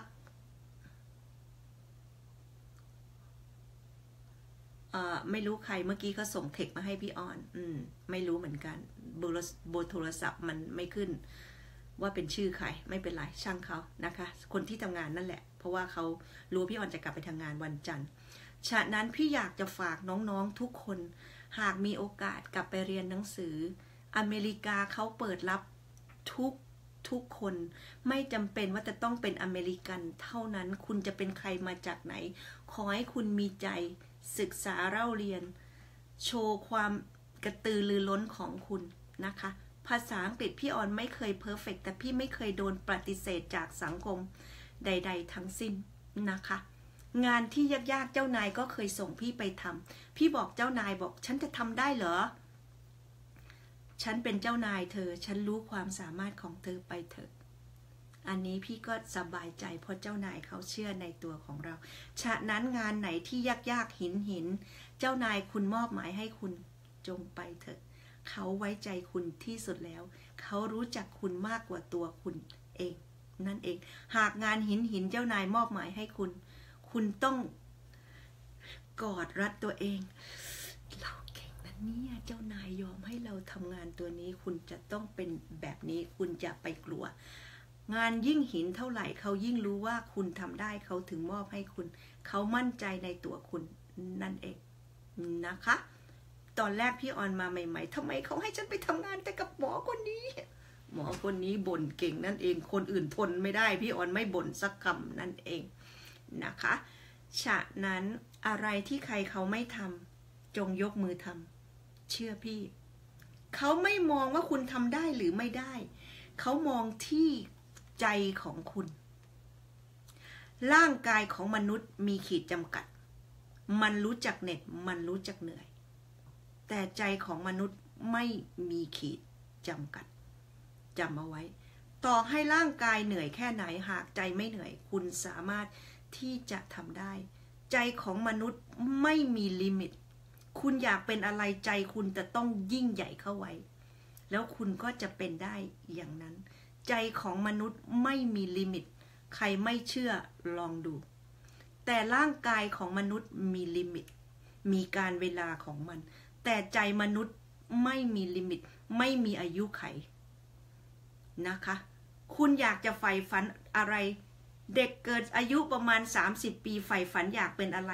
ไม่รู้ใครเมื่อกี้เขาส่งเทคมาให้พี่ออนไม่รู้เหมือนกันเบอร์โทรศัพท์มันไม่ขึ้นว่าเป็นชื่อใครไม่เป็นไรช่างเขานะคะคนที่ทำงานนั่นแหละเพราะว่าเขารู้พี่ออนจะกลับไปทำงานวันจันทร์ฉะนั้นพี่อยากจะฝากน้องๆทุกคนหากมีโอกาสกลับไปเรียนหนังสืออเมริกาเขาเปิดรับทุกคนไม่จำเป็นว่าจะต้องเป็นอเมริกันเท่านั้นคุณจะเป็นใครมาจากไหนขอให้คุณมีใจศึกษาเล่าเรียนโชว์ความกระตือรือร้นของคุณนะคะภาษาอังกฤษพี่ออนไม่เคยเพอร์เฟกต์แต่พี่ไม่เคยโดนปฏิเสธจากสังคมใดๆทั้งสิ้นนะคะงานที่ยากๆเจ้านายก็เคยส่งพี่ไปทำพี่บอกเจ้านายบอกฉันจะทำได้เหรอฉันเป็นเจ้านายเธอฉันรู้ความสามารถของเธอไปเถอะอันนี้พี่ก็สบายใจเพราะเจ้านายเขาเชื่อในตัวของเราฉะนั้นงานไหนที่ยากๆหินเจ้านายคุณมอบหมายให้คุณจงไปเถอะเขาไว้ใจคุณที่สุดแล้วเขารู้จักคุณมากกว่าตัวคุณเองนั่นเองหากงานหินเจ้านายมอบหมายให้คุณต้องกอดรัดตัวเองเราเก่งนะเนี่ยเจ้านายยอมให้เราทำงานตัวนี้คุณจะต้องเป็นแบบนี้คุณจะไปกลัวงานยิ่งหินเท่าไหร่เขายิ่งรู้ว่าคุณทำได้เขาถึงมอบให้คุณเขามั่นใจในตัวคุณนั่นเองนะคะตอนแรกพี่ออนมาใหม่ๆทำไมเขาให้ฉันไปทำงานแต่กับหมอคนนี้บ่นเก่งนั่นเองคนอื่นทนไม่ได้พี่ออนไม่บ่นสักคำนั่นเองนะคะฉะนั้นอะไรที่ใครเขาไม่ทำจงยกมือทำเชื่อพี่เขาไม่มองว่าคุณทำได้หรือไม่ได้เขามองที่ใจของคุณร่างกายของมนุษย์มีขีดจำกัดมันรู้จักเหน็ดมันรู้จักเหนื่อยแต่ใจของมนุษย์ไม่มีขีดจำกัดจำเอาไว้ต่อให้ร่างกายเหนื่อยแค่ไหนหากใจไม่เหนื่อยคุณสามารถที่จะทำได้ใจของมนุษย์ไม่มีลิมิตคุณอยากเป็นอะไรใจคุณจะต้องยิ่งใหญ่เข้าไว้แล้วคุณก็จะเป็นได้อย่างนั้นใจของมนุษย์ไม่มีลิมิตใครไม่เชื่อลองดูแต่ร่างกายของมนุษย์มีลิมิตมีการเวลาของมันแต่ใจมนุษย์ไม่มีลิมิตไม่มีอายุไขนะคะคุณอยากจะใฝ่ฝันอะไรเด็กเกิดอายุประมาณ30 ปีใฝ่ฝันอยากเป็นอะไร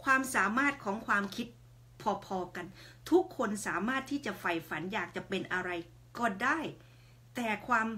ความสามารถของความคิดพอๆกันทุกคนสามารถที่จะใฝ่ฝันอยากจะเป็นอะไรก็ได้แต่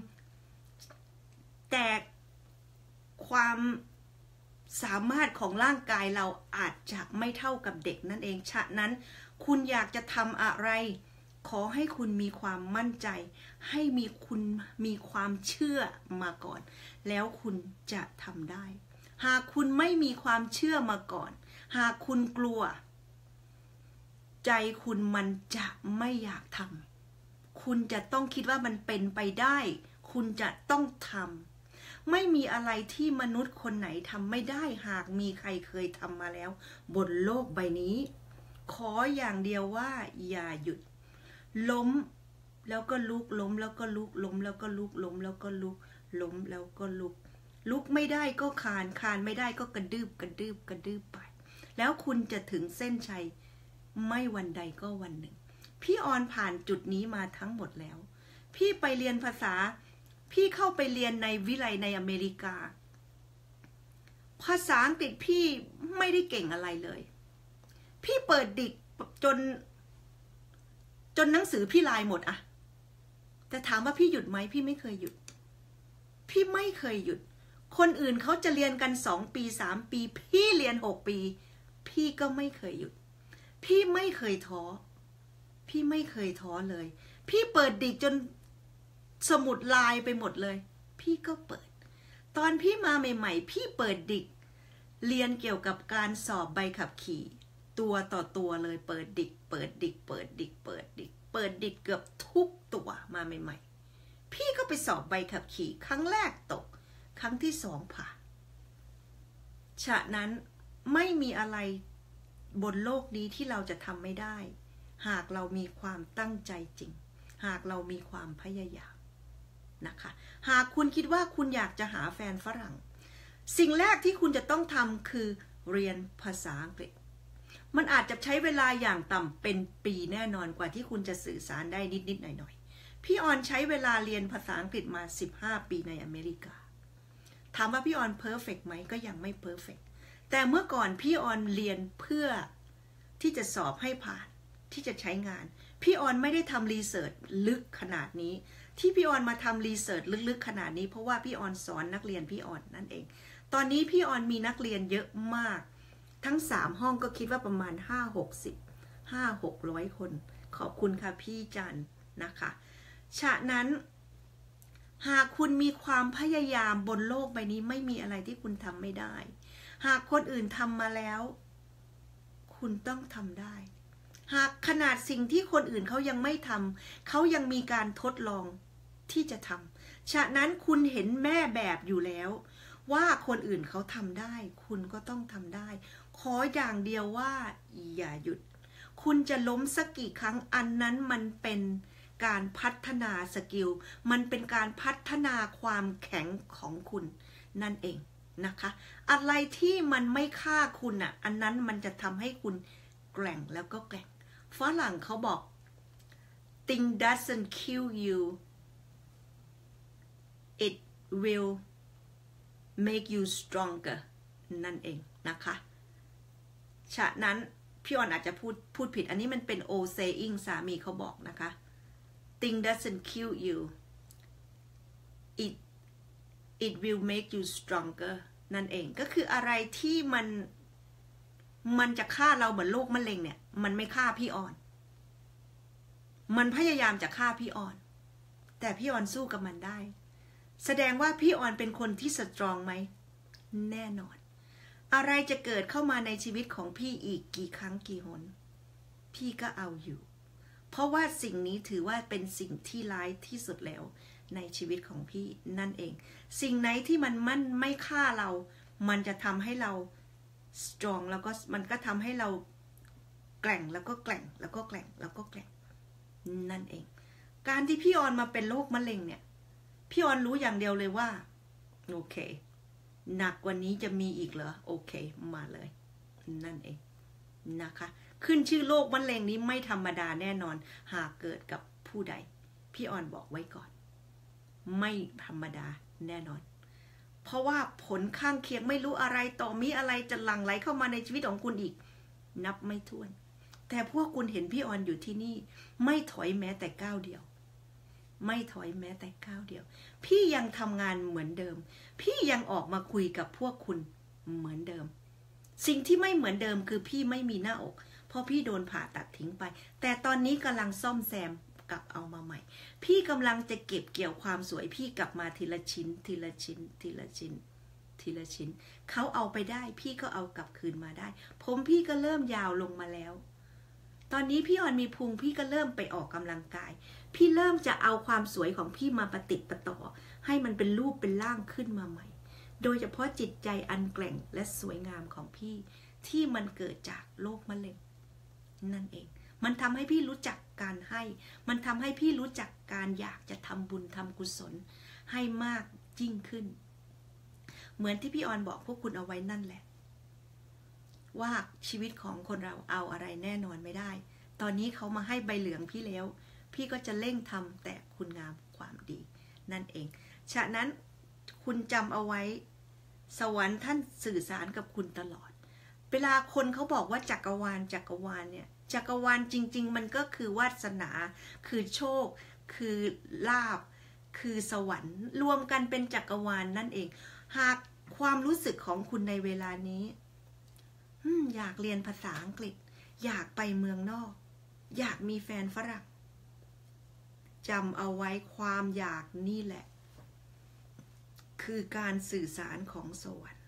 ความสามารถของร่างกายเราอาจจะไม่เท่ากับเด็กนั่นเองฉะนั้นคุณอยากจะทำอะไรขอให้คุณมีความมั่นใจให้คุณมีความเชื่อมาก่อนแล้วคุณจะทำได้หากคุณไม่มีความเชื่อมาก่อนหากคุณกลัวใจคุณมันจะไม่อยากทำคุณจะต้องคิดว่ามันเป็นไปได้คุณจะต้องทำไม่มีอะไรที่มนุษย์คนไหนทำไม่ได้หากมีใครเคยทำมาแล้วบนโลกใบนี้ขออย่างเดียวว่าอย่าหยุดล้มแล้วก็ลุกล้มแล้วก็ลุกล้มแล้วก็ลุกล้มแล้วก็ลุกล้มแล้วก็ลุกไม่ได้ก็คานไม่ได้ก็กระดืบไปแล้วคุณจะถึงเส้นชัยไม่วันใดก็วันหนึ่งพี่ออนผ่านจุดนี้มาทั้งหมดแล้วพี่ไปเรียนภาษาพี่เข้าไปเรียนในวิทยาลัยในอเมริกาภาษาอังกฤษพี่ไม่ได้เก่งอะไรเลยพี่เปิดดิกจนหนังสือพี่ลายหมดอะแต่ถามว่าพี่หยุดไหมพี่ไม่เคยหยุดพี่ไม่เคยหยุดคนอื่นเขาจะเรียนกัน2 ปี3 ปีพี่เรียน6 ปีพี่ก็ไม่เคยหยุดพี่ไม่เคยท้อพี่ไม่เคยท้อเลยพี่เปิดดิกจนสมุดลายไปหมดเลยพี่ก็เปิดตอนพี่มาใหม่ๆพี่เปิดดิกเรียนเกี่ยวกับการสอบใบขับขี่ตัวต่อตัวเลยเปิดดิกเกือบทุกตัวมาใหม่ๆพี่ก็ไปสอบใบขับขี่ครั้งแรกตกครั้งที่2ผ่านฉะนั้นไม่มีอะไรบนโลกนี้ที่เราจะทำไม่ได้หากเรามีความตั้งใจจริงหากเรามีความพยายามนะคะหากคุณคิดว่าคุณอยากจะหาแฟนฝรั่งสิ่งแรกที่คุณจะต้องทำคือเรียนภาษาอังกฤษมันอาจจะใช้เวลาอย่างต่ำเป็นปีแน่นอนกว่าที่คุณจะสื่อสารได้นิดๆหน่อยๆพี่ออนใช้เวลาเรียนภาษาอังกฤษมา15 ปีในอเมริกาถามว่าพี่ออนเพอร์เฟกต์ไหมก็ยังไม่เพอร์เฟกต์แต่เมื่อก่อนพี่ออนเรียนเพื่อที่จะสอบให้ผ่านที่จะใช้งานพี่ออนไม่ได้ทำรีเสิร์ชลึกขนาดนี้ที่พี่ออนมาทำรีเสิร์ชลึกๆขนาดนี้เพราะว่าพี่ออนสอนนักเรียนพี่ออนนั่นเองตอนนี้พี่ออนมีนักเรียนเยอะมากทั้ง3 ห้องก็คิดว่าประมาณ500-600 คนขอบคุณค่ะพี่จันนะคะฉะนั้นหากคุณมีความพยายามบนโลกใบนี้ไม่มีอะไรที่คุณทำไม่ได้หากคนอื่นทำมาแล้วคุณต้องทำได้หากขนาดสิ่งที่คนอื่นเขายังไม่ทำเขายังมีการทดลองที่จะทำฉะนั้นคุณเห็นแม่แบบอยู่แล้วว่าคนอื่นเขาทำได้คุณก็ต้องทำได้ขออย่างเดียวว่าอย่าหยุดคุณจะล้มสักกี่ครั้งอันนั้นมันเป็นการพัฒนาสกิลมันเป็นการพัฒนาความแข็งของคุณนั่นเองนะคะอะไรที่มันไม่ฆ่าคุณอ่ะอันนั้นมันจะทำให้คุณแกร่งแล้วก็แกร่งฝรั่งเขาบอก thing doesn't kill you it will make you stronger นั่นเองนะคะฉะนั้นพี่ออนอาจจะพูดผิดอันนี้มันเป็น old saying สามีเขาบอกนะคะ thing doesn't kill you it will make you stronger นั่นเองก็คืออะไรที่มันจะฆ่าเราเหมือนโรคมะเร็งเนี่ยมันไม่ฆ่าพี่ออนมันพยายามจะฆ่าพี่ออนแต่พี่ออนสู้กับมันได้แสดงว่าพี่ออนเป็นคนที่สตรองไหมแน่นอนอะไรจะเกิดเข้ามาในชีวิตของพี่อีกกี่ครั้งกี่หนพี่ก็เอาอยู่เพราะว่าสิ่งนี้ถือว่าเป็นสิ่งที่ร้ายที่สุดแล้วในชีวิตของพี่นั่นเองสิ่งไหนที่มันไม่ฆ่าเรามันจะทำให้เราสตรองแล้วก็มันก็ทำให้เราแกร่งแล้วก็แกร่งแล้วก็แกร่งแล้วก็แกร่งนั่นเองการที่พี่ออนมาเป็นโรคมะเร็งเนี่ยพี่ออนรู้อย่างเดียวเลยว่าโอเคหนักกว่านี้จะมีอีกเหรอโอเคมาเลยนั่นเองนะคะขึ้นชื่อโรคมะเร็งนี้ไม่ธรรมดาแน่นอนหากเกิดกับผู้ใดพี่ออนบอกไว้ก่อนไม่ธรรมดาแน่นอนเพราะว่าผลข้างเคียงไม่รู้อะไรต่อมีอะไรจะหลั่งไหลเข้ามาในชีวิตของคุณอีกนับไม่ถ้วนแต่พวกคุณเห็นพี่ออนอยู่ที่นี่ไม่ถอยแม้แต่ก้าวเดียวไม่ถอยแม้แต่ก้าวเดียวพี่ยังทำงานเหมือนเดิมพี่ยังออกมาคุยกับพวกคุณเหมือนเดิมสิ่งที่ไม่เหมือนเดิมคือพี่ไม่มีหน้าอกเพราะพี่โดนผ่าตัดทิ้งไปแต่ตอนนี้กำลังซ่อมแซมกลับเอามาใหม่พี่กำลังจะเก็บเกี่ยวความสวยพี่กลับมาทีละชิ้นทีละชิ้นทีละชิ้นทีละชิ้นเขาเอาไปได้พี่ก็เอากลับคืนมาได้ผมพี่ก็เริ่มยาวลงมาแล้วตอนนี้พี่ออนมีพุงพี่ก็เริ่มไปออกกำลังกายพี่เริ่มจะเอาความสวยของพี่มาประติดประต่อให้มันเป็นรูปเป็นร่างขึ้นมาใหม่โดยเฉพาะจิตใจอันแกร่งและสวยงามของพี่ที่มันเกิดจากโรคมะเร็งนั่นเองมันทำให้พี่รู้จักการให้มันทำให้พี่รู้จักการอยากจะทำบุญทำกุศลให้มากยิ่งขึ้นเหมือนที่พี่ออนบอกพวกคุณเอาไว้นั่นแหละว่าชีวิตของคนเราเอาอะไรแน่นอนไม่ได้ตอนนี้เขามาให้ใบเหลืองพี่แล้วพี่ก็จะเร่งทำแต่คุณงามความดีนั่นเองฉะนั้นคุณจำเอาไว้สวรรค์ท่านสื่อสารกับคุณตลอดเวลาคนเขาบอกว่าจักรวาลเนี่ยจักรวาลจริงๆมันก็คือวาสนาคือโชคคือลาภคือสวรรค์รวมกันเป็นจักรวาลนั่นเองหากความรู้สึกของคุณในเวลานี้อยากเรียนภาษาอังกฤษอยากไปเมืองนอกอยากมีแฟนฝรั่งจำเอาไว้ความอยากนี่แหละคือการสื่อสารของสวรรค์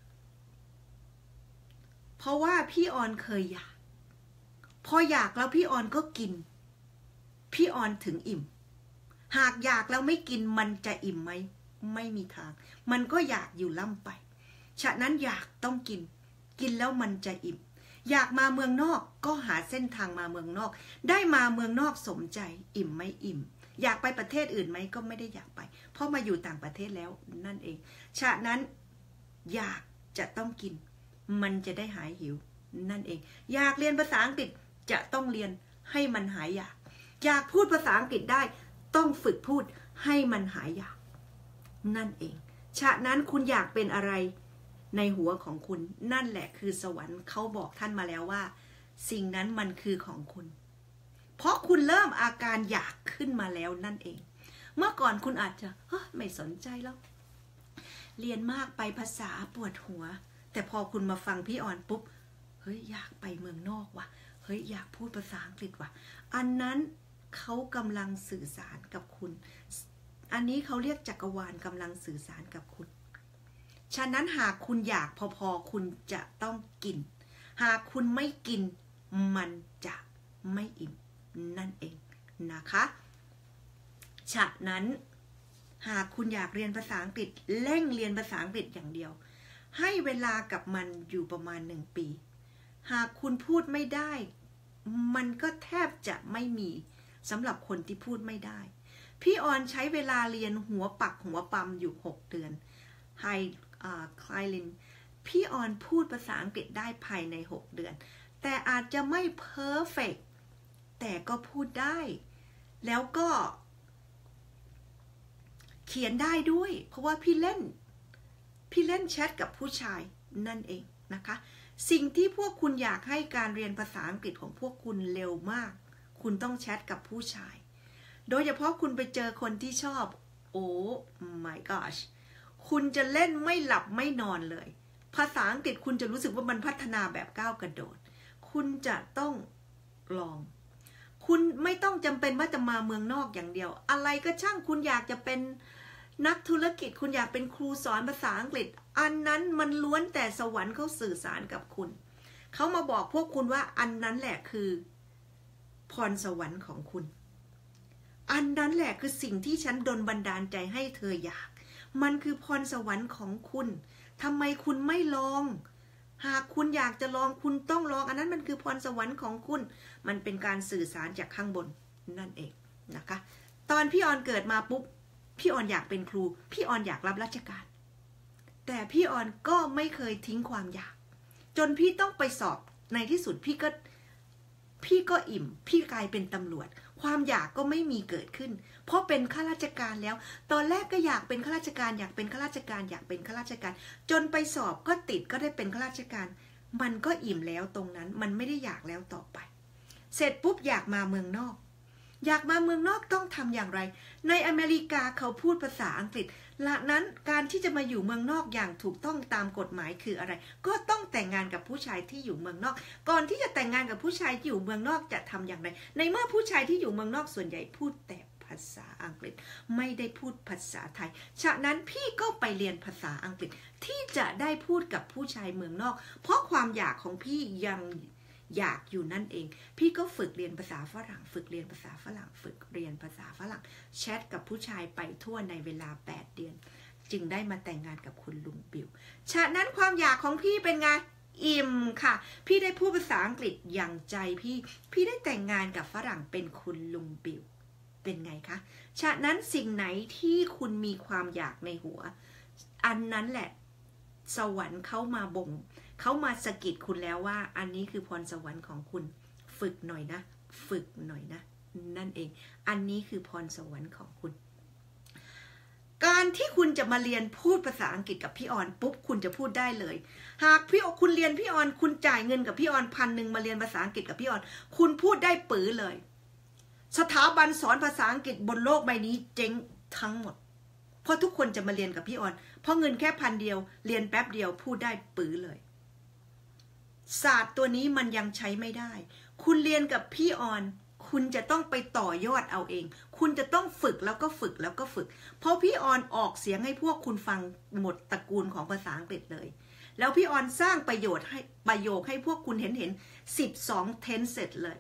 เพราะว่าพี่ออนเคยอยากพออยากแล้วพี่ออนก็กินพี่ออนถึงอิ่มหากอยากแล้วไม่กินมันจะอิ่มไหมไม่มีทางมันก็อยากอยู่ล่ำไปฉะนั้นอยากต้องกินแล้วมันจะอิ่มอยากมาเมืองนอกก็หาเส้นทางมาเมืองนอกได้มาเมืองนอกสมใจอิ่มไม่อิ่มอยากไปประเทศอื่นไหมก็ไม่ได้อยากไปเพราะมาอยู่ต่างประเทศแล้วนั่นเองฉะนั้นอยากจะต้องกินมันจะได้หายหิวนั่นเองอยากเรียนภาษาอังกฤษจะต้องเรียนให้มันหายอยากพูดภาษาอังกฤษได้ต้องฝึกพูดให้มันหายอยากนั่นเองฉะนั้นคุณอยากเป็นอะไรในหัวของคุณนั่นแหละคือสวรรค์เขาบอกท่านมาแล้วว่าสิ่งนั้นมันคือของคุณเพราะคุณเริ่มอาการอยากขึ้นมาแล้วนั่นเองเมื่อก่อนคุณอาจจะไม่สนใจแล้วเรียนมากไปภาษาปวดหัวแต่พอคุณมาฟังพี่ออนปุ๊บเฮ้ยอยากไปเมืองนอกว่ะเฮ้ยอยากพูดภาษาอังกฤษว่ะอันนั้นเขากำลังสื่อสารกับคุณอันนี้เขาเรียกจักรวาลกำลังสื่อสารกับคุณฉะนั้นหากคุณอยากพอคุณจะต้องกินหากคุณไม่กินมันจะไม่อิ่มนั่นเองนะคะฉะนั้นหากคุณอยากเรียนภาษาอังกฤษเร่งเรียนภาษาอังกฤษอย่างเดียวให้เวลากับมันอยู่ประมาณ1 ปีหากคุณพูดไม่ได้มันก็แทบจะไม่มีสำหรับคนที่พูดไม่ได้พี่ออนใช้เวลาเรียนหัวปักหัวปั๊มอยู่6 เดือนไฮคลายลินพี่ออนพูดภาษาอังกฤษได้ภายใน6 เดือนแต่อาจจะไม่เพอร์เฟกต์แต่ก็พูดได้แล้วก็เขียนได้ด้วยเพราะว่าพี่เล่นแชทกับผู้ชายนั่นเองนะคะสิ่งที่พวกคุณอยากให้การเรียนภาษาอังกฤษของพวกคุณเร็วมากคุณต้องแชทกับผู้ชายโดยเฉพาะคุณไปเจอคนที่ชอบโอ้ my gosh คุณจะเล่นไม่หลับไม่นอนเลยภาษาอังกฤษคุณจะรู้สึกว่ามันพัฒนาแบบก้าวกระโดดคุณจะต้องลองคุณไม่ต้องจำเป็นว่าจะมาเมืองนอกอย่างเดียวอะไรก็ช่างคุณอยากจะเป็นนักธุรกิจคุณอยากเป็นครูสอนภาษาอังกฤษอันนั้นมันล้วนแต่สวรรค์เขาสื่อสารกับคุณเขามาบอกพวกคุณว่าอันนั้นแหละคือพรสวรรค์ของคุณอันนั้นแหละคือสิ่งที่ฉันดลบันดาลใจให้เธออยากมันคือพรสวรรค์ของคุณทำไมคุณไม่ลองหากคุณอยากจะลองคุณต้องลองอันนั้นมันคือพรสวรรค์ของคุณมันเป็นการสื่อสารจากข้างบนนั่นเองนะคะตอนพี่ออนเกิดมาปุ๊บพี่ออนอยากเป็นครูพี่ออนอยากรับราชการแต่พี่ออนก็ไม่เคยทิ้งความอยากจนพี่ต้องไปสอบในที่สุดพี่ก็อิ่มพี่กลายเป็นตำรวจความอยากก็ไม่มีเกิดขึ้นเพราะเป็นข้าราชการแล้วตอนแรกก็อยากเป็นข้าราชการอยากเป็นข้าราชการอยากเป็นข้าราชการจนไปสอบก็ติดก็ได้เป็นข้าราชการมันก็อิ่มแล้วตรงนั้นมันไม่ได้อยากแล้วต่อไปเสร็จปุ๊บอยากมาเมืองนอกอยากมาเมืองนอกต้องทำอย่างไรในอเมริกาเขาพูดภาษาอังกฤษละนั้นการที่จะมาอยู่เมืองนอกอย่างถูกต้องตามกฎหมายคืออะไรก็ต้องแต่งงานกับผู้ชายที่อยู่เมืองนอกก่อนที่จะแต่งงานกับผู้ชายที่อยู่เมืองนอกจะทำอย่างไรในเมื่อผู้ชายที่อยู่เมืองนอกส่วนใหญ่พูดแต่ภาษาอังกฤษไม่ได้พูดภาษาไทยฉะนั้นพี่ก็ไปเรียนภาษาอังกฤษที่จะได้พูดกับผู้ชายเมืองนอกเพราะความอยากของพี่ยังอยากอยู่นั่นเองพี่ก็ฝึกเรียนภาษาฝรั่งฝึกเรียนภาษาฝรั่งฝึกเรียนภาษาฝรั่งแชทกับผู้ชายไปทั่วในเวลา8 เดือนจึงได้มาแต่งงานกับคุณลุงบิวฉะนั้นความอยากของพี่เป็นไงอิ่มค่ะพี่ได้พูดภาษาอังกฤษอย่างใจพี่ได้แต่งงานกับฝรั่งเป็นคุณลุงบิวเป็นไงคะฉะนั้นสิ่งไหนที่คุณมีความอยากในหัวอันนั้นแหละสวรรค์เข้ามาบ่งเขามาสะกิดคุณแล้วว่าอันนี้คือพรสวรรค์ของคุณฝึกหน่อยนะฝึกหน่อยนะนั่นเองอันนี้คือพรสวรรค์ของคุณการที่คุณจะมาเรียนพูดภาษาอังกฤษกับพี่ออนปุ๊บคุณจะพูดได้เลยหากคุณเรียนพี่ออนคุณจ่ายเงินกับพี่ออน1,000มาเรียนภาษาอังกฤษกับพี่ออนคุณพูดได้ปื๋อเลยสถาบันสอนภาษาอังกฤษบนโลกใบนี้เจ๊งทั้งหมดเพราะทุกคนจะมาเรียนกับพี่ออนเพราะเงินแค่1,000เรียนแป๊บเดียวพูดได้ปื๋อเลยศาสตร์ตัวนี้มันยังใช้ไม่ได้คุณเรียนกับพี่ออนคุณจะต้องไปต่อยอดเอาเองคุณจะต้องฝึกแล้วก็ฝึกแล้วก็ฝึกเพราะพี่ออนออกเสียงให้พวกคุณฟังหมดตระกูลของภาษาอังกฤษเลยแล้วพี่ออนสร้างประโยชน์ให้ประโยคให้พวกคุณเห็น12 tense เสร็จเลย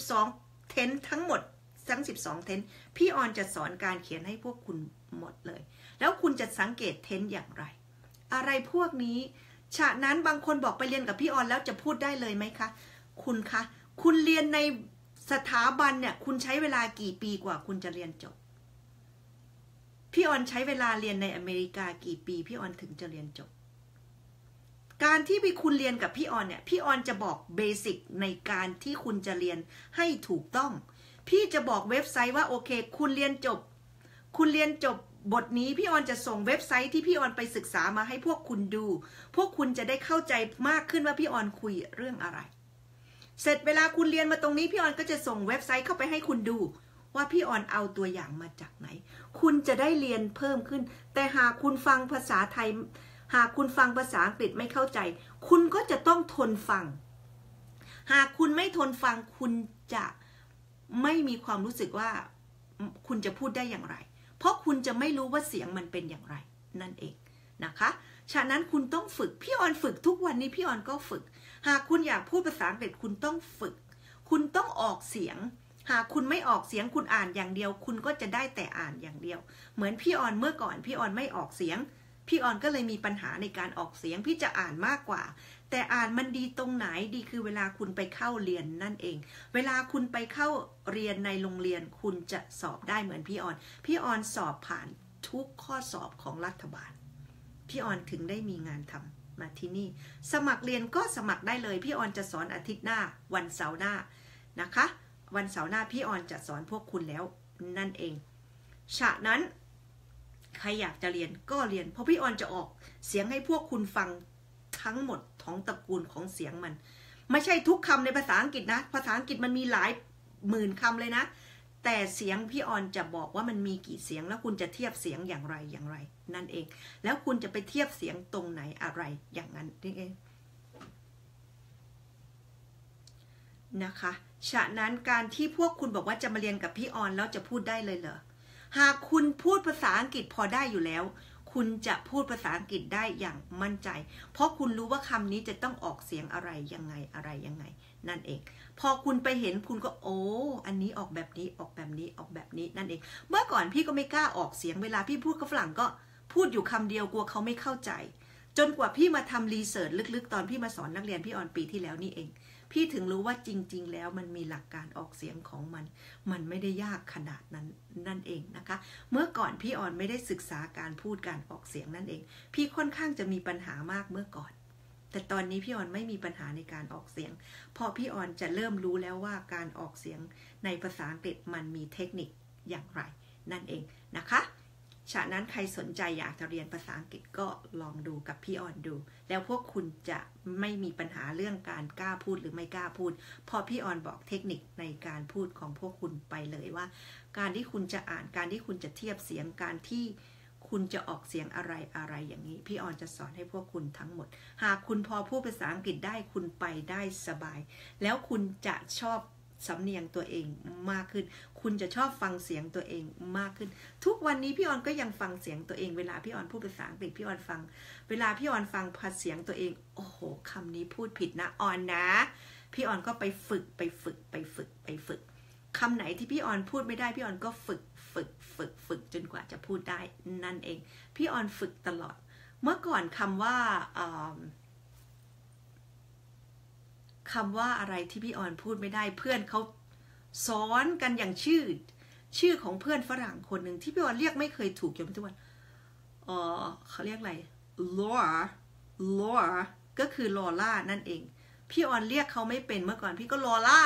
12 tense ทั้งหมดทั้ง12 tense พี่ออนจะสอนการเขียนให้พวกคุณหมดเลยแล้วคุณจะสังเกต tense อย่างไรอะไรพวกนี้ฉะนั้นบางคนบอกไปเรียนกับพี่ออนแล้วจะพูดได้เลยไหมคะคุณเรียนในสถาบันเนี่ยคุณใช้เวลากี่ปีกว่าคุณจะเรียนจบพี่ออนใช้เวลาเรียนในอเมริกากี่ปีพี่ออนถึงจะเรียนจบการที่คุณเรียนกับพี่ออนเนี่ยพี่ออนจะบอกเบสิกในการที่คุณจะเรียนให้ถูกต้องพี่จะบอกเว็บไซต์ว่าโอเคคุณเรียนจบบทนี้พี่ออนจะส่งเว็บไซต์ที่พี่ออนไปศึกษามาให้พวกคุณดูพวกคุณจะได้เข้าใจมากขึ้นว่าพี่ออนคุยเรื่องอะไรเสร็จเวลาคุณเรียนมาตรงนี้พี่ออนก็จะส่งเว็บไซต์เข้าไปให้คุณดูว่าพี่ออนเอาตัวอย่างมาจากไหนคุณจะได้เรียนเพิ่มขึ้นแต่หากคุณฟังภาษาไทยหากคุณฟังภาษาอังกฤษไม่เข้าใจคุณก็จะต้องทนฟังหากคุณไม่ทนฟังคุณจะไม่มีความรู้สึกว่าคุณจะพูดได้อย่างไรเพราะคุณจะไม่รู้ว่าเสียงมันเป็นอย่างไรนั่นเองนะคะฉะนั้นคุณต้องฝึกพี่ออนฝึกทุกวันนี้พี่ออนก็ฝึกหากคุณอยากพูดภาษาอังกฤษคุณต้องฝึกคุณต้องออกเสียงหากคุณไม่ออกเสียงคุณอ่านอย่างเดียวคุณก็จะได้แต่อ่านอย่างเดียวเหมือนพี่ออนเมื่อก่อนพี่ออนไม่ออกเสียงพี่ออนก็เลยมีปัญหาในการออกเสียงพี่จะอ่านมากกว่าแต่อ่านมันดีตรงไหนดีคือเวลาคุณไปเข้าเรียนนั่นเองเวลาคุณไปเข้าเรียนในโรงเรียนคุณจะสอบได้เหมือนพี่ออนสอบผ่านทุกข้อสอบของรัฐบาลพี่ออนถึงได้มีงานทำมาที่นี่สมัครเรียนก็สมัครได้เลยพี่ออนจะสอนอาทิตย์หน้าวันเสาร์หน้านะคะวันเสาร์หน้าพี่ออนจะสอนพวกคุณแล้วนั่นเองฉะนั้นใครอยากจะเรียนก็เรียนเพราะพี่ออนจะออกเสียงให้พวกคุณฟังทั้งหมดของตระกูลของเสียงมันไม่ใช่ทุกคำในภาษาอังกฤษนะภาษาอังกฤษมันมีหลายหมื่นคำเลยนะแต่เสียงพี่ออนจะบอกว่ามันมีกี่เสียงแล้วคุณจะเทียบเสียงอย่างไรนั่นเองแล้วคุณจะไปเทียบเสียงตรงไหนอะไรอย่างนั้นนี่เองนะคะฉะนั้นการที่พวกคุณบอกว่าจะมาเรียนกับพี่ออนแล้วจะพูดได้เลยเหรอหากคุณพูดภาษาอังกฤษพอได้อยู่แล้วคุณจะพูดภาษาอังกฤษได้อย่างมั่นใจเพราะคุณรู้ว่าคำนี้จะต้องออกเสียงอะไรยังไงนั่นเองพอคุณไปเห็นคุณก็โอ้อันนี้ออกแบบนี้ออกแบบนี้ออกแบบนี้นั่นเองเมื่อก่อนพี่ก็ไม่กล้าออกเสียงเวลาพี่พูดกับฝรั่งก็พูดอยู่คำเดียวกลัวเขาไม่เข้าใจจนกว่าพี่มาทำรีเสิร์ชลึกๆตอนพี่มาสอนนักเรียนพี่ออนปีที่แล้วนี่เองพี่ถึงรู้ว่าจริงๆแล้วมันมีหลักการออกเสียงของมันไม่ได้ยากขนาดนั้นนั่นเองนะคะเมื่อก่อนพี่ออนไม่ได้ศึกษาการพูดการออกเสียงนั่นเองพี่ค่อนข้างจะมีปัญหามากเมื่อก่อนแต่ตอนนี้พี่ออนไม่มีปัญหาในการออกเสียงเพราะพี่ออนจะเริ่มรู้แล้วว่าการออกเสียงในภาษาอังกฤษมันมีเทคนิคอย่างไรนั่นเองนะคะฉะนั้นใครสนใจอยากจะเรียนภาษาอังกฤษก็ลองดูกับพี่ออนดู แล้วพวกคุณจะไม่มีปัญหาเรื่องการกล้าพูดหรือไม่กล้าพูดเพราะพี่ออนบอกเทคนิคในการพูดของพวกคุณไปเลยว่าการที่คุณจะอ่านการที่คุณจะเทียบเสียงการที่คุณจะออกเสียงอะไรอย่างนี้พี่ออนจะสอนให้พวกคุณทั้งหมดหากคุณพอพูดภาษาอังกฤษได้คุณไปได้สบายแล้วคุณจะชอบสำเนียงตัวเองมากขึ้นคุณจะชอบฟังเสียงตัวเองมากขึ้นทุกวันนี้พี่ออนก็ยังฟังเสียงตัวเองเวลาพี่ออนพูดภาษาอังกฤษพี่ออนฟังเวลาพี่ออนฟังเสียงตัวเองโอ้โหคำนี้พูดผิดนะออนนะพี่ออนก็ไปฝึกคำไหนที่พี่ออนพูดไม่ได้พี่ออนก็ฝึกจนกว่าจะพูดได้นั่นเองพี่ออนฝึกตลอดเมื่อก่อนคำว่าอะไรที่พี่ออนพูดไม่ได้เพื่อนเขาสอนกันอย่างชื่อของเพื่อนฝรั่งคนหนึ่งที่พี่ออนเรียกไม่เคยถูกจนทุกวันเขาเรียกอะไร Laura ก็คือลอล่านั่นเองพี่ออนเรียกเขาไม่เป็นเมื่อก่อนพี่ก็ลอล่า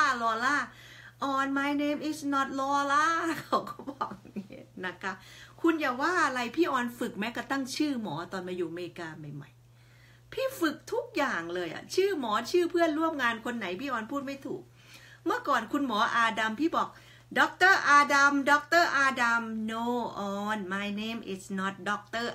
my name is not Lola เขาก็บอกอย่างนี้นะคะคุณอย่าว่าอะไรพี่ออนฝึกแม้กระทั่งชื่อหมอตอนมาอยู่อเมริกาใหม่ๆพี่ฝึกทุกอย่างเลยอะชื่อหมอชื่อเพื่อนร่วมงานคนไหนพี่ออนพูดไม่ถูกเมื่อก่อนคุณหมออาดัมพี่บอกDr. Adam no on my name is not Dr.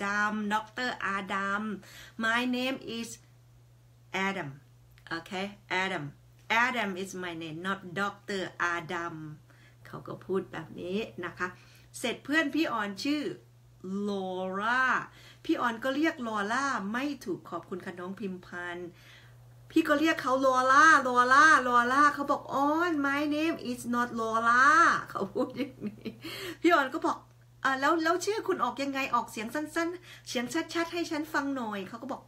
Adam my name is Adam okay Adam is my name not Dr. Adam เขาก็พูดแบบนี้นะคะเสร็จเพื่อนพี่ออนชื่อ Laura พี่ออนก็เรียก Laura ไม่ถูกขอบคุณค่ะน้องพิมพันธ์พี่ก็เรียกเขา Laura เขาบอก on my name is not Laura เขาพูดอย่างนี้พี่ออนก็บอกแล้วชื่อคุณออกยังไงออกเสียงสั้นๆเสียงชัดๆให้ฉันฟังหน่อยเขาก็บอก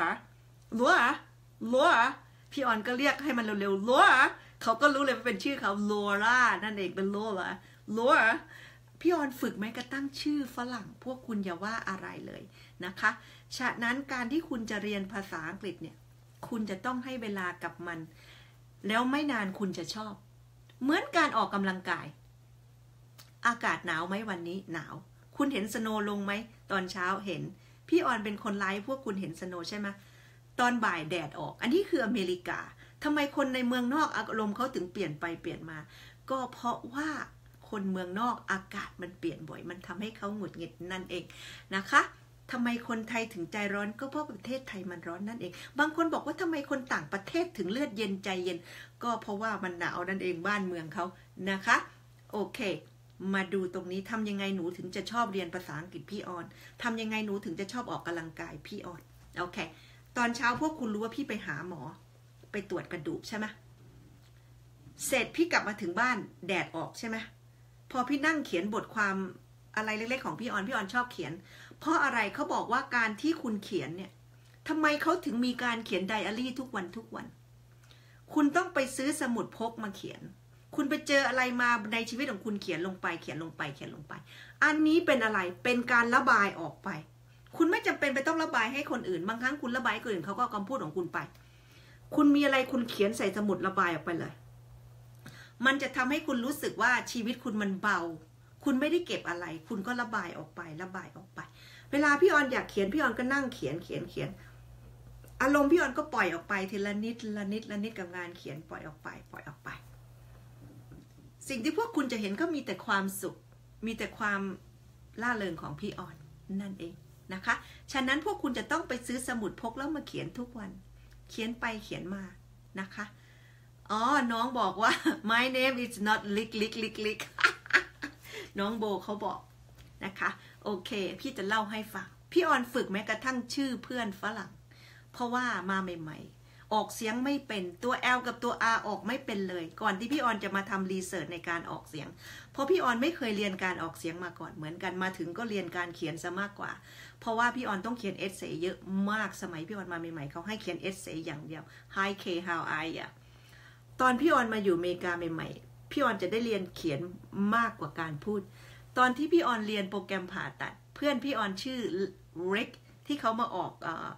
Lauraพี่ออนก็เรียกให้มันเร็วๆ Laura เขาก็รู้เลยว่าเป็นชื่อเขา Laura นั่นเองเป็น Laura พี่ออนฝึกแม้กระทั่งชื่อฝรั่งพวกคุณอย่าว่าอะไรเลยนะคะฉะนั้นการที่คุณจะเรียนภาษาอังกฤษเนี่ยคุณจะต้องให้เวลากับมันแล้วไม่นานคุณจะชอบเหมือนการออกกำลังกายอากาศหนาวไหมวันนี้หนาวคุณเห็นสโนว์ลงไหมตอนเช้าเห็นพี่ออนเป็นคนไลฟ์พวกคุณเห็นสโนว์ใช่ไหมตอนบ่ายแดดออกอันนี้คืออเมริกาทำไมคนในเมืองนอกอารมณ์เขาถึงเปลี่ยนไปเปลี่ยนมาก็เพราะว่าคนเมืองนอกอากาศมันเปลี่ยนบ่อยมันทำให้เขาหงุดหงิดนั่นเองนะคะทำไมคนไทยถึงใจร้อนก็เพราะประเทศไทยมันร้อนนั่นเองบางคนบอกว่าทำไมคนต่างประเทศถึงเลือดเย็นใจเย็นก็เพราะว่ามันหนาวนั่นเองบ้านเมืองเขานะคะโอเคมาดูตรงนี้ทำยังไงหนูถึงจะชอบเรียนภาษาอังกฤษพี่ออนทำยังไงหนูถึงจะชอบออกกำลังกายพี่ออนโอเคตอนเช้าพวกคุณรู้ว่าพี่ไปหาหมอไปตรวจกระดูกใช่ไหมเสร็จพี่กลับมาถึงบ้านแดดออกใช่ไหมพอพี่นั่งเขียนบทความอะไรเล็กๆของพี่ออนชอบเขียนเพราะอะไรเขาบอกว่าการที่คุณเขียนเนี่ยทำไมเขาถึงมีการเขียนไดอารี่ทุกวันคุณต้องไปซื้อสมุดพกมาเขียนคุณไปเจออะไรมาในชีวิตของคุณเขียนลงไปอันนี้เป็นอะไรเป็นการระบายออกไปคุณไม่จำเป็นไปต้องระบายให้คนอื่นบางครั้งคุณระบายให้คนอื่นเขาก็เอาคำพูดของคุณไปคุณมีอะไรคุณเขียนใส่สมุดระบายออกไปเลยมันจะทำให้คุณรู้สึกว่าชีวิตคุณมันเบาคุณไม่ได้เก็บอะไรคุณก็ระบายออกไปเวลาพี่ออนอยากเขียนพี่ออนก็นั่งเขียนอารมณ์พี่ออนก็ปล่อยออกไปทีละนิดกับงานเขียนปล่อยออกไปสิ่งที่พวกคุณจะเห็นก็มีแต่ความสุขมีแต่ความล่าเริงของพี่ออนนั่นเองนะคะฉะนั้นพวกคุณจะต้องไปซื้อสมุดพกแล้วมาเขียนทุกวันเขียนไปเขียนมานะคะน้องบอกว่า my name is not lick น้องโบเขาบอกนะคะโอเคพี่จะเล่าให้ฟังพี่ออนฝึกแม้กระทั่งชื่อเพื่อนฝรั่งเพราะว่ามาใหม่ๆออกเสียงไม่เป็นตัว L กับตัว R ออกไม่เป็นเลยก่อนที่พี่ออนจะมาทำรีเสิร์ชในการออกเสียงเพราะพี่ออนไม่เคยเรียนการออกเสียงมาก่อนเหมือนกันมาถึงก็เรียนการเขียนซะมากกว่าเพราะว่าพี่ออนต้องเขียนเอสเซย์เยอะมากสมัยพี่ออนมาใหม่ๆเขาให้เขียนเอสเซย์อย่างเดียว Hi K How are you ตอนพี่ออนมาอยู่อเมริกาใหม่ๆพี่ออนจะได้เรียนเขียนมากกว่าการพูดตอนที่พี่ออนเรียนโปรแกรมผ่าตัดเพื่อนพี่ออนชื่อริกที่เขามาออก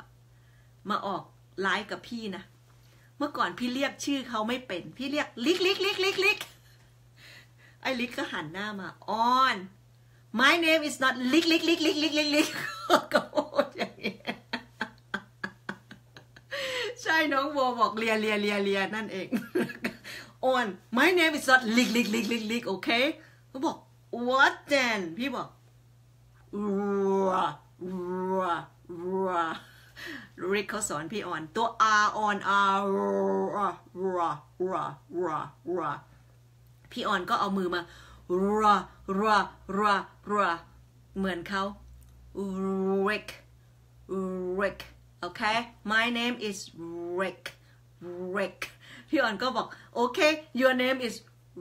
ไลฟ์กับพี่นะเมื่อก่อนพี่เรียกชื่อเขาไม่เป็นพี่เรียกลิกไอ้ลิกก็หันหน้ามาออน my name is not ลิกก็พูดอย่างนี้ใช่น้องโบบอกเลียนั่นเองออน my name is not ลิกโอเคเขาบอก what then พี่บอกริกเขาสอนพี่ออนตัว r on r พี่ออนก็เอามือมาเหมือนเขา Rickโอเค my name is Rick พี่ออนก็บอกโอเค your name is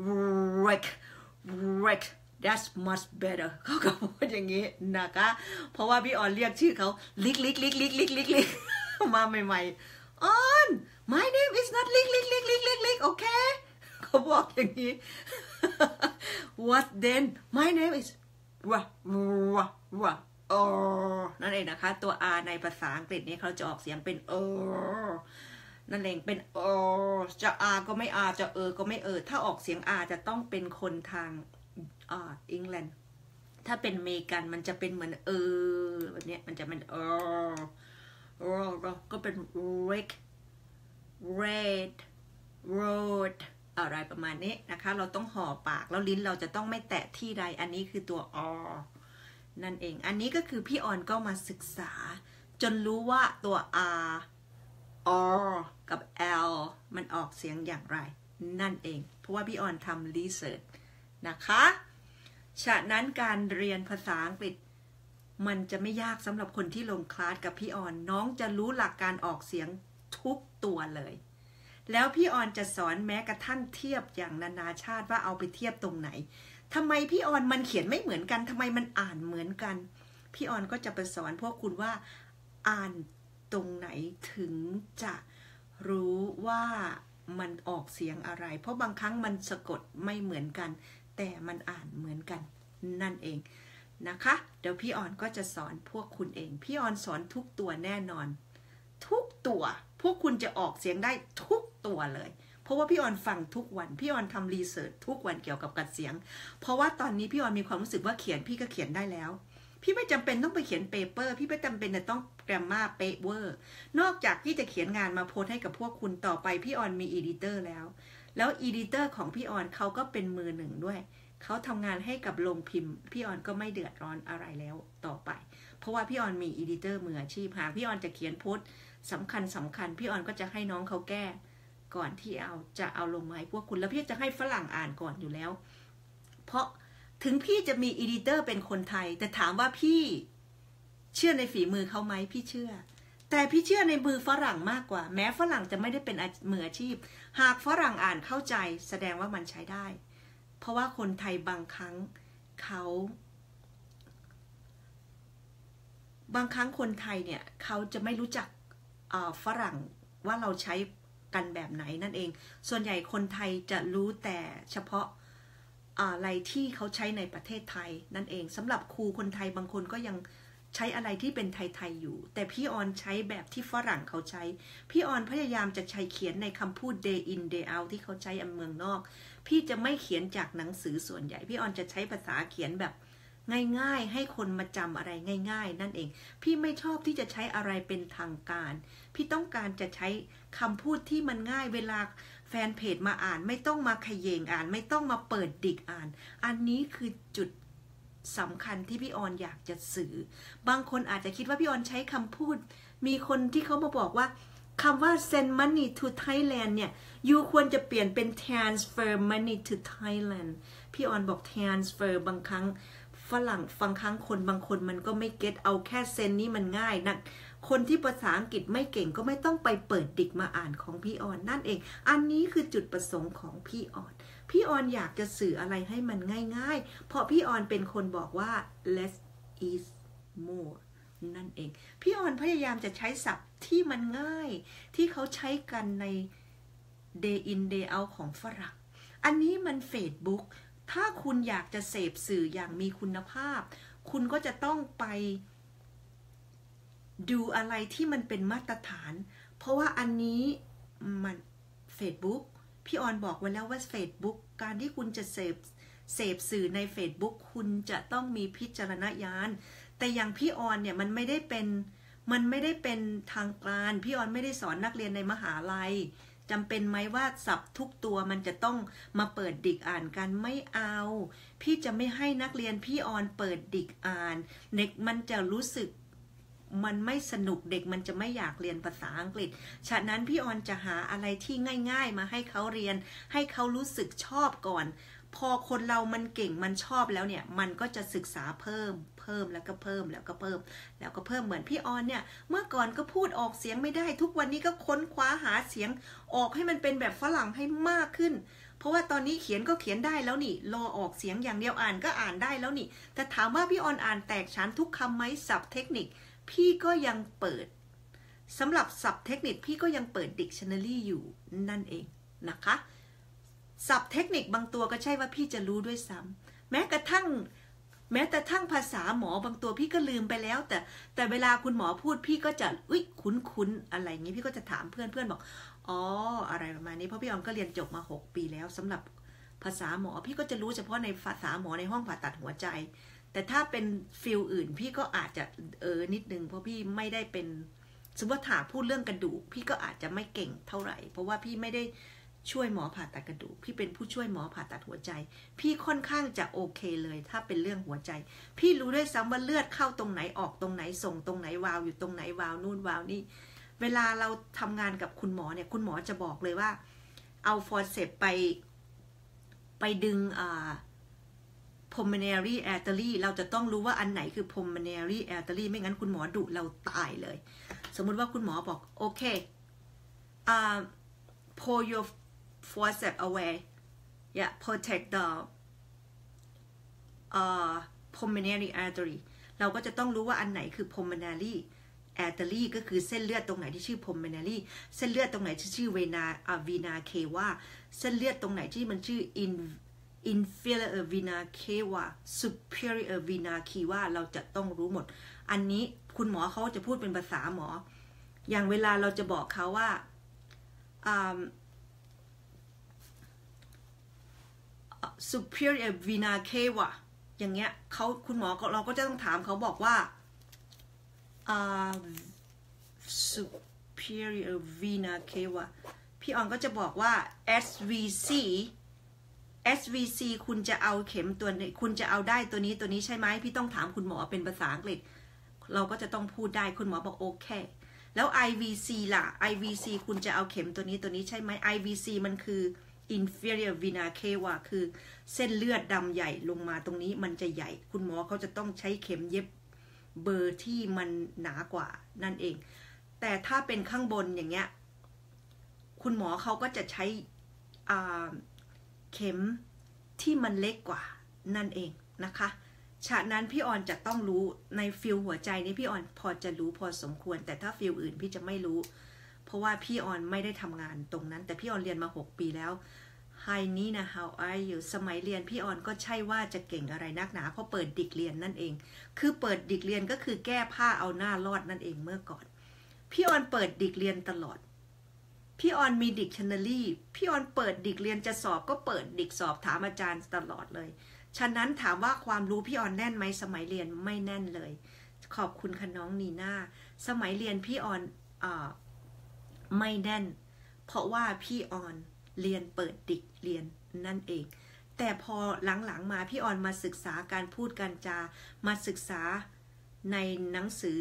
Rick that's much better เขาก็พูดอย่างนี้นะคะเพราะว่าพี่ออนเรียกชื่อเขาลิกมาใหม่ๆออน my name is not ลิกโอเคเขาบอกอย่างนี้ what then my name is นั่นเองนะคะตัว R ในภาษาอังกฤษนี้เขาจะออกเสียงเป็นนั่นเองเป็นจะ R ก็ไม่ R จะก็ไม่ถ้าออกเสียง R จะต้องเป็นคนทางอังกฤษถ้าเป็นอเมริกันมันจะเป็นเหมือนแบบนี้มันจะเป็นก็เป็น red road อะไรประมาณนี้นะคะเราต้องห่อปากแล้วลิ้นเราจะต้องไม่แตะที่ใดอันนี้คือตัว นั่นเองอันนี้ก็คือพี่ออนก็มาศึกษาจนรู้ว่าตัว R กับ L มันออกเสียงอย่างไรนั่นเองเพราะว่าพี่ออนทำรีเสิร์ชนะคะฉะนั้นการเรียนภาษาอังกฤษมันจะไม่ยากสำหรับคนที่ลงคลาสกับพี่ออนน้องจะรู้หลักการออกเสียงทุกตัวเลยแล้วพี่ออนจะสอนแม้กระทั่งเทียบอย่างนานาชาติว่าเอาไปเทียบตรงไหนทำไมพี่ออนมันเขียนไม่เหมือนกันทำไมมันอ่านเหมือนกันพี่ออนก็จะไปสอนพวกคุณว่าอ่านตรงไหนถึงจะรู้ว่ามันออกเสียงอะไรเพราะบางครั้งมันสะกดไม่เหมือนกันแต่มันอ่านเหมือนกันนั่นเองนะคะเดี๋ยวพี่ออนก็จะสอนพวกคุณเองพี่ออนสอนทุกตัวแน่นอนทุกตัวพวกคุณจะออกเสียงได้ทุกตัวเลยเพราะว่าพี่ออนฟังทุกวันพี่ออนทำรีเสิร์ชทุกวันเกี่ยวกับการเสียงเพราะว่าตอนนี้พี่ออนมีความรู้สึกว่าเขียนพี่ก็เขียนได้แล้วพี่ไม่จำเป็นต้องไปเขียนเปเปอร์พี่ไม่จำเป็นจะต้องแกรมมาเป๊ะเวอร์นอกจากที่จะเขียนงานมาโพสให้กับพวกคุณต่อไปพี่ออนมีอีดิเตอร์แล้วอีดิเตอร์ของพี่ออนเขาก็เป็นมือหนึ่งด้วยเขาทำงานให้กับโรงพิมพ์พี่ออนก็ไม่เดือดร้อนอะไรแล้วต่อไปเพราะว่าพี่ออนมีอีดิเตอร์มืออาชีพหากพี่ออนจะเขียนโพสสำคัญพี่ออนก็จะให้น้องเขาแก้ก่อนที่จะเอาลงมาให้พวกคุณแล้วพี่จะให้ฝรั่งอ่านก่อนอยู่แล้วเพราะถึงพี่จะมีอีดิเตอร์เป็นคนไทยแต่ถามว่าพี่เชื่อในฝีมือเขาไหมพี่เชื่อแต่พี่เชื่อในมือฝรั่งมากกว่าแม้ฝรั่งจะไม่ได้เป็นมืออาชีพหากฝรั่งอ่านเข้าใจแสดงว่ามันใช้ได้เพราะว่าคนไทยบางครั้งคนไทยเนี่ยเขาจะไม่รู้จักฝรั่งว่าเราใช้กันแบบไหนนั่นเองส่วนใหญ่คนไทยจะรู้แต่เฉพาะอะไรที่เขาใช้ในประเทศไทยนั่นเองสำหรับครูคนไทยบางคนก็ยังใช้อะไรที่เป็นไทยๆอยู่แต่พี่ออนใช้แบบที่ฝรั่งเขาใช้พี่ออนพยายามจะใช้เขียนในคำพูด day in day out ที่เขาใช้เมืองนอกพี่จะไม่เขียนจากหนังสือส่วนใหญ่พี่ออนจะใช้ภาษาเขียนแบบง่ายๆให้คนมาจำอะไรง่ายๆนั่นเองพี่ไม่ชอบที่จะใช้อะไรเป็นทางการพี่ต้องการจะใช้คำพูดที่มันง่ายเวลาแฟนเพจมาอ่านไม่ต้องมาเขย่งอ่านไม่ต้องมาเปิดดิกอ่านอันนี้คือจุดสำคัญที่พี่ออนอยากจะสื่อบางคนอาจจะคิดว่าพี่ออนใช้คำพูดมีคนที่เขามาบอกว่าคำว่า send money to Thailand เนี่ยยูควรจะเปลี่ยนเป็น transfer money to Thailand พี่ออนบอก transfer บางครั้งฝรั่งบางครั้งคนบางคนมันก็ไม่เก็ตเอาแค่เซนนี้มันง่ายนะคนที่ภาษาอังกฤษไม่เก่งก็ไม่ต้องไปเปิดดิกมาอ่านของพี่ออนนั่นเองอันนี้คือจุดประสงค์ของพี่ออนอยากจะสื่ออะไรให้มันง่ายๆเพราะพี่ออนเป็นคนบอกว่า less is more นั่นเองพี่ออนพยายามจะใช้ศัพท์ที่มันง่ายที่เขาใช้กันใน day in day out ของฝรั่งอันนี้มัน Facebook ถ้าคุณอยากจะเสพสื่ออย่างมีคุณภาพคุณก็จะต้องไปดูอะไรที่มันเป็นมาตรฐานเพราะว่าอันนี้มัน Facebook พี่ออนบอกไว้แล้วว่า Facebook การที่คุณจะเเสพสื่อใน Facebook คุณจะต้องมีพิจารณญาณแต่อย่างพี่ออนเนี่ยมันไม่ได้เป็นทางการพี่ออนไม่ได้สอนนักเรียนในมหาลัยจำเป็นไหมว่าศัพท์ทุกตัวมันจะต้องมาเปิดดิกอ่านกันไม่เอาพี่จะไม่ให้นักเรียนพี่ออนเปิดดิกอ่านเด็กมันจะรู้สึกมันไม่สนุกเด็กมันจะไม่อยากเรียนภาษาอังกฤษฉะนั้นพี่ออนจะหาอะไรที่ง่ายๆมาให้เขาเรียนให้เขารู้สึกชอบก่อนพอคนเรามันเก่งมันชอบแล้วเนี่ยมันก็จะศึกษาเพิ่มแล้วก็เพิ่มแล้วก็เพิ่มเหมือนพี่ออนเนี่ยเมื่อก่อนก็พูดออกเสียงไม่ได้ทุกวันนี้ก็ค้นคว้าหาเสียงออกให้มันเป็นแบบฝรั่งให้มากขึ้นเพราะว่าตอนนี้เขียนก็เขียนได้แล้วนี่รอออกเสียงอย่างเดียวอ่านก็อ่านได้แล้วนี่แต่ถามว่าพี่ออนอ่านแตกฉานทุกคำไหมศัพท์เทคนิคพี่ก็ยังเปิดสำหรับศัพท์เทคนิคพี่ก็ยังเปิด dictionary อยู่นั่นเองนะคะศัพท์เทคนิคบางตัวก็ใช่ว่าพี่จะรู้ด้วยซ้ำแม้กระทั่งภาษาหมอบางตัวพี่ก็ลืมไปแล้วแต่เวลาคุณหมอพูดพี่ก็จะคุ้นอะไรอย่างนี้พี่ก็จะถามเพื่อนบอกอ๋ออะไรประมาณนี้เพราะพี่ออมก็เรียนจบมา6 ปีแล้วสำหรับภาษาหมอพี่ก็จะรู้เฉพาะในภาษาหมอในห้องผ่าตัดหัวใจแต่ถ้าเป็นฟิลอื่นพี่ก็อาจจะนิดนึงเพราะพี่ไม่ได้เป็นสมมติว่าถามพูดเรื่องกระดูกพี่ก็อาจจะไม่เก่งเท่าไหร่เพราะว่าพี่ไม่ได้ช่วยหมอผ่าตัดกระดูกพี่เป็นผู้ช่วยหมอผ่าตัดหัวใจพี่ค่อนข้างจะโอเคเลยถ้าเป็นเรื่องหัวใจพี่รู้ด้วยซ้ำว่าเลือดเข้าตรงไหนออกตรงไหนส่งตรงไหนวาล์วอยู่ตรงไหนวาล์วนู่นวาล์วนี่เวลาเราทำงานกับคุณหมอเนี่ยคุณหมอจะบอกเลยว่าเอาฟอร์เซปไปดึงpulmonary artery เราจะต้องรู้ว่าอันไหนคือ pulmonary artery ไม่งั้นคุณหมอดุเราตายเลยสมมุติว่าคุณหมอบอกโอเคpull your forceps away yeah protect the pulmonary artery เราก็จะต้องรู้ว่าอันไหนคือ pulmonary artery ก็คือเส้นเลือดตรงไหนที่ชื่อ pulmonary เส้นเลือดตรงไหนที่ชื่อ vena cava เส้นเลือดตรงไหนที่มันชื่อ inferior vena cava superior vena cava เราจะต้องรู้หมดอันนี้คุณหมอเขาจะพูดเป็นภาษาหมออย่างเวลาเราจะบอกเขาว่าsuperior vena cava อย่างเงี้ยคุณหมอเราก็จะต้องถามเขาบอกว่าsuperior vena cava พี่ออนก็จะบอกว่า SVC คุณจะเอาเข็มตัวนี้คุณจะเอาได้ตัวนี้ใช่ไหมพี่ต้องถามคุณหมอเป็นภาษาอังกฤษเราก็จะต้องพูดได้คุณหมอบอกโอเคแล้ว IVC ล่ะ IVC คุณจะเอาเข็มตัวนี้ใช่ไหม IVC มันคือ inferior vena cava คือเส้นเลือดดำใหญ่ลงมาตรงนี้มันจะใหญ่คุณหมอเขาจะต้องใช้เข็มเย็บเบอร์ที่มันหนากว่านั่นเองแต่ถ้าเป็นข้างบนอย่างเงี้ยคุณหมอเขาก็จะใช้เข็มที่มันเล็กกว่านั่นเองนะคะฉะนั้นพี่ออนจะต้องรู้ในฟิลหัวใจนี้พี่ออนพอจะรู้พอสมควรแต่ถ้าฟิลอื่นพี่จะไม่รู้เพราะว่าพี่ออนไม่ได้ทำงานตรงนั้นแต่พี่ออนเรียนมา6 ปีแล้ว Hi Nina how are you สมัยเรียนพี่ออนก็ใช่ว่าจะเก่งอะไรนักหนาเพราะเปิดดิกเรียนนั่นเองคือเปิดดิกเรียนก็คือแก้ผ้าเอาหน้ารอดนั่นเองเมื่อก่อนพี่ออนเปิดดิกเรียนตลอดพี่ออนมีดิกชันนารีพี่ออนเปิดดิกเรียนจะสอบก็เปิดดิกสอบถามอาจารย์ตลอดเลยฉะนั้นถามว่าความรู้พี่ออนแน่นไหมสมัยเรียนไม่แน่นเลยขอบคุณค่ะน้องนีน่าสมัยเรียนพี่ออนไม่แน่นเพราะว่าพี่ออนเรียนเปิดดิกเรียนนั่นเองแต่พอหลังๆมาพี่ออนมาศึกษาการพูดการจามาศึกษาในหนังสือ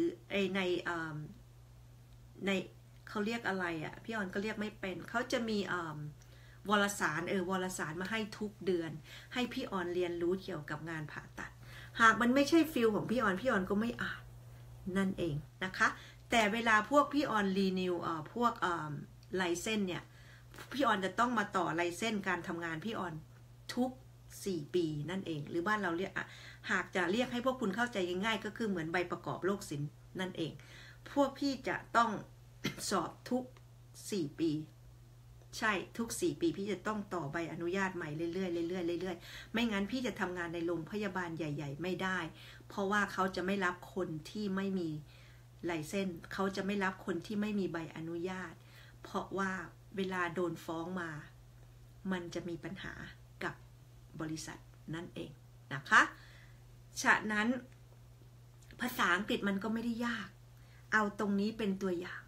ในเขาเรียกอะไรอ่ะพี่ออนก็เรียกไม่เป็นเขาจะมีวารสารมาให้ทุกเดือนให้พี่ออนเรียนรู้เกี่ยวกับงานผ่าตัดหากมันไม่ใช่ฟิลของพี่ออนก็ไม่อ่านนั่นเองนะคะแต่เวลาพวกพี่ออนรีนิวพวกไลเซนเนี่ยพี่ออนจะต้องมาต่อไลเซนการทำงานพี่ออนทุก4 ปีนั่นเองหรือบ้านเราเรียกหากจะเรียกให้พวกคุณเข้าใจง่ายๆก็คือเหมือนใบประกอบโรคศิลป์นั่นเองพวกพี่จะต้องสอบทุก4 ปีใช่ทุก4 ปีพี่จะต้องต่อใบอนุญาตใหม่เรื่อยๆไม่งั้นพี่จะทำงานในโรงพยาบาลใหญ่ๆไม่ได้เพราะว่าเขาจะไม่รับคนที่ไม่มีไลเซนส์เขาจะไม่รับคนที่ไม่มีใบอนุญาตเพราะว่าเวลาโดนฟ้องมามันจะมีปัญหากับบริษัทนั่นเองนะคะฉะนั้นภาษาอังกฤษมันก็ไม่ได้ยากเอาตรงนี้เป็นตัวอย่าง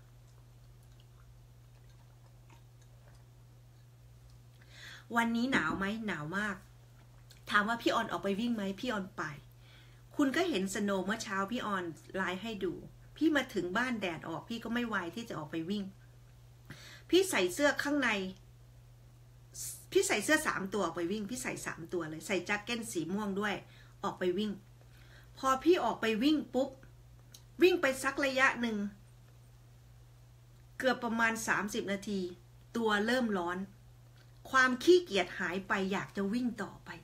วันนี้หนาวไหมหนาวมากถามว่าพี่ออนออกไปวิ่งไหมพี่ออนไปคุณก็เห็นสโนว์เมื่อเช้าพี่ออนไลฟ์ให้ดูพี่มาถึงบ้านแดดออกพี่ก็ไม่ไหวที่จะออกไปวิ่งพี่ใส่เสื้อข้างในพี่ใส่เสื้อ3ตัวออกไปวิ่งพี่ใส่3ตัวเลยใส่แจ็คเก็ตสีม่วงด้วยออกไปวิ่งพอพี่ออกไปวิ่งปุ๊บวิ่งไปสักระยะหนึ่งเกือบประมาณ30นาทีตัวเริ่มร้อนความขี้เกียจหายไปอยากจะวิ่งต่อไป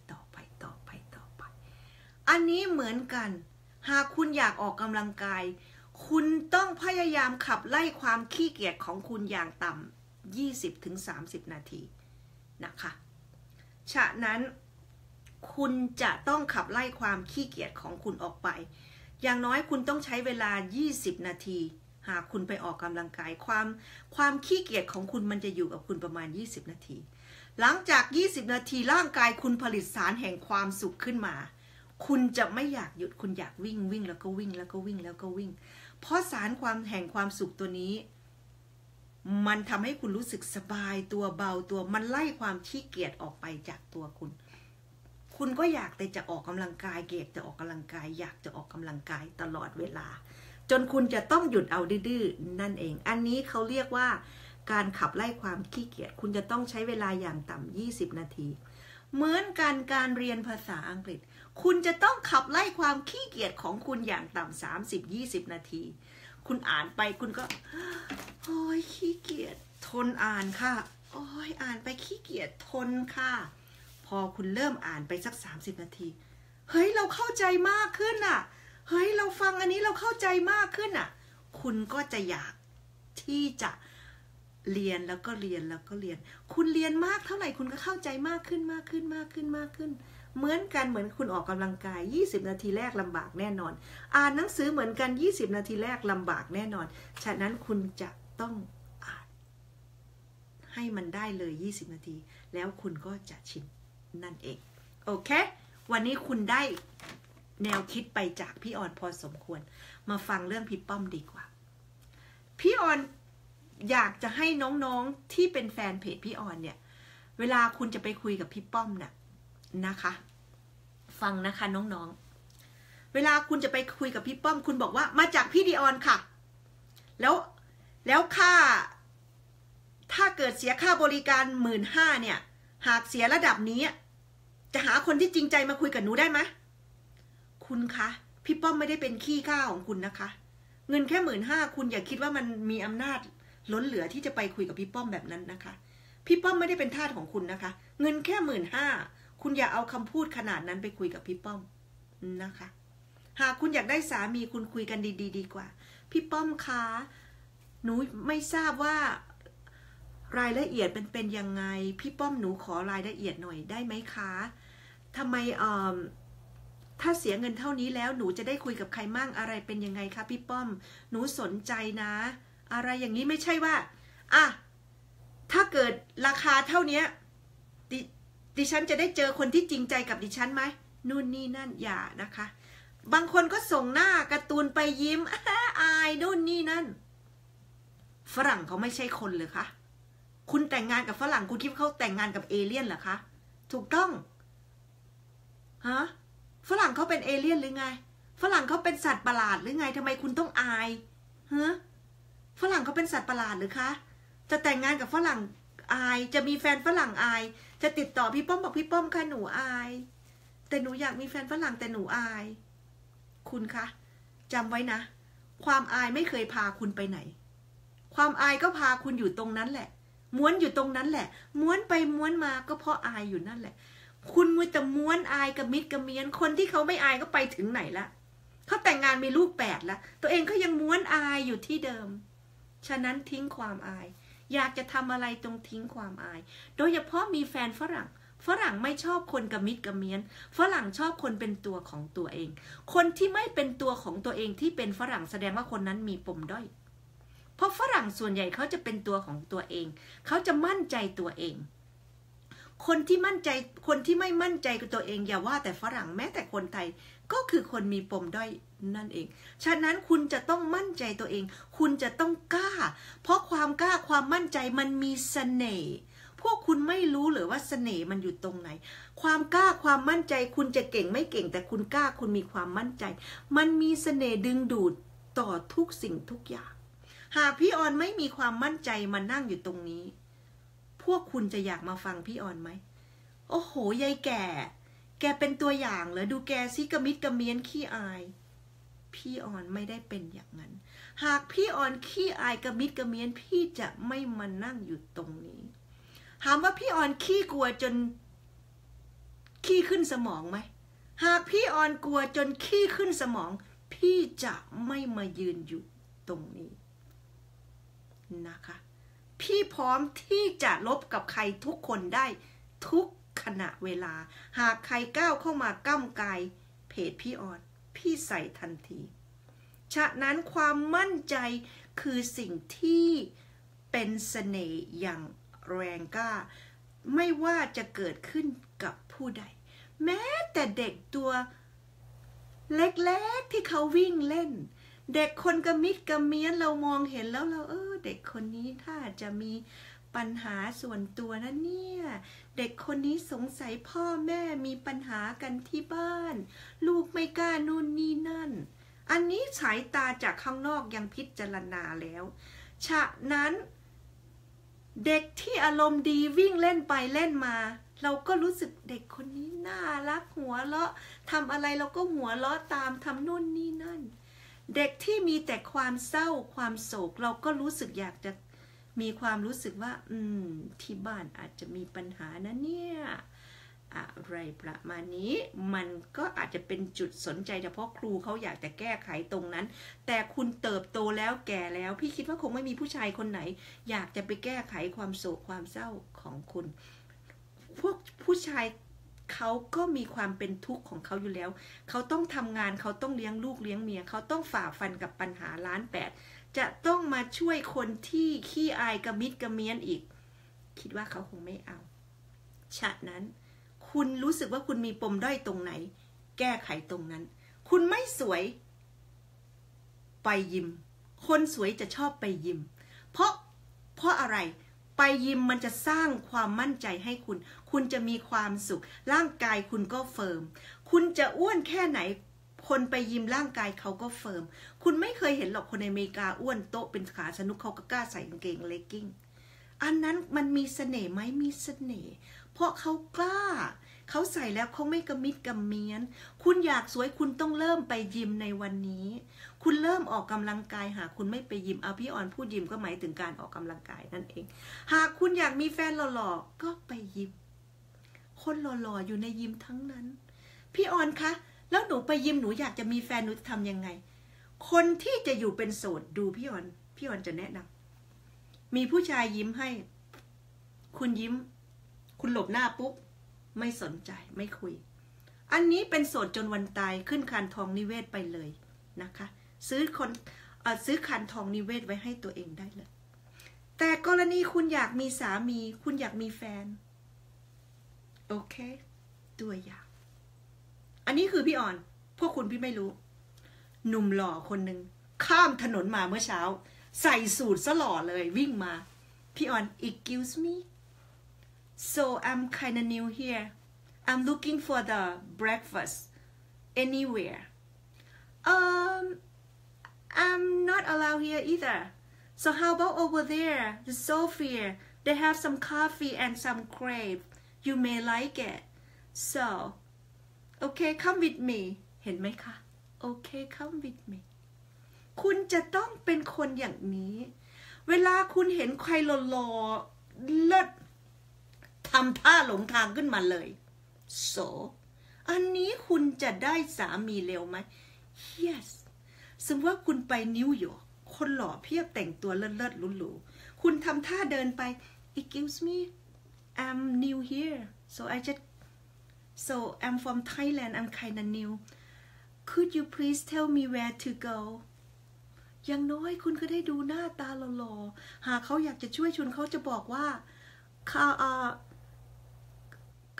อันนี้เหมือนกันหากคุณอยากออกกำลังกายคุณต้องพยายามขับไล่ความขี้เกียจของคุณอย่างต่ำ20-30นาทีนะคะฉะนั้นคุณจะต้องขับไล่ความขี้เกียจของคุณออกไปอย่างน้อยคุณต้องใช้เวลา20นาทีหากคุณไปออกกำลังกายความขี้เกียจของคุณมันจะอยู่กับคุณประมาณ20นาทีหลังจาก20นาทีร่างกายคุณผลิตสารแห่งความสุขขึ้นมาคุณจะไม่อยากหยุดคุณอยากวิ่งแล้วก็วิ่งแล้วก็วิ่งแล้วก็วิ่งเพราะสารความแห่งความสุขตัวนี้มันทำให้คุณรู้สึกสบายตัวเบาตัวมันไล่ความขี้เกียจออกไปจากตัวคุณก็อยากแต่จะออกกำลังกายเก็บจะออกกำลังกายอยากจะออกกำลังกายตลอดเวลาจนคุณจะต้องหยุดเอาดื้อๆนั่นเองอันนี้เขาเรียกว่าการขับไล่ความขี้เกียจคุณจะต้องใช้เวลาอย่างต่ำ20นาทีเหมือนกันการเรียนภาษาอังกฤษคุณจะต้องขับไล่ความขี้เกียจของคุณอย่างต่ำ30-20นาทีคุณอ่านไปคุณก็โอ้ยขี้เกียจทนอ่านค่ะโอ้ยอ่านไปขี้เกียจทนค่ะพอคุณเริ่มอ่านไปสัก30นาทีเฮ้ยเราเข้าใจมากขึ้นอ่ะเฮ้ยเราฟังอันนี้เราเข้าใจมากขึ้นอ่ะคุณก็จะอยากที่จะเรียนแล้วก็เรียนแล้วก็เรียนคุณเรียนมากเท่าไหร่คุณก็เข้าใจมากขึ้นเหมือนกันเหมือนคุณออกกำลังกาย20นาทีแรกลำบากแน่นอนอ่านหนังสือเหมือนกัน20นาทีแรกลำบากแน่นอนฉะนั้นคุณจะต้องอ่านให้มันได้เลย20นาทีแล้วคุณก็จะชินนั่นเองโอเควันนี้คุณได้แนวคิดไปจากพี่ออนพอสมควรมาฟังเรื่องพี่ป้อมดีกว่าพี่ออนอยากจะให้น้องๆที่เป็นแฟนเพจพี่ออนเนี่ยเวลาคุณจะไปคุยกับพี่ป้อมน่ะนะคะฟังนะคะน้องๆเวลาคุณจะไปคุยกับพี่ป้อมคุณบอกว่ามาจากพี่ดีออนค่ะแล้วค่าถ้าเกิดเสียค่าบริการ15,000เนี่ยหากเสียระดับนี้จะหาคนที่จริงใจมาคุยกับหนูได้ไหมคุณคะพี่ป้อมไม่ได้เป็นขี้ข้าของคุณนะคะเงินแค่15,000คุณอย่าคิดว่ามันมีอำนาจล้นเหลือที่จะไปคุยกับพี่ป้อมแบบนั้นนะคะพี่ป้อมไม่ได้เป็นทาสของคุณนะคะเงินแค่15,000คุณอย่าเอาคำพูดขนาดนั้นไปคุยกับพี่ป้อมนะคะหากคุณอยากได้สามีคุณคุยกันดีๆดีกว่าพี่ป้อมคะหนูไม่ทราบว่ารายละเอียดเป็นยังไงพี่ป้อมหนูขอรายละเอียดหน่อยได้ไหมคะทำไมถ้าเสียเงินเท่านี้แล้วหนูจะได้คุยกับใครมั่งอะไรเป็นยังไงคะพี่ป้อมหนูสนใจนะอะไรอย่างนี้ไม่ใช่ว่าถ้าเกิดราคาเท่านี้ดิฉันจะได้เจอคนที่จริงใจกับดิฉันไหมนู่นนี่นั่นอย่านะคะบางคนก็ส่งหน้าการ์ตูนไปยิ้มอายนู่นนี่นั่นฝรั่งเขาไม่ใช่คนเลยคะคุณแต่งงานกับฝรั่งคุณคิดว่าเขาแต่งงานกับเอเลี่ยนเหรอคะถูกต้องฮะฝรั่งเขาเป็นเอเลี่ยนหรือไงฝรั่งเขาเป็นสัตว์ประหลาดหรือไงทำไมคุณต้องอายฮะฝรั่งเขาเป็นสัตว์ประหลาดหรือคะจะแต่งงานกับฝรั่งอายจะมีแฟนฝรั่งอายจะติดต่อพี่ป้อมบอกพี่ป้อมค่ะหนูอายแต่หนูอยากมีแฟนฝรั่งแต่หนูอายคุณคะจำไว้นะความอายไม่เคยพาคุณไปไหนความอายก็พาคุณอยู่ตรงนั้นแหละม้วนอยู่ตรงนั้นแหละม้วนไปม้วนมาก็เพราะอายอยู่นั่นแหละคุณมัวแต่ม้วนอายกับมิดกับเมียนคนที่เขาไม่อายก็ไปถึงไหนละเขาแต่งงานมีลูก8แล้วตัวเองก็ยังม้วนอายอยู่ที่เดิมฉะนั้นทิ้งความอายอยากจะทำอะไรตรงทิ้งความอายโดยเฉพาะมีแฟนฝรั่งไม่ชอบคนกับมิดกับเมียนฝรั่งชอบคนเป็นตัวของตัวเองคนที่ไม่เป็นตัวของตัวเองที่เป็นฝรั่งแสดงว่าคนนั้นมีปมด้อยเพราะฝรั่งส่วนใหญ่เขาจะเป็นตัวของตัวเองเขาจะมั่นใจตัวเองคนที่มั่นใจคนที่ไม่มั่นใจกับตัวเองอย่าว่าแต่ฝรั่งแม้แต่คนไทยก็คือคนมีปมด้อยนั่นเองฉะนั้นคุณจะต้องมั่นใจตัวเองคุณจะต้องกล้าเพราะความกล้าความมั่นใจมันมีเสน่ห์พวกคุณไม่รู้หรือว่าเสน่ห์มันอยู่ตรงไหนความกล้าความมั่นใจคุณจะเก่งไม่เก่งแต่คุณกล้าคุณมีความมั่นใจมันมีเสน่ห์ดึงดูดต่อทุกสิ่งทุกอย่างหากพี่ออนไม่มีความมั่นใจมานั่งอยู่ตรงนี้พวกคุณจะอยากมาฟังพี่ออนไหมโอ้โหยายแกเป็นตัวอย่างเหรอดูแกซิกระมิดกระเมียนขี้อายพี่ออนไม่ได้เป็นอย่างนั้นหากพี่ออนขี้อายกระมิดกระเมียนพี่จะไม่มานั่งอยู่ตรงนี้ถามว่าพี่ออนขี้กลัวจนขี้ขึ้นสมองไหมหากพี่ออนกลัวจนขี้ขึ้นสมองพี่จะไม่มายืนอยู่ตรงนี้นะคะพี่พร้อมที่จะลบกับใครทุกคนได้ทุกขณะเวลาหากใครก้าวเข้ามาก้ำกายเพจพี่ออนพี่ใส่ทันทีฉะนั้นความมั่นใจคือสิ่งที่เป็นเสน่ห์อย่างแรงกล้าไม่ว่าจะเกิดขึ้นกับผู้ใดแม้แต่เด็กตัวเล็กๆที่เขาวิ่งเล่นเด็กคนกระมิดกระเมียนเรามองเห็นแล้วเราเด็กคนนี้ถ้าจะมีปัญหาส่วนตัวนะเนี่ยเด็กคนนี้สงสัยพ่อแม่มีปัญหากันที่บ้านลูกไม่กล้านู่นนี่นั่นอันนี้สายตาจากข้างนอกยังพิจารณาแล้วฉะนั้นเด็กที่อารมณ์ดีวิ่งเล่นไปเล่นมาเราก็รู้สึกเด็กคนนี้น่ารักหัวเราะทำอะไรเราก็หัวเราะตามทำนู่นนี่นั่นเด็กที่มีแต่ความเศร้าความโศกเราก็รู้สึกอยากจะมีความรู้สึกว่าที่บ้านอาจจะมีปัญหานะเนี่ยอะไรประมาณนี้มันก็อาจจะเป็นจุดสนใจเฉพาะครูเขาอยากจะแก้ไขตรงนั้นแต่คุณเติบโตแล้วแก่แล้วพี่คิดว่าคงไม่มีผู้ชายคนไหนอยากจะไปแก้ไขความโศกความเศร้าของคุณพวกผู้ชายเขาก็มีความเป็นทุกข์ของเขาอยู่แล้วเขาต้องทำงานเขาต้องเลี้ยงลูกเลี้ยงเมียเขาต้องฝ่าฟันกับปัญหา1,800,000จะต้องมาช่วยคนที่ขี้อายกระมิดกระเมียนอีกคิดว่าเขาคงไม่เอาฉะนั้นคุณรู้สึกว่าคุณมีปมด้อยตรงไหนแก้ไขตรงนั้นคุณไม่สวยไปยิมคนสวยจะชอบไปยิมเพราะอะไรไปยิมมันจะสร้างความมั่นใจให้คุณจะมีความสุขร่างกายคุณก็เฟิร์มคุณจะอ้วนแค่ไหนคนไปยิมร่างกายเขาก็เฟิร์มคุณไม่เคยเห็นหรอกคนในอเมริกาอ้วนโต๊ะเป็นขาสนุกเขาก็กล้าใส่กางเกงเลกกิ้งอันนั้นมันมีเสน่ห์ไหมมีเสน่ห์เพราะเขากล้าเขาใส่แล้วเขาไม่กระมิดกระเมียนคุณอยากสวยคุณต้องเริ่มไปยิมในวันนี้คุณเริ่มออกกำลังกายหากคุณไม่ไปยิมพี่ออนพูดยิมก็หมายถึงการออกกำลังกายนั่นเองหากคุณอยากมีแฟนหล่อๆก็ไปยิมคนหล่อๆอยู่ในยิมทั้งนั้นพี่ออนคะแล้วหนูไปยิมหนูอยากจะมีแฟนหนูจะทำยังไงคนที่จะอยู่เป็นโสดดูพี่ออนจะแนะนำมีผู้ชายยิ้มให้คุณยิ้มคุณหลบหน้าปุ๊บไม่สนใจไม่คุยอันนี้เป็นโสดจนวันตายขึ้นคานทองนิเวศไปเลยนะคะซื้อคานทองนิเวศไว้ให้ตัวเองได้เลยแต่กรณีคุณอยากมีสามีคุณอยากมีแฟนโอเคตัวอย่างอันนี้คือพี่ออนพวกคุณพี่ไม่รู้หนุ่มหล่อคนหนึ่งข้ามถนนมาเมื่อเช้าใส่สูทซะหล่อเลยวิ่งมาพี่ออน excuse me so I'm kinda new here I'm looking for the breakfast anywhere I'm not allowed here either so how about over there the Sophia they have some coffee and some crepe you may like it so okay come with me เห็นไหมคะ okay come with me คุณจะต้องเป็นคนอย่างนี้เวลาคุณเห็นใครหล่อๆเลิศทำท่าหลงทางขึ้นมาเลย so อันนี้คุณจะได้สามีเร็วไหม yes สมมติว่าคุณไปนิวยอร์กคนหล่อเพียบแต่งตัวเลิศๆหรูๆคุณทำท่าเดินไป excuse me I'm new here so I'm from Thailand I'm kinda new could you please tell me where to go อย่างน้อยคุณก็ได้ดูหน้าตาหล่อๆหากเขาอยากจะช่วยคุณเขาจะบอกว่า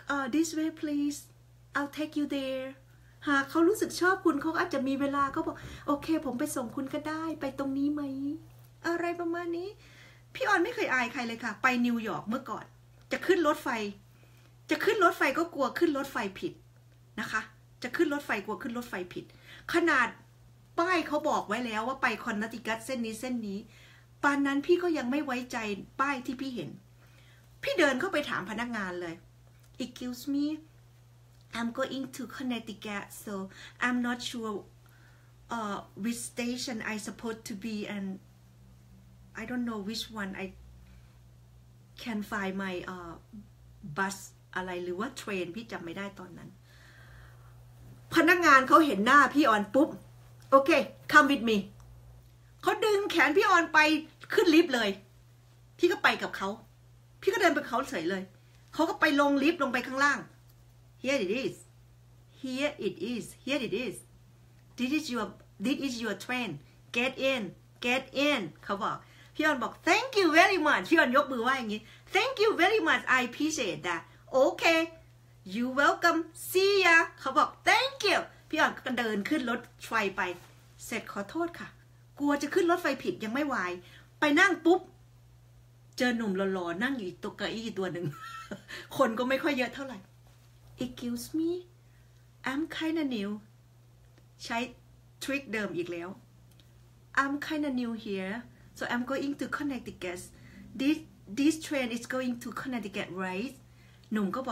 this way please I'll take you there หากเขารู้สึกชอบคุณเขาอาจจะมีเวลาเขาบอกโอเคผมไปส่งคุณก็ได้ไปตรงนี้ไหมอะไรประมาณนี้พี่ออนไม่เคยอายใครเลยค่ะไปนิวยอร์กเมื่อก่อนจะขึ้นรถไฟก็กลัวขึ้นรถไฟผิดนะคะจะขึ้นรถไฟกลัวขึ้นรถไฟผิดขนาดป้ายเขาบอกไว้แล้วว่าไปคอนเนตทิคัตเส้นนี้ปานนั้นพี่ก็ยังไม่ไว้ใจป้ายที่พี่เห็นพี่เดินเข้าไปถามพนักงานเลย excuse me I'm going to Connecticut so I'm not sure which station I supposed to be and I don't know which one I can find my bus อะไรหรือว่าเทรนพี่จำไม่ได้ตอนนั้นพนักงานเขาเห็นหน้าพี่ออนปุ๊บโอเค come with me เขาดึงแขนพี่ออนไปขึ้นลิฟต์เลยพี่ก็ไปกับเขาพี่ก็เดินไปเขาเฉยเลยเขาก็ไปลงลิฟต์ลงไปข้างล่าง here it is here it is here it is this is your train get in เขาบอกพี่ออนบอก thank you very much พี่ออนยกมือไหว้อย่างนี้ thank you very much I appreciate that okay you welcome see ya เขาบอก thank you พี่ออนก็เดินขึ้นรถไฟไปเสร็จขอโทษค่ะกลัวจะขึ้นรถไฟผิดยังไม่ไหวไปนั่งปุ๊บเจอหนุ่มหล่อๆนั่งอยู่ตัวเก้าอี้ตัวหนึ่ง คนก็ไม่ค่อยเยอะเท่าไหร่ excuse me I'm kinda new ใช้ทริคเดิมอีกแล้ว I'm kinda new here so I'm going to Connecticut this train is going to Connecticut right หนุ่มก็บอก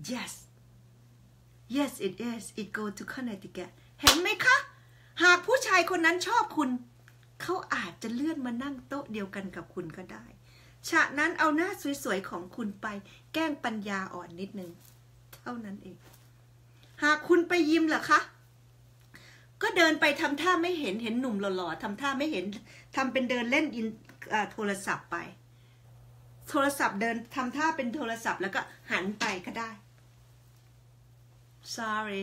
yes it is it go to Connecticut เห็นไหมคะหากผู้ชายคนนั้นชอบคุณเขาอาจจะเลื่อนมานั่งโต๊ะเดียวกันกับคุณก็ได้ฉะนั้นเอาหน้าสวยๆของคุณไปแกล้งปัญญาอ่อนนิดนึงเท่านั้นเองหากคุณไปยิมเหรอคะก็เดินไปทำท่าไม่เห็นหนุ่มหล่อๆทำท่าไม่เห็นทำเป็นเดินเล่นโทรศัพท์ไปโทรศัพท์เดินทำท่าเป็นโทรศัพท์แล้วก็หันไปก็ได้ sorry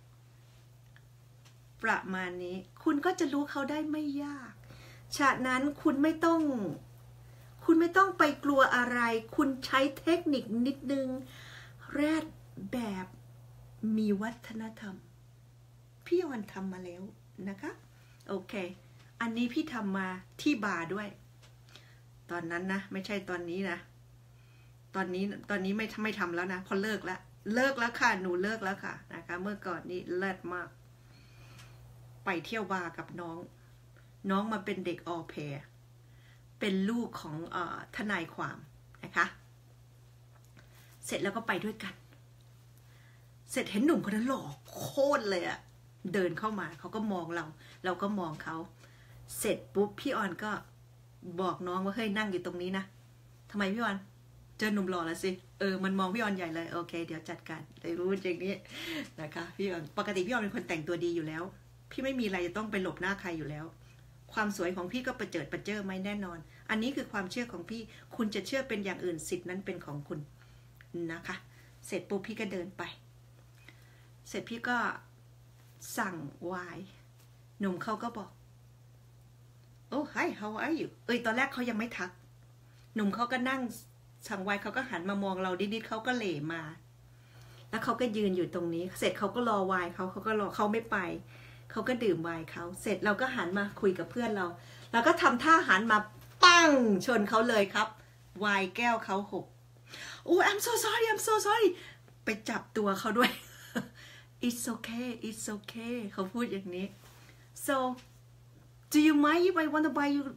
ประมาณนี้คุณก็จะรู้เขาได้ไม่ยากฉะนั้นคุณไม่ต้องไปกลัวอะไรคุณใช้เทคนิคนิดนึงแรดแบบมีวัฒนธรรมพี่ออนทำมาแล้วนะคะโอเคอันนี้พี่ทำมาที่บาร์ด้วยตอนนั้นนะไม่ใช่ตอนนี้นะตอนนี้ไม่ทำแล้วนะพอเลิกแล้วค่ะหนูเลิกแล้วค่ะนะคะเมื่อก่อนนี้เลิศมากไปเที่ยวบาร์กับน้องมาเป็นเด็กออแพรเป็นลูกของทนายความนะคะเสร็จแล้วก็ไปด้วยกันเสร็จเห็นหนุ่มคนนั้นหล่อโคตรเลยอะเดินเข้ามาเขาก็มองเราก็มองเขาเสร็จปุ๊บพี่ออนก็บอกน้องว่าเฮ้ยนั่งอยู่ตรงนี้นะทำไมพี่ออนเจอหนุ่มหล่อแล้วสิมันมองพี่ออนใหญ่เลยโอเคเดี๋ยวจัดการได้รู้จริงนี้นะคะพี่ออนปกติพี่ออนเป็นคนแต่งตัวดีอยู่แล้วพี่ไม่มีอะไรจะต้องไปหลบหน้าใครอยู่แล้วความสวยของพี่ก็ประเจิดไหมแน่นอนอันนี้คือความเชื่อของพี่คุณจะเชื่อเป็นอย่างอื่นสิทธิ์นั้นเป็นของคุณนะคะเสร็จปุ๊บพี่ก็เดินไปเสร็จพี่ก็สั่งไวน์หนุ่มเขาก็บอกโอ้ hi how are you ตอนแรกเขายังไม่ทักหนุ่มเขาก็นั่งสั่งไวน์เขาก็หันมามองเรานิดๆเขาก็เหล่มาแล้วเขาก็ยืนอยู่ตรงนี้เสร็จเขาก็รอไวน์เขาก็รอเขาไม่ไปเขาก็ดื่มไวน์เขาเสร็จเราก็หันมาคุยกับเพื่อนเราก็ทำท่าหันมาปั้งชนเขาเลยครับไวน์แก้วเขาหกโอ้ I'm so sorry ไปจับตัวเขาด้วย it's okay เขาพูดอย่างนี้ so do you mind if I want to buy you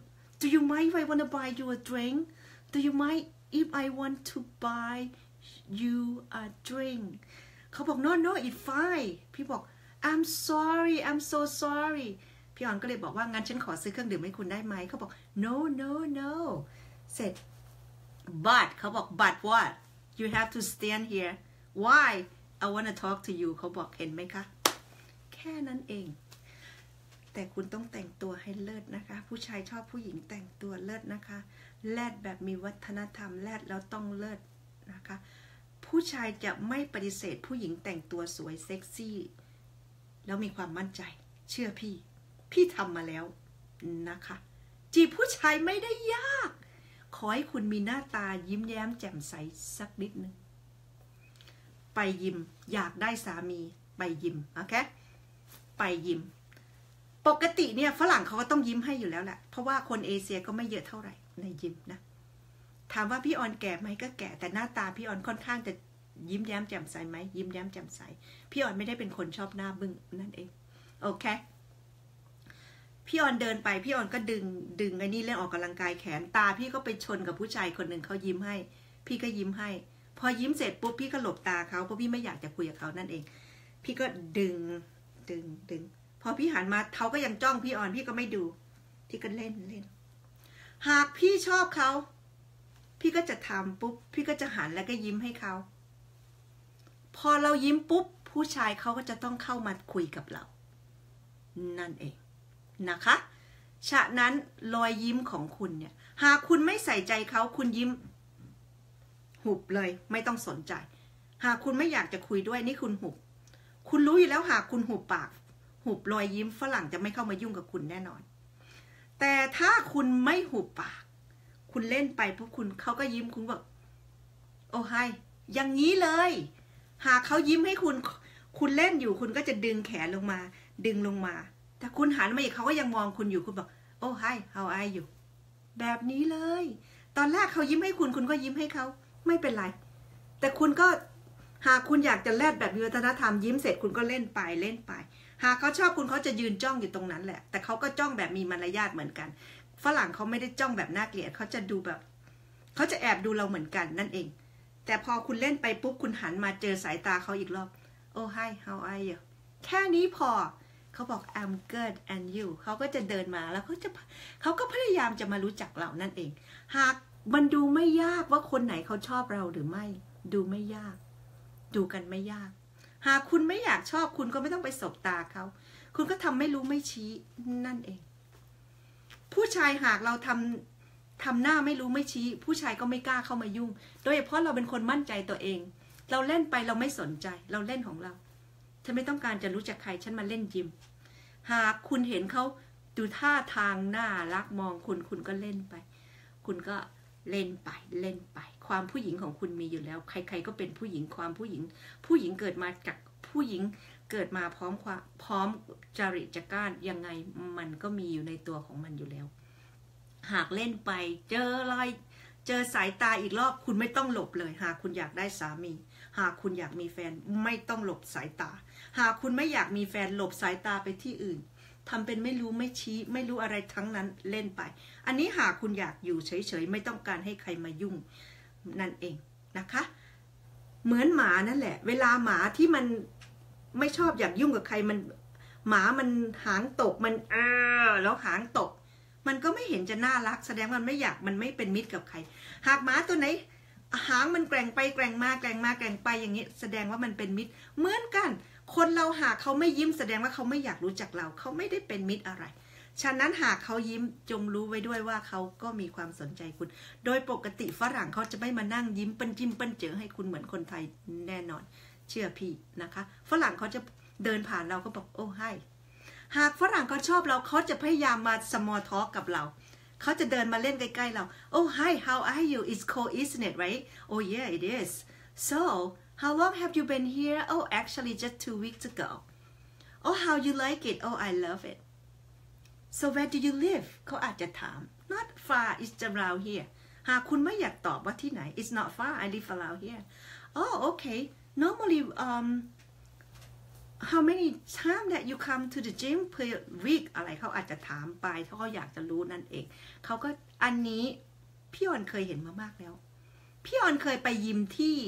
a drink do you mind if I want to buy you a drink เขาบอก no it's fine พี่บอกI'm so sorry พี่ออนก็เลยบอกว่างั้นฉันขอซื้อเครื่องดื่มให้คุณได้ไหมเขาบอก no เสร็จ but เขาบอก but what you have to stand here why I wanna talk to you เขาบอกเห็นไหมคะแค่นั้นเองแต่คุณต้องแต่งตัวให้เลิศนะคะผู้ชายชอบผู้หญิงแต่งตัวเลิศนะคะแลดแบบมีวัฒนธรรมแลดแล้วต้องเลิศนะคะผู้ชายจะไม่ปฏิเสธผู้หญิงแต่งตัวสวยเซ็กซี่แล้วมีความมั่นใจเชื่อพี่ทำมาแล้วนะคะจีบผู้ชายไม่ได้ยากขอให้คุณมีหน้าตายิ้มแย้มแจ่มใสสักนิดนึงไปยิมอยากได้สามีไปยิมโอเคไปยิมปกติเนี่ยฝรั่งเขาก็ต้องยิ้มให้อยู่แล้วแหละเพราะว่าคนเอเชียก็ไม่เยอะเท่าไหร่ในยิมนะถามว่าพี่ออนแก่ไหมก็แก่แต่หน้าตาพี่ออนค่อนข้างจะยิ้มแย้มแจ่มใสไหมยิ้มแย้มแจ่มใสพี่ออนไม่ได้เป็นคนชอบหน้าบึ้งนั่นเองโอเคพี่ออนเดินไปพี่ออนก็ดึงไอ้นี่เล่นออกกำลังกายแขนตาพี่ก็ไปชนกับผู้ชายคนหนึ่งเขายิ้มให้พี่ก็ยิ้มให้พอยิ้มเสร็จปุ๊บพี่ก็หลบตาเขาเพราะพี่ไม่อยากจะคุยกับเขานั่นเองพี่ก็ดึงพอพี่หันมาเขาก็ยังจ้องพี่ออนพี่ก็ไม่ดูพี่ก็เล่นหากพี่ชอบเขาพี่ก็จะทำปุ๊บพี่ก็จะหันแล้วก็ยิ้มให้เขาพอเรายิ้มปุ๊บผู้ชายเขาก็จะต้องเข้ามาคุยกับเรานั่นเองนะคะฉะนั้นรอยยิ้มของคุณเนี่ยหากคุณไม่ใส่ใจเขาคุณยิ้มหุบเลยไม่ต้องสนใจหากคุณไม่อยากจะคุยด้วยนี่คุณหุบคุณรู้อยู่แล้วหากคุณหุบปากหุบรอยยิ้มฝรั่งจะไม่เข้ามายุ่งกับคุณแน่นอนแต่ถ้าคุณไม่หุบปากคุณเล่นไปพวกคุณเขาก็ยิ้มคุณแบบโอ้ไฮอย่างนี้เลยหากเขายิ้มให้คุณเล่นอยู่คุณก็จะดึงแขนลงมาแต่คุณหันมาอีกเขาก็ยังมองคุณอยู่คุณบอกโอ้ไฮ how are you แบบนี้เลยตอนแรกเขายิ้มให้คุณก็ยิ้มให้เขาไม่เป็นไรแต่คุณก็หากคุณอยากจะแลดแบบมีวัฒนธรรมยิ้มเสร็จคุณก็เล่นไปหากเขาชอบคุณเขาจะยืนจ้องอยู่ตรงนั้นแหละแต่เขาก็จ้องแบบมีมารยาทเหมือนกันฝรั่งเขาไม่ได้จ้องแบบน่าเกลียดเขาจะดูแบบเขาจะแอบดูเราเหมือนกันนั่นเองแต่พอคุณเล่นไปปุ๊บคุณหันมาเจอสายตาเขาอีกรอบโอ้ hi how are you แค่นี้พอเขาบอก I'm good and you เขาก็จะเดินมาแล้วเขาก็พยายามจะมารู้จักเรานั่นเองหากมันดูไม่ยากว่าคนไหนเขาชอบเราหรือไม่ดูไม่ยากดูกันไม่ยากหากคุณไม่อยากชอบคุณก็ไม่ต้องไปสบตาเขาคุณก็ทำไม่รู้ไม่ชี้นั่นเองผู้ชายหากเราทำหน้าไม่รู้ไม่ชี้ผู้ชายก็ไม่กล้าเข้ามายุ่งโดยเฉพาะเราเป็นคนมั่นใจตัวเองเราเล่นไปเราไม่สนใจเราเล่นของเราฉันไม่ต้องการจะรู้จักใครฉันมาเล่นยิมหากคุณเห็นเขาดูท่าทางน่ารักมองคุณก็เล่นไปคุณก็เล่นไปความผู้หญิงของคุณมีอยู่แล้วใครๆก็เป็นผู้หญิงความผู้หญิงเกิดมาจากผู้หญิงเกิดมาพร้อมจริตจักร้านยังไงมันก็มีอยู่ในตัวของมันอยู่แล้วหากเล่นไปเจอสายตาอีกรอบคุณไม่ต้องหลบเลยหากคุณอยากได้สามีหากคุณอยากมีแฟนไม่ต้องหลบสายตาหากคุณไม่อยากมีแฟนหลบสายตาไปที่อื่นทำเป็นไม่รู้ไม่ชี้ไม่รู้อะไรทั้งนั้นเล่นไปอันนี้หากคุณอยากอยู่เฉยๆไม่ต้องการให้ใครมายุ่งนั่นเองนะคะเหมือนหมานั่นแหละเวลาหมาที่มันไม่ชอบอยากยุ่งกับใครหมามันหางตกมันแล้วหางตกมันก็ไม่เห็นจะน่ารักแสดงว่ามันไม่เป็นมิตรกับใครหากหมาตัวไหนหางมันแกว่งไปแกว่งมาแกว่งไปอย่างนี้แสดงว่ามันเป็นมิตรเหมือนกันคนเราหากเขาไม่ยิ้มแสดงว่าเขาไม่อยากรู้จักเราเขาไม่ได้เป็นมิตรอะไรฉะนั้นหากเขายิ้มจงรู้ไว้ด้วยว่าเขาก็มีความสนใจคุณโดยปกติฝรั่งเขาจะไม่มานั่งยิ้มเปิ้นจิ้มเปิ้นเจอให้คุณเหมือนคนไทยแน่นอนเชื่อพี่นะคะฝรั่งเขาจะเดินผ่านเราก็บอกโอ้ให้หากฝรั่งเขาชอบเราเขาจะพยายามมา small talk กับเราเขาจะเดินมาเล่นใกล้ๆเรา Oh hi how are you it's cold isn't it right Oh yeah it is so how long have you been here Oh actually just 2 weeks ago Oh how you like it Oh I love it so where do you live เขาอาจจะถาม not far it's around here หากคุณไม่อยากตอบว่าที่ไหน it's not far I live around here Oh okay normally how many time that you come to the gym per week อะไรเขาอาจจะถามไปเขาอยากจะรู้นั่นเองเขาก็อันนี้พี่ออนเคยเห็นมามากแล้วพี่ออนเคยไปยิมที่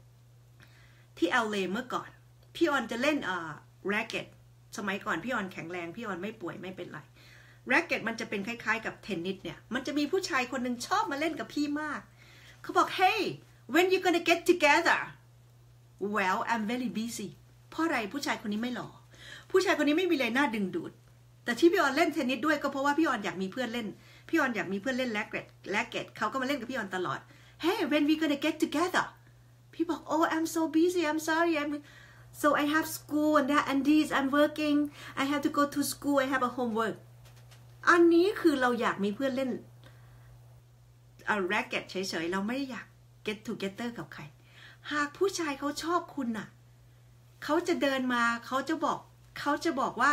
LA เมื่อก่อนพี่ออนจะเล่นracket สมัยก่อนพี่ออนแข็งแรงพี่ออนไม่ป่วยไม่เป็นไรracket มันจะเป็นคล้ายๆกับเทนนิสเนี่ยมันจะมีผู้ชายคนหนึ่งชอบมาเล่นกับพี่มากเขาบอก Hey when you gonna get together Well I'm very busyเพราะอะไรผู้ชายคนนี้ไม่หล่อผู้ชายคนนี้ไม่มีอะไรน่าดึงดูดแต่ที่พี่ออนเล่นเทนนิสด้วยก็เพราะว่าพี่ออนอยากมีเพื่อนเล่นพี่ออนอยากมีเพื่อนเล่นแร็กเก็ตเขาก็มาเล่นกับพี่ออนตลอด Hey when we gonna get together พี่บอก Oh I'm so busy I'm sorry so I have school and that and this I'm working I have to go to school I have a homework อันนี้คือเราอยากมีเพื่อนเล่นแร็กเก็ตเฉยๆเราไม่ได้อยาก get together กับใครหากผู้ชายเขาชอบคุณน่ะเขาจะเดินมาเขาจะบอกว่า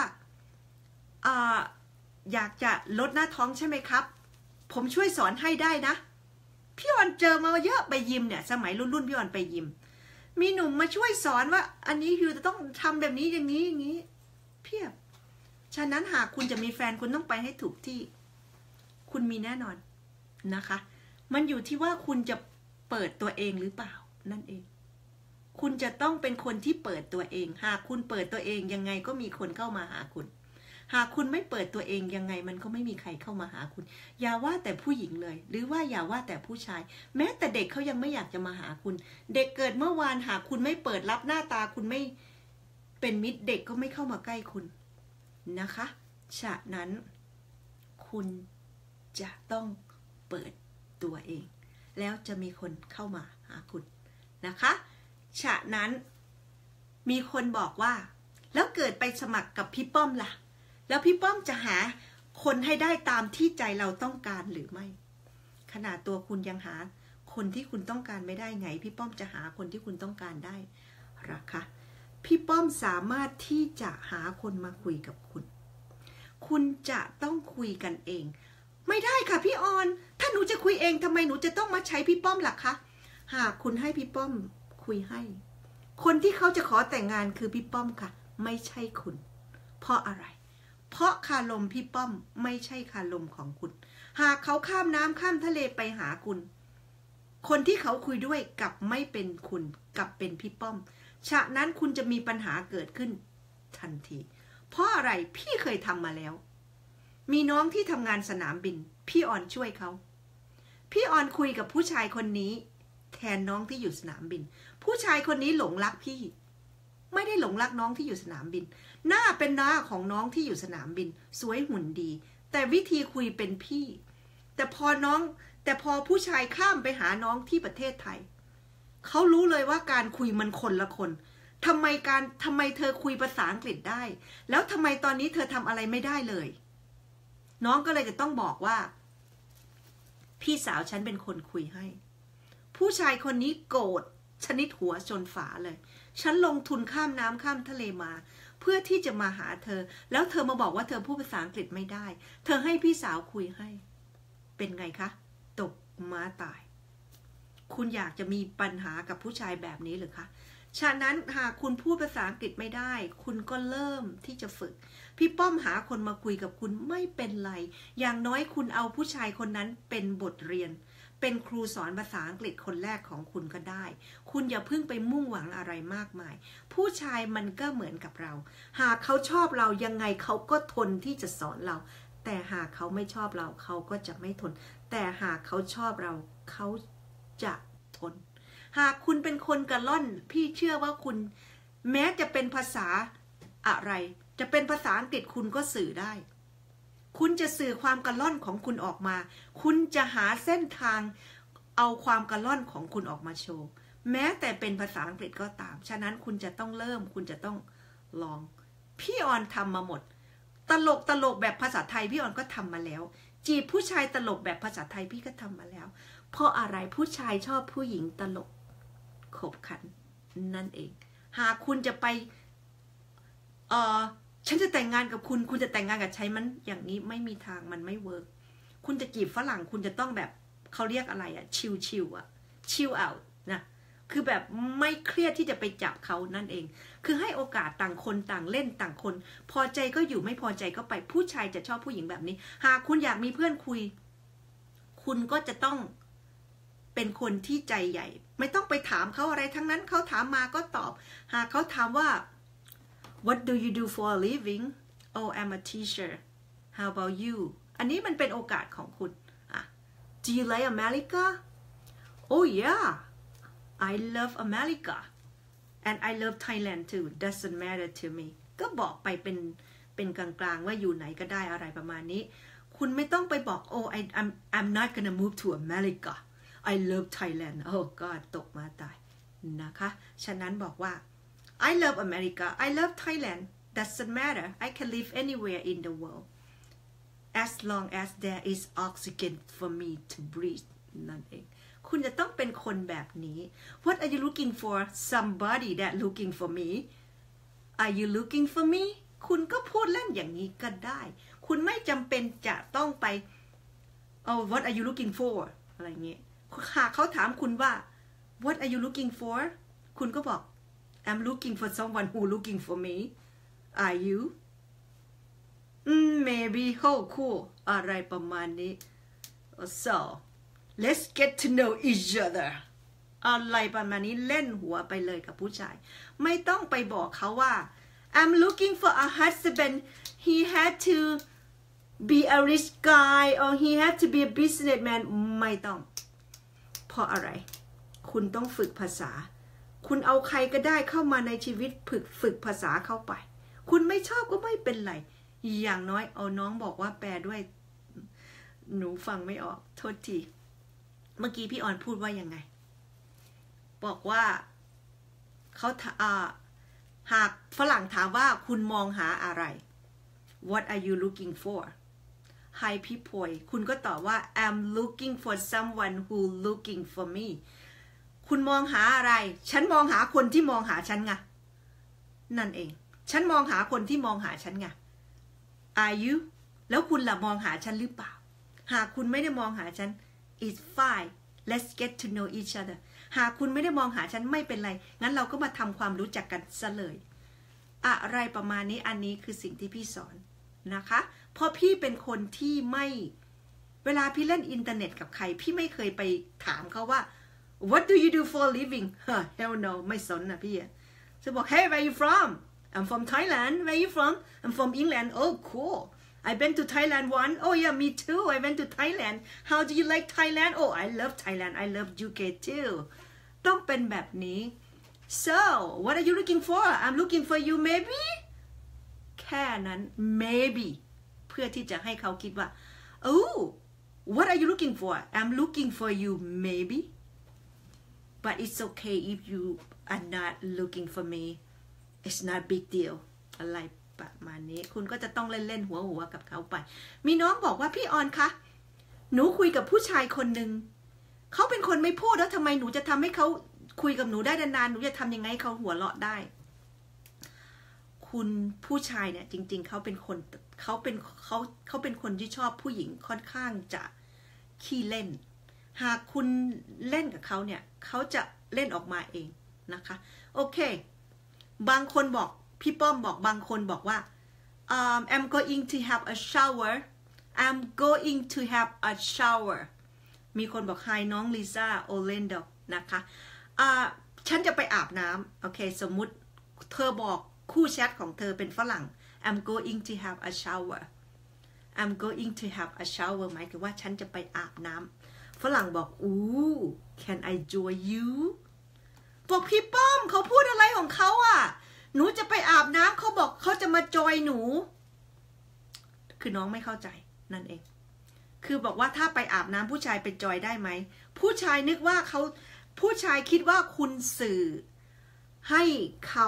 อยากจะลดหน้าท้องใช่ไหมครับผมช่วยสอนให้ได้นะพี่ออนเจอมาเยอะไปยิมเนี่ยสมัยรุ่นพี่ออนไปยิมมีหนุ่มมาช่วยสอนว่าอันนี้อยู่จะต้องทำแบบนี้อย่างนี้เพียบฉะนั้นหากคุณจะมีแฟนคุณต้องไปให้ถูกที่คุณมีแน่นอนนะคะมันอยู่ที่ว่าคุณจะเปิดตัวเองหรือเปล่านั่นเองคุณจะต้องเป็นคนที่เปิดตัวเองหากคุณเปิดตัวเองยังไงก็มีคนเข้ามาหาคุณหากคุณไม่เปิดตัวเองยังไงมันก็ไม่มีใครเข้ามาหาคุณอย่าว่าแต่ผู้หญิงเลยหรือว่าอย่าว่าแต่ผู้ชายแม้แต่เด็กเขายังไม่อยากจะมาหาคุณเด็กเกิดเมื่อวานหากคุณไม่เปิดรับหน้าตาคุณไม่เป็นมิตรเด็กก็ไม่เข้ามาใกล้คุณนะคะฉะนั้นคุณจะต้องเปิดตัวเองแล้วจะมีคนเข้ามาหาคุณนะคะฉะนั้นมีคนบอกว่าแล้วเกิดไปสมัครกับพี่ป้อมล่ะแล้วพี่ป้อมจะหาคนให้ได้ตามที่ใจเราต้องการหรือไม่ขนาดตัวคุณยังหาคนที่คุณต้องการไม่ได้ไงพี่ป้อมจะหาคนที่คุณต้องการได้หรอคะพี่ป้อมสามารถที่จะหาคนมาคุยกับคุณคุณจะต้องคุยกันเองไม่ได้ค่ะพี่ออนถ้าหนูจะคุยเองทำไมหนูจะต้องมาใช้พี่ป้อมล่ะคะหากคุณให้พี่ป้อมคุยให้คนที่เขาจะขอแต่งงานคือพี่ป้อมค่ะไม่ใช่คุณเพราะอะไรเพราะคารมพี่ป้อมไม่ใช่คารมของคุณหากเขาข้ามน้ำข้ามทะเลไปหาคุณคนที่เขาคุยด้วยกลับไม่เป็นคุณกลับเป็นพี่ป้อมฉะนั้นคุณจะมีปัญหาเกิดขึ้นทันทีเพราะอะไรพี่เคยทำมาแล้วมีน้องที่ทำงานสนามบินพี่ออนช่วยเขาพี่ออนคุยกับผู้ชายคนนี้แทนน้องที่อยู่สนามบินผู้ชายคนนี้หลงรักพี่ไม่ได้หลงรักน้องที่อยู่สนามบินหน้าเป็นหน้าของน้องที่อยู่สนามบินสวยหุ่นดีแต่วิธีคุยเป็นพี่แต่พอผู้ชายข้ามไปหาน้องที่ประเทศไทยเขารู้เลยว่าการคุยมันคนละคนทำไมเธอคุยภาษาอังกฤษได้แล้วทำไมตอนนี้เธอทำอะไรไม่ได้เลยน้องก็เลยจะต้องบอกว่าพี่สาวฉันเป็นคนคุยให้ผู้ชายคนนี้โกรธชนิดหัวชนฝาเลยฉันลงทุนข้ามน้ำข้ามทะเลมาเพื่อที่จะมาหาเธอแล้วเธอมาบอกว่าเธอพูดภาษาอังกฤษไม่ได้เธอให้พี่สาวคุยให้เป็นไงคะตกม้าตายคุณอยากจะมีปัญหากับผู้ชายแบบนี้หรือคะฉะนั้นหากคุณพูดภาษาอังกฤษไม่ได้คุณก็เริ่มที่จะฝึกพี่ป้อมหาคนมาคุยกับคุณไม่เป็นไรอย่างน้อยคุณเอาผู้ชายคนนั้นเป็นบทเรียนเป็นครูสอนภาษาอังกฤษคนแรกของคุณก็ได้คุณอย่าเพิ่งไปมุ่งหวังอะไรมากมายผู้ชายมันก็เหมือนกับเราหากเขาชอบเรายังไงเขาก็ทนที่จะสอนเราแต่หากเขาไม่ชอบเราเขาก็จะไม่ทนแต่หากเขาชอบเราเขาจะทนหากคุณเป็นคนกระล่อนพี่เชื่อว่าคุณแม้จะเป็นภาษาอะไรจะเป็นภาษาอังกฤษคุณก็สื่อได้คุณจะสื่อความกระล่อนของคุณออกมาคุณจะหาเส้นทางเอาความกระล่อนของคุณออกมาโชว์แม้แต่เป็นภาษาอังกฤษก็ตามฉะนั้นคุณจะต้องเริ่มคุณจะต้องลองพี่ออนทำมาหมดตลกแบบภาษาไทยพี่ออนก็ทำมาแล้วจีบผู้ชายตลกแบบภาษาไทยพี่ก็ทำมาแล้วเพราะอะไรผู้ชายชอบผู้หญิงตลกขบขันนั่นเองหากคุณจะไปฉันจะแต่งงานกับคุณคุณจะแต่งงานกับฉันมันอย่างนี้ไม่มีทางมันไม่เวิร์กคุณจะจีบฝรั่งคุณจะต้องแบบเขาเรียกอะไรอะชิลอะชิลเอานะคือแบบไม่เครียดที่จะไปจับเขานั่นเองคือให้โอกาสต่างคนต่างเล่นต่างคนพอใจก็อยู่ไม่พอใจก็ไปผู้ชายจะชอบผู้หญิงแบบนี้หากคุณอยากมีเพื่อนคุยคุณก็จะต้องเป็นคนที่ใจใหญ่ไม่ต้องไปถามเขาอะไรทั้งนั้นเขาถามมาก็ตอบหากเขาถามว่าWhat do you do for a living? Oh, I'm a teacher. How about you? อันนี้มันเป็นโอกาสของคุณDo you like America? Oh yeah, I love America, and I love Thailand too. Doesn't matter to me. ก็บอกไปเป็นกลางๆว่าอยู่ไหนก็ได้อะไรประมาณนี้คุณไม่ต้องไปบอก Oh, I'm not gonna move to America. I love Thailand. Oh God ตกมาตายนะคะฉะนั้นบอกว่าI love America. I love Thailand. Doesn't matter. I can live anywhere in the world as long as there is oxygen for me to breathe. นั่นเองคุคุณจะต้องเป็นคนแบบนี้ What are you looking for somebody that looking for me Are you looking for me คุณก็พูดเล่นอย่างนี้ก็ได้คุณไม่จำเป็นจะต้องไปWhat are you looking for อะไรเงี้ยหากเขาถามคุณว่า What are you looking for คุณก็บอก I'm looking for someone who looking for me Are you maybe cool อะไรประมาณนี้ so let's get to know each other อะไรประมาณนี้เล่นหัวไปเลยกับผู้ชายไม่ต้องไปบอกเขาว่า I'm looking for a husband he had to be a rich guy or he had to be a businessman ไม่ต้องเพราะอะไรคุณต้องฝึกภาษาคุณเอาใครก็ได้เข้ามาในชีวิตฝึกภาษาเข้าไปคุณไม่ชอบก็ไม่เป็นไรอย่างน้อยเอาน้องบอกว่าแปลด้วยหนูฟังไม่ออกโทษทีเมื่อกี้พี่ออนพูดว่ายังไงบอกว่าเขาหากฝรั่งถามว่าคุณมองหาอะไร What are you looking for ให้พี่พลอยคุณก็ตอบว่า I'm looking for someone who looking for me คุณมองหาอะไรฉันมองหาคนที่มองหาฉันไงนั่นเองฉันมองหาคนที่มองหาฉันไง Are you แล้วคุณล่ะมองหาฉันหรือเปล่าหากคุณไม่ได้มองหาฉัน It's fine Let's get to know each other หากคุณไม่ได้มองหาฉันไม่เป็นไรงั้นเราก็มาทำความรู้จักกันซะเลยอะไรประมาณนี้อันนี้คือสิ่งที่พี่สอนนะคะเพราะพี่เป็นคนที่ไม่เวลาพี่เล่นอินเทอร์เน็ตกับใครพี่ไม่เคยไปถามเขาว่า What do you do for a living Hell no ไม่สนนะพี่จะบอก Hey where you from I'm from Thailand Where you from I'm from England Oh cool I've been to Thailand once Oh yeah me too I went to Thailand How do you like Thailand Oh I love Thailand I love UK too ต้องเป็นแบบนี้ So what are you looking for I'm looking for you maybe แค่นั้น maybe เพื่อที่จะให้เขาคิดว่า Oh what are you looking for I'm looking for you maybe but it's okay if you are not looking for me it's not big deal อะไรประมาณนี้คุณก็จะต้องเล่นหัวกับเขาไปมีน้องบอกว่าพี่ออนคะหนูคุยกับผู้ชายคนหนึ่งเขาเป็นคนไม่พูดแล้วทำไมหนูจะทำให้เขาคุยกับหนูได้นานๆหนูจะทำยังไงเขาหัวเราะได้คุณผู้ชายเนี่ยจริงๆเขาเป็นคนที่ชอบผู้หญิงค่อนข้างจะขี้เล่นหากคุณเล่นกับเขาเนี่ยเขาจะเล่นออกมาเองนะคะโอเคบางคนบอกพี่ป้อมบอกบางคนบอกว่า I'm going to have a shower I'm going to have a shower มีคนบอก Hi น้องลิซ่าโอเลนโดนะคะฉันจะไปอาบน้ำโอเคสมมุติเธอบอกคู่แชทของเธอเป็นฝรั่ง I'm going to have a shower I'm going to have a shower หมายถึงว่าฉันจะไปอาบน้ำฝรั่งบอกCan I join you บอกพี่ป้อมเขาพูดอะไรของเขาอ่ะหนูจะไปอาบน้ำเขาบอกเขาจะมาจอยหนูคือน้องไม่เข้าใจนั่นเองคือบอกว่าถ้าไปอาบน้ำผู้ชายไปจอยได้ไหมผู้ชายนึกว่าเขาผู้ชายคิดว่าคุณสื่อให้เขา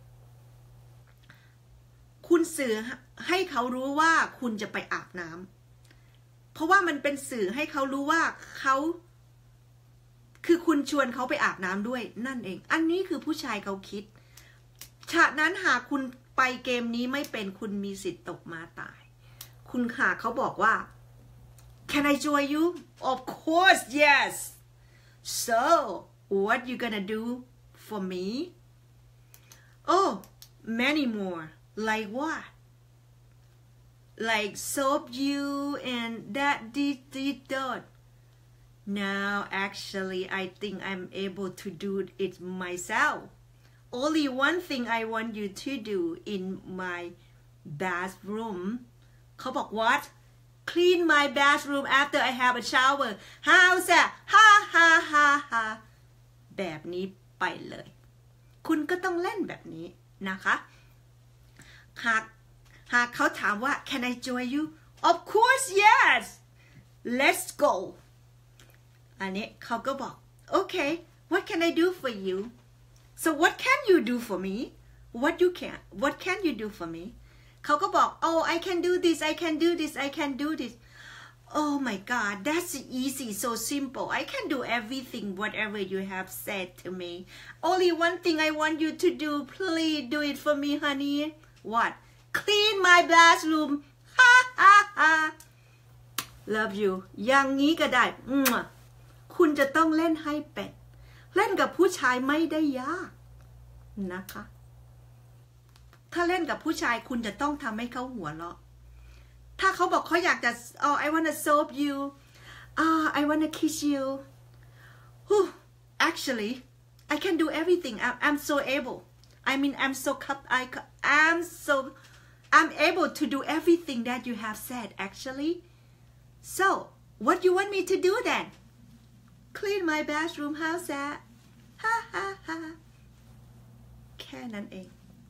คุณสื่อให้เขารู้ว่าคุณจะไปอาบน้ำเพราะว่ามันเป็นสื่อให้เขารู้ว่าเขาคือคุณชวนเขาไปอาบน้ำด้วยนั่นเองอันนี้คือผู้ชายเขาคิดฉะนั้นหากคุณไปเกมนี้ไม่เป็นคุณมีสิทธิ์ตกมาตายคุณหากเขาบอกว่า Can I join you Of course yes So what you gonna do for me Oh many more Like what Like soap you and that Now actually I think I'm able to do it myself Only one thing I want you to do in my bathroom เขาบอก what clean my bathroom after I have a shower how's that ha ha ha ha แบบนี้ไปเลยคุณก็ต้องเล่นแบบนี้นะคะหากเขาถามว่า can I join you of course yes let's go อันนี้เขาก็บอก okay what can I do for you So what can you do for me? What can you do for me? เขาก็บอก Oh I can do this I can do this I can do this oh my god that's easy so simple I can do everything whatever you have said to me only one thing I want you to do please do it for me honey what clean my bathroom ha ha ha love you อย่างนี้ก็ได้คุณจะต้องเล่นให้เป็นเล่นกับผู้ชายไม่ได้ยากนะคะถ้าเล่นกับผู้ชายคุณจะต้องทำให้เขาหัวเราะถ้าเขาบอกเขาอยากจะI wanna soap you I wanna kiss you actually I can do everything I'm so able I mean I'm able to do everything that you have said actually so what you want me to do then clean my bathroom how's that ha ha ha แค่นั้นเอง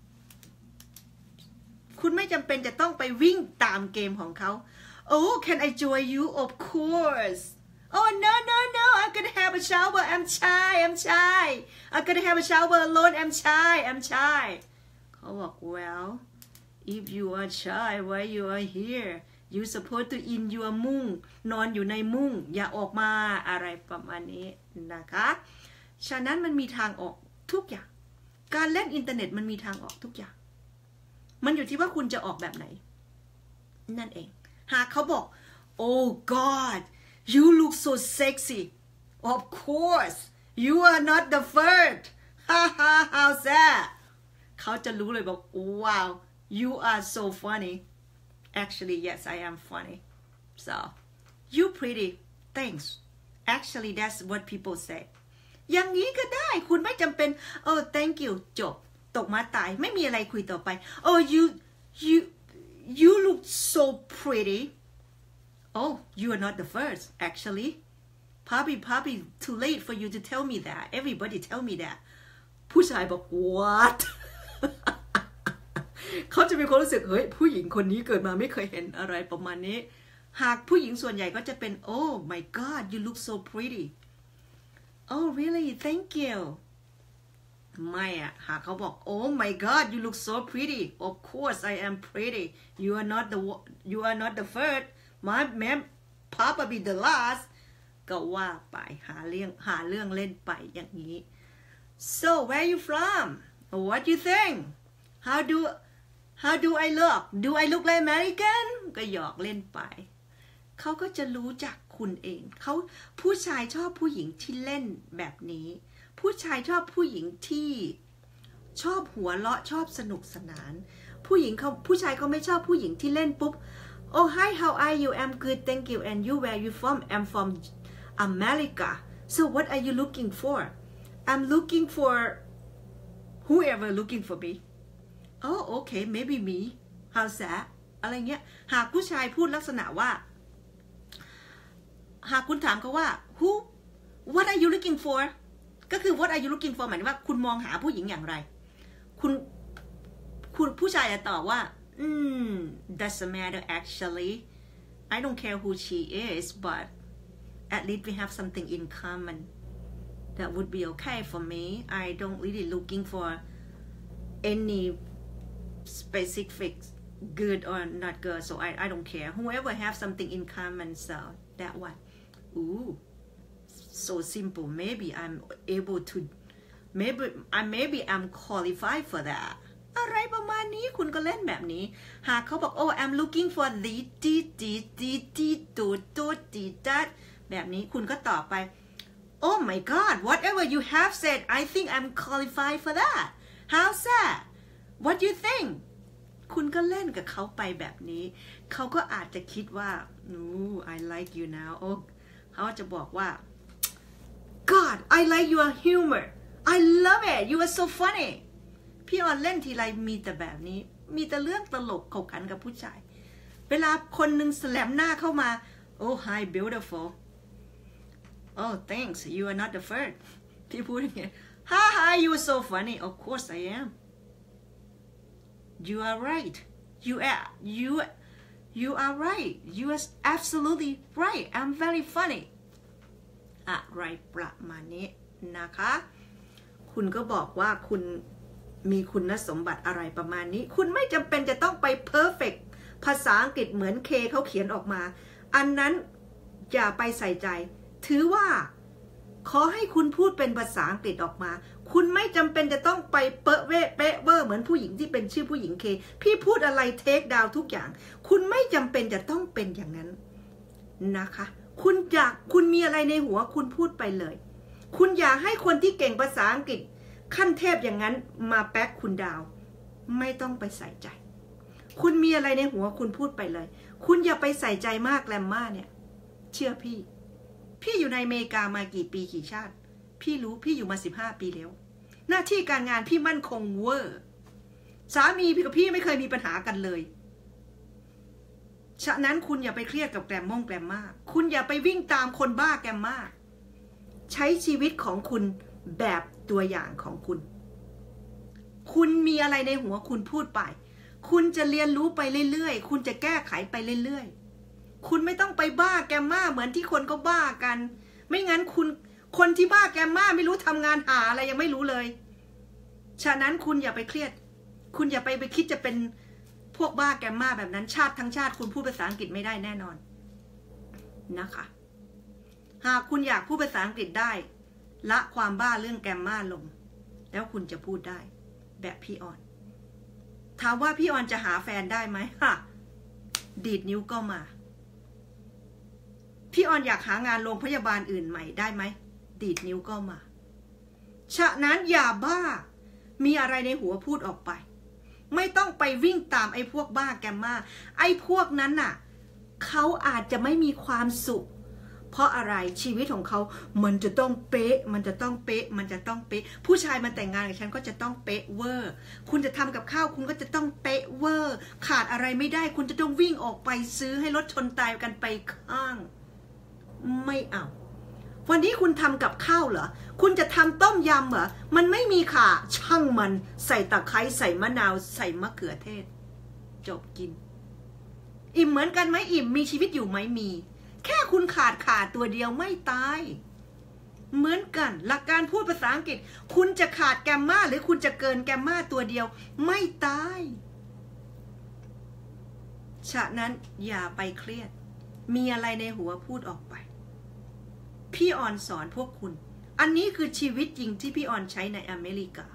คุณไม่จำเป็นจะต้องไปวิ่งตามเกมของเขา Oh can I join you of course Oh no I'm gonna have a shower I'm shy I'm gonna have a shower alone I'm shy เขาบอก Well if you are shy why you are here you supposed to in your มุ้งนอนอยู่ในมุ้งอย่าออกมาอะไรประมาณนี้นะคะฉะนั้นมันมีทางออกทุกอย่างการเล่นอินเทอร์เน็ตมันมีทางออกทุกอย่างมันอยู่ที่ว่าคุณจะออกแบบไหนนั่นเองหากเขาบอก Oh God you look so sexy of course you are not the first ha ha how's that เขาจะรู้เลยบอก Wow you are so funny actually yes I am funny so you pretty thanks actually that's what people say อย่างนี้ก็ได้คุณไม่จำเป็น Oh thank you จบตกมาตายไม่มีอะไรคุยต่อไป Oh you look so pretty Oh you are not the first actually Probably too late for you to tell me that everybody tell me that ผู้ชายบอก What เขาจะมีความรู้สึกเฮ้ยผู้หญิงคนนี้เกิดมาไม่เคยเห็นอะไรประมาณนี้หากผู้หญิงส่วนใหญ่ก็จะเป็น Oh my God you look so pretty Oh really thank youไม่อะหากเขาบอก Oh my God you look so pretty of course I am pretty you are not the first my man probably the last ก็ว่าไปหาเรื่องเล่นไปอย่างนี้ So where you from what you think how do I look like American ก็หยอกเล่นไปเขาก็จะรู้จักคุณเองผู้ชายชอบผู้หญิงที่เล่นแบบนี้ผู้ชายชอบผู้หญิงที่ชอบหัวเราะชอบสนุกสนานผู้ชายเขาไม่ชอบผู้หญิงที่เล่นปุ๊บ Oh hi how are you I'm good thank you and you where you from I'm from America so what are you looking for I'm looking for whoever looking for me Oh okay maybe me how's that อะไรเงี้ยหากผู้ชายพูดลักษณะว่าหากคุณถามเขาว่า what are you looking for ก็คือ what are you looking for หมายถึงว่าคุณมองหาผู้หญิงอย่างไรคุณผู้ชายจะตอบว่าdoesn't matter actually I don't care who she is but at least we have something in common that would be okay for me I don't really looking for any specific good or not good so I don't care whoever have something in common so that one ooh so simple maybe I'm able to maybe I'm qualified for that อะไรประมาณนี้คุณก็เล่นแบบนี้หากเขาบอก oh I'm looking for this that แบบนี้คุณก็ตอบไป oh my god whatever you have said I think I'm qualified for that how's that what do you think คุณก็เล่นกับเขาไปแบบนี้เขาก็อาจจะคิดว่า ooh I like you now oh เขาจะบอกว่า God I like your humor I love it you are so funny พี่ออนเล่นทีไรมีแต่แบบนี้มีแต่เรื่องตลกขบขันกับผู้ชายเวลาคนหนึ่งแสลมหน้าเข้ามา oh hi beautiful oh thanks you are not the first พี่พูดอย่างเงี้ย hi you are so funny of course I am you are right you are right you are absolutely right I'm very funny อะไรประมาณนี้นะคะคุณก็บอกว่าคุณมีคุณสมบัติอะไรประมาณนี้คุณไม่จำเป็นจะต้องไป perfect ภาษาอังกฤษเหมือนเคเขาเขียนออกมาอันนั้นอย่าไปใส่ใจถือว่าขอให้คุณพูดเป็นภาษาอังกฤษออกมาคุณไม่จำเป็นจะต้องไปเปะเวอร์เหมือนผู้หญิงที่เป็นชื่อผู้หญิงเคพี่พูดอะไรเทคดาวทุกอย่างคุณไม่จำเป็นจะต้องเป็นอย่างนั้นนะคะคุณมีอะไรในหัวคุณพูดไปเลยคุณอยากให้คนที่เก่งภาษาอังกฤษขั้นเทพอย่างนั้นมาแป๊กคุณดาวไม่ต้องไปใส่ใจคุณมีอะไรในหัวคุณพูดไปเลยคุณอย่าไปใส่ใจมากแกรมม่าเนี่ยเชื่อพี่อยู่ในอเมริกามากี่ปีกี่ชาติพี่รู้พี่อยู่มา15 ปีแล้วหน้าที่การงานพี่มั่นคงเวอร์สามีพี่กับพี่ไม่เคยมีปัญหากันเลยฉะนั้นคุณอย่าไปเครียดกับแกรมม่าคุณอย่าไปวิ่งตามคนบ้าแกรมม่าใช้ชีวิตของคุณแบบตัวอย่างของคุณมีอะไรในหัวคุณพูดไปคุณจะเรียนรู้ไปเรื่อยๆคุณจะแก้ไขไปเรื่อยๆคุณไม่ต้องไปบ้าแกมม่าเหมือนที่คนก็บ้ากันไม่งั้นคนที่บ้าแกมม่าไม่รู้ทำงานหาอะไรยังไม่รู้เลยฉะนั้นคุณอย่าไปเครียดคุณอย่าไปคิดจะเป็นพวกบ้าแกมม่าแบบนั้นชาติทั้งชาติคุณพูดภาษาอังกฤษไม่ได้แน่นอนนะคะหากคุณอยากพูดภาษาอังกฤษได้ละความบ้าเรื่องแกมม่าลงแล้วคุณจะพูดได้แบบพี่ออนถามว่าพี่ออนจะหาแฟนได้ไหมฮะดีดนิ้วก็มาพี่ออนอยากหางานโรงพยาบาลอื่นใหม่ได้ไหมดีดนิ้วก็มาฉะนั้นอย่าบ้ามีอะไรในหัวพูดออกไปไม่ต้องไปวิ่งตามไอ้พวกบ้าแกมม่าไอ้พวกนั้นน่ะเขาอาจจะไม่มีความสุขเพราะอะไรชีวิตของเขามันจะต้องเป๊ะมันจะต้องเป๊ะมันจะต้องเป๊ะผู้ชายมาแต่งงานกับฉันก็จะต้องเป๊ะเวอร์คุณจะทำกับข้าวคุณก็จะต้องเป๊ะเวอร์ขาดอะไรไม่ได้คุณจะต้องวิ่งออกไปซื้อให้รถชนตายกันไปข้างไม่เอาวันนี้คุณทำกับข้าวเหรอคุณจะทำต้มยำเหรอมันไม่มีข่าช่างมันใส่ตะไคร้ใส่มะนาวใส่มะเขือเทศจบกินอิ่มเหมือนกันไหมอิ่มมีชีวิตอยู่ไหมมีแค่คุณขาดตัวเดียวไม่ตายเหมือนกันหลักการพูดภาษาอังกฤษคุณจะขาดแกมม่าหรือคุณจะเกินแกมม่าตัวเดียวไม่ตายฉะนั้นอย่าไปเครียดมีอะไรในหัวพูดออกไปพี่ออนสอนพวกคุณอันนี้คือชีวิตจริงที่พี่ออนใช้ในอเมริกา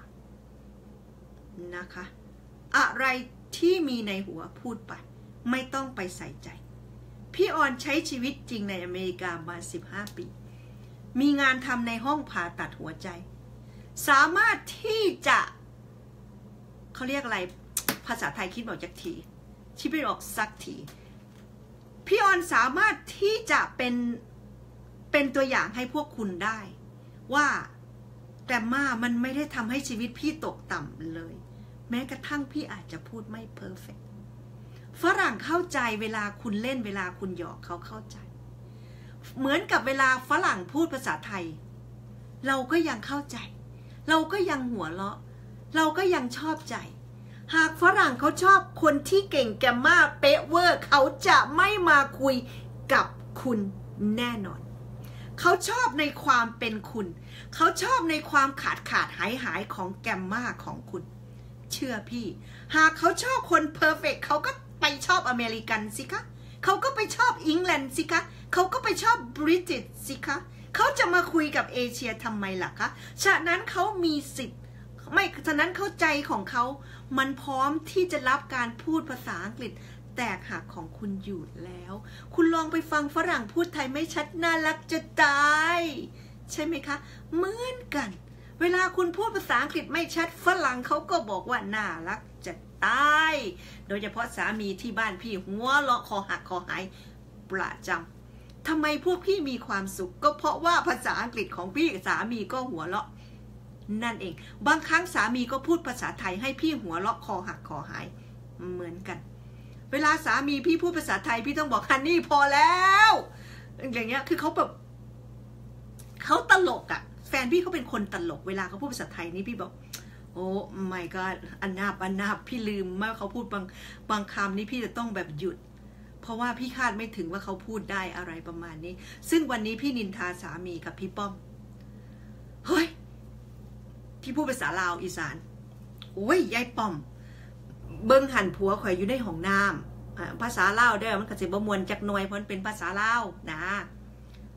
นะคะอะไรที่มีในหัวพูดไปไม่ต้องไปใส่ใจพี่ออนใช้ชีวิตจริงในอเมริกามา15 ปีมีงานทำในห้องผ่าตัดหัวใจสามารถที่จะเขาเรียกอะไรภาษาไทยคิดบอกจักทีที่ไม่ออกสักทีพี่ออนสามารถที่จะเป็นตัวอย่างให้พวกคุณได้ว่าแกรมม่ามันไม่ได้ทำให้ชีวิตพี่ตกต่ำเลยแม้กระทั่งพี่อาจจะพูดไม่เพอร์เฟกต์ฝรั่งเข้าใจเวลาคุณเล่นเวลาคุณหยอกเขาเข้าใจเหมือนกับเวลาฝรั่งพูดภาษาไทยเราก็ยังเข้าใจเราก็ยังหัวเราะเราก็ยังชอบใจหากฝรั่งเขาชอบคนที่เก่งแกมม่าเป๊ะเวอร์เขาจะไม่มาคุยกับคุณแน่นอนเขาชอบในความเป็นคุณเขาชอบในความขาดหายของแกมม่าของคุณเชื่อพี่หากเขาชอบคนเพอร์เฟกต์เขาก็ไปชอบอเมริกันสิคะเขาก็ไปชอบอังกฤษสิคะเขาก็ไปชอบบริติชสิคะเขาจะมาคุยกับเอเชียทำไมล่ะคะฉะนั้นเขามีสิทธิ์ไม่ฉะนั้นเข้าใจของเขามันพร้อมที่จะรับการพูดภาษาอังกฤษแตกหักของคุณอยู่แล้วคุณลองไปฟังฝรั่งพูดไทยไม่ชัดน่ารักจะตายใช่ไหมคะเหมือนกันเวลาคุณพูดภาษาอังกฤษไม่ชัดฝรั่งเขาก็บอกว่าน่ารักจะตายโดยเฉพาะสามีที่บ้านพี่หัวเราะคอหักคอหายประจำทำไมพวกพี่มีความสุขก็เพราะว่าภาษาอังกฤษของพี่สามีก็หัวเราะนั่นเองบางครั้งสามีก็พูดภาษาไทยให้พี่หัวเราะคอหักคอหายเหมือนกันเวลาสามีพี่พูดภาษาไทยพี่ต้องบอกฮันนี่พอแล้วอย่างเงี้ยคือเขาแบบเขาตลกอะแฟนพี่เขาเป็นคนตลกเวลาเขาพูดภาษาไทยนี่พี่บอกโอ้ my god อันนาบพี่ลืมเมื่อเขาพูดบางคำนี่พี่จะต้องแบบหยุดเพราะว่าพี่คาดไม่ถึงว่าเขาพูดได้อะไรประมาณนี้ซึ่งวันนี้พี่นินทาสามีกับพี่ป้อมเฮ้ยที่พูดภาษาลาวอีสานโอ้ยยายป้อมเบิ้งหันผัวข่อยอยู่ในห้องน้ำภาษาลาวเด้อมันก็สิบ่ม่วนจักหน่อยเพราะมันเป็นภาษาลาวนะ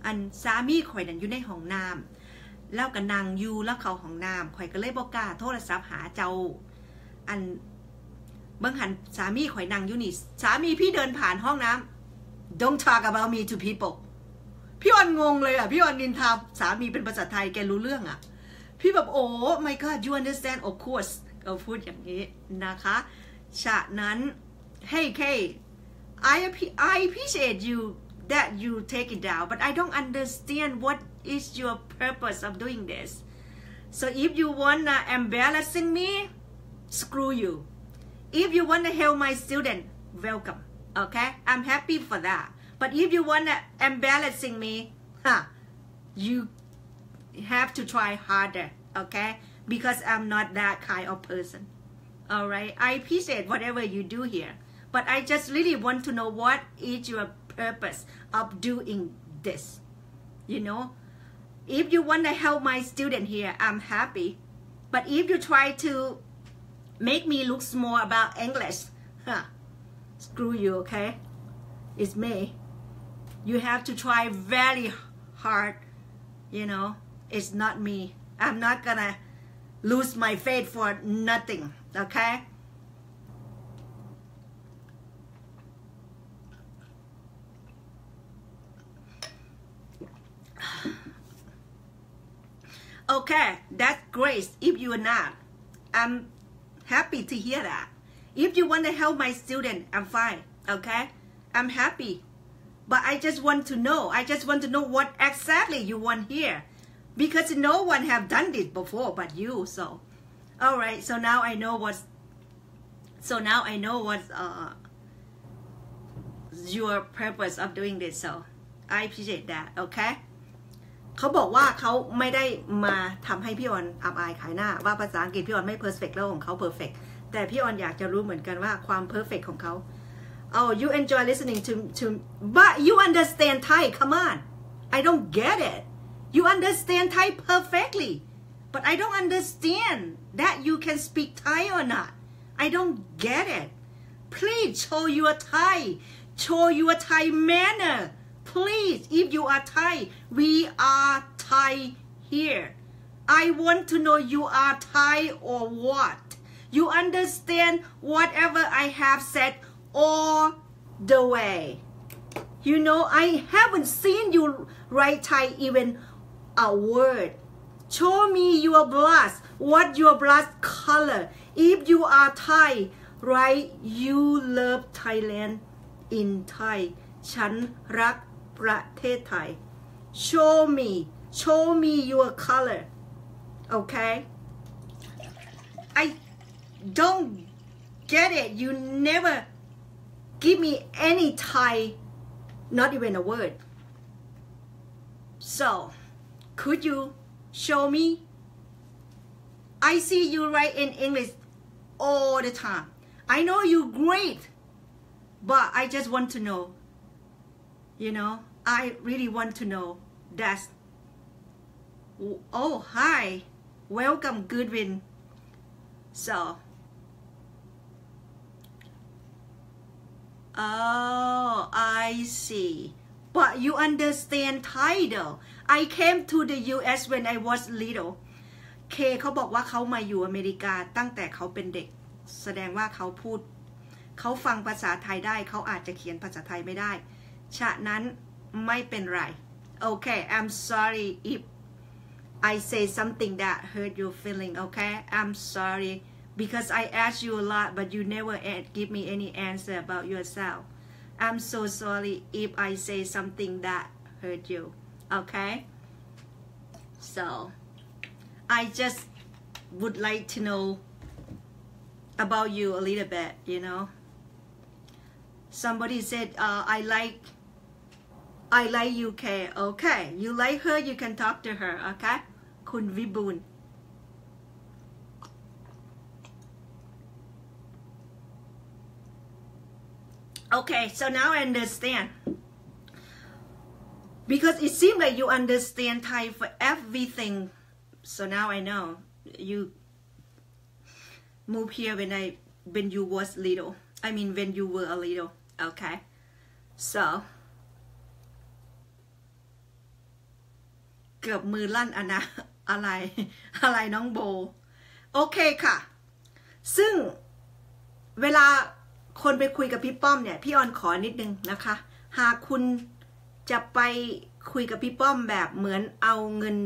อันสามีข่อยนั่นอยู่ในห้องน้ำแล้วก็นั่งอยู่แล้วเขาห้องน้ำข่อยก็เลยบอกกล้าโทรศัพท์หาเจ้าอันเบิ่งหันสามีข่อยนั่งอยู่นี่สามีพี่เดินผ่านห้องน้ำ Don't talk about me to people พี่ออนงงเลยอ่ะพี่ออนนินทาสามีเป็นภาษาไทยแกรู้เรื่องอ่ะพี่แบบโอ้ my god you understand of course ก็พูดอย่างนี้นะคะฉะนั้น hey Kay I appreciate you that you take it down but I don't understand what is your purpose of doing this so if you wanna embarrassing me screw you if you wanna help my student welcome okay I'm happy for that but if you wanna embarrassing me you have to try harder okay because I'm not that kind of person all right I appreciate whatever you do here but I just really want to know what is your purpose of doing this you know if you want to help my student here I'm happy but if you try to make me look small about English screw you okay it's me you have to try very hard you know it's not me I'm not gonna lose my faith for nothing okay okay that's great if you are not I'm happy to hear that if you want to help my student I'm fine okay I'm happy but I just want to know what exactly you want here because no one have done this before but you so all right so now I know what's your purpose of doing this so I appreciate that okay เขาบอกว่าเขาไม่ได้มาทำให้พี่ออนอับอายขายหน้าว่าภาษาอังกฤษพี่ออนไม่ perfect แล้วของเขา perfect แต่พี่ออนอยากจะรู้เหมือนกันว่าความ perfect ของเขา oh you enjoy listening to but you understand Thai come on I don't get it you understand Thai perfectly but I don't understand that you can speak Thai or not I don't get it please show your Thai manner please if you are Thai we are Thai here I want to know you are Thai or what you understand whatever I have said all the way you know I haven't seen you write Thai even a word show me your blood what your blood color if you are Thai write you love Thailand in Thai ฉันรักประเทศไทย show me your color okay I don't get it you never give me any Thai not even a word so could you show me I see you write in English all the time I know you great but I just want to know you know I really want to know that's oh hi welcome Goodwin so oh I see but you understand Thai though I came to the US when I was little เคเขาบอกว่าเขามาอยู่อเมริกาตั้งแต่เขาเป็นเด็กแสดงว่าเขาฟังภาษาไทยได้เขาอาจจะเขียนภาษาไทยไม่ได้ฉะนั้นไม่เป็นไร okay I'm sorry if I say something that hurt your feeling okay I'm sorry because I asked you a lot but you never give me any answer about yourself I'm so sorry if I say something that hurt you okay so I just would like to know about you a little bit you know somebody said I like UK okay you like her you can talk to her okay คุณวิบูลย์ okay so now I understand because it seems like you understand Thai for everything so now I know you moved here when you was little I mean when you were a little okay so เกือบมือลั่นนะอะไรน้องโบโอเคค่ะซึ่งเวลาคนไปคุยกับพี่ป้อมเนี่ยพี่ออนขอนิดนึงนะคะหากคุณจะไปคุยกับพี่ป้อมแบบเหมือนเอาเงิน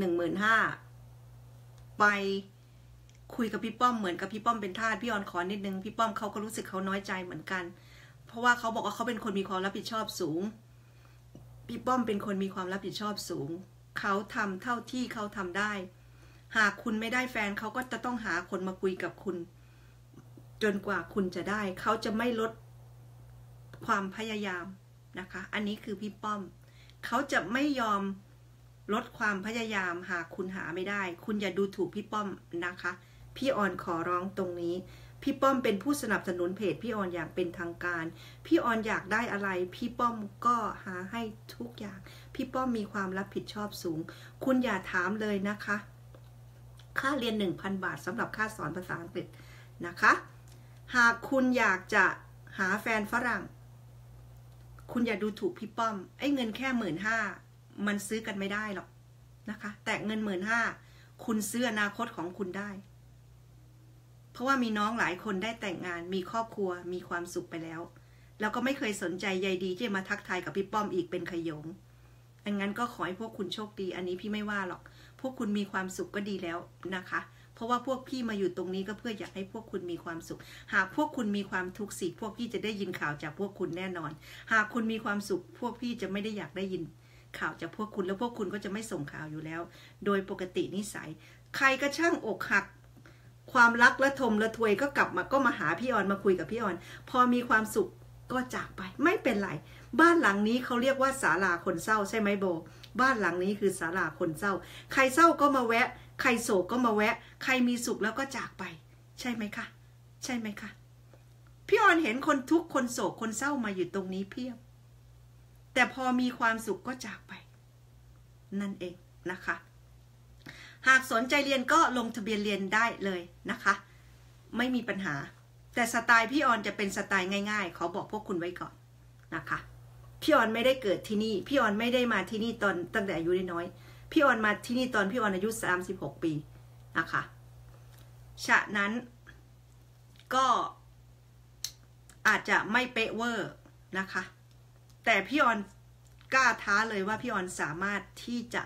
15,000ไปคุยกับพี่ป้อมเหมือนกับพี่ป้อมเป็นทาสพี่ออนขอนิดนึงพี่ป้อมเขาก็รู้สึกเขาน้อยใจเหมือนกันเพราะว่าเขาบอกว่าเขาเป็นคนมีความรับผิดชอบสูงพี่ป้อมเป็นคนมีความรับผิดชอบสูงเขาทำเท่าที่เขาทำได้หากคุณไม่ได้แฟนเขาก็จะต้องหาคนมาคุยกับคุณจนกว่าคุณจะได้เขาจะไม่ลดความพยายามนะคะอันนี้คือพี่ป้อมเขาจะไม่ยอมลดความพยายามหากคุณหาไม่ได้คุณอย่าดูถูกพี่ป้อมนะคะพี่ออนขอร้องตรงนี้พี่ป้อมเป็นผู้สนับสนุนเพจพี่ออนอย่างเป็นทางการพี่ออนอยากได้อะไรพี่ป้อมก็หาให้ทุกอย่างพี่ป้อมมีความรับผิดชอบสูงคุณอย่าถามเลยนะคะค่าเรียน 1,000 บาทสำหรับค่าสอนภาษาอังกฤษนะคะหากคุณอยากจะหาแฟนฝรั่งคุณอย่าดูถูกพี่ป้อมไอ้เงินแค่15,000มันซื้อกันไม่ได้หรอกนะคะแต่เงิน15,000คุณซื้ออนาคตของคุณได้เพราะว่ามีน้องหลายคนได้แต่งงานมีครอบครัวมีความสุขไปแล้วแล้วก็ไม่เคยสนใจใยดีที่จะมาทักทายกับพี่ป้อมอีกเป็นขยงอันงั้นก็ขอให้พวกคุณโชคดีอันนี้พี่ไม่ว่าหรอกพวกคุณมีความสุขก็ดีแล้วนะคะเพราะว่าพวกพี่มาอยู่ตรงนี้ก็เพื่ออยากให้พวกคุณมีความสุขหากพวกคุณมีความทุกข์สิพวกพี่จะได้ยินข่าวจากพวกคุณแน่นอนหากคุณมีความสุขพวกพี่จะไม่ได้อยากได้ยินข่าวจากพวกคุณแล้วพวกคุณก็จะไม่ส่งข่าวอยู่แล้วโดยปกตินิสัยใครก็ช่างอกหักความรักและทมและทวยก็กลับมาก็มาหาพี่ออนมาคุยกับพี่ออนพอมีความสุขก็จากไปไม่เป็นไรบ้านหลังนี้เขาเรียกว่าศาลาคนเศร้าใช่ไหมโบบ้านหลังนี้คือศาลาคนเศร้าใครเศร้าก็มาแวะใครโศกก็มาแวะใครมีสุขแล้วก็จากไปใช่ไหมคะใช่ไหมคะพี่ออนเห็นคนทุกข์คนโศกคนเศร้ามาอยู่ตรงนี้เพียบแต่พอมีความสุขก็จากไปนั่นเองนะคะหากสนใจเรียนก็ลงทะเบียนเรียนได้เลยนะคะไม่มีปัญหาแต่สไตล์พี่ออนจะเป็นสไตล์ง่ายๆขอบอกพวกคุณไว้ก่อนนะคะพี่ออนไม่ได้เกิดที่นี่พี่ออนไม่ได้มาที่นี่ตอนตั้งแต่อายุน้อยพี่ออนมาที่นี่ตอนพี่ออนอายุ36 ปีนะคะฉะนั้นก็อาจจะไม่เป๊ะเวอร์นะคะแต่พี่ออนกล้าท้าเลยว่าพี่ออนสามารถที่จะ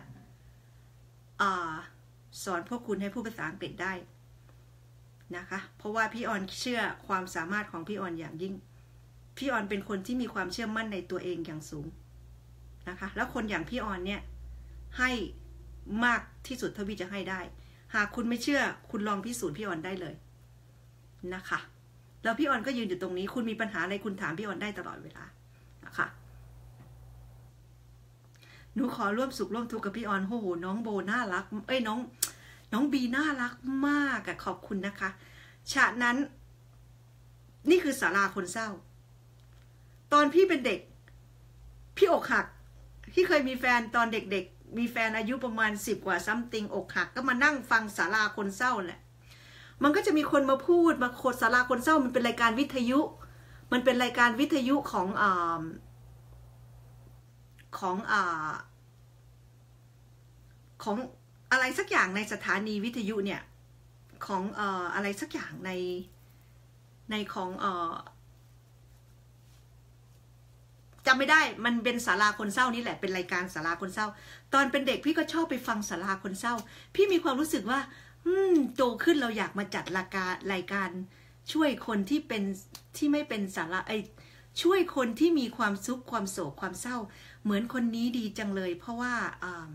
สอนพวกคุณให้พูดภาษาอังกฤษได้นะคะเพราะว่าพี่ออนเชื่อความสามารถของพี่ออนอย่างยิ่งพี่ออนเป็นคนที่มีความเชื่อมั่นในตัวเองอย่างสูงนะคะแล้วคนอย่างพี่ออนเนี่ยให้มากที่สุดเท่าที่จะให้ได้หากคุณไม่เชื่อคุณลองพิสูจน์พี่ออนได้เลยนะคะแล้วพี่ออนก็ยืนอยู่ตรงนี้คุณมีปัญหาอะไรคุณถามพี่ออนได้ตลอดเวลานะคะหนูขอร่วมสุขร่วมทุกข์กับพี่ออนโอ้โหน้องโบน่ารักน้องบีน่ารักมากอะขอบคุณนะคะฉะนั้นนี่คือศาลาคนเศร้าตอนพี่เป็นเด็กพี่อกหักพี่เคยมีแฟนตอนเด็กๆมีแฟนอายุประมาณ10 กว่าซัมติงอกหักก็มานั่งฟังศาลาคนเศร้าแหละมันก็จะมีคนมาพูดมาโฆษณาศาลาคนเศร้ามันเป็นรายการวิทยุมันเป็นรายการวิทยุของอะไรสักอย่างในสถานีวิทยุเนี่ยของอะไรสักอย่างในของจำไม่ได้มันเป็นศาลาคนเศร้านี่แหละเป็นรายการศาลาคนเศร้าตอนเป็นเด็กพี่ก็ชอบไปฟังศาลาคนเศร้าพี่มีความรู้สึกว่าโตขึ้นเราอยากมาจัดรายการช่วยคนที่ไม่เป็นศาลาช่วยคนที่มีความทุกข์ความโศกความเศร้าเหมือนคนนี้ดีจังเลยเพราะว่า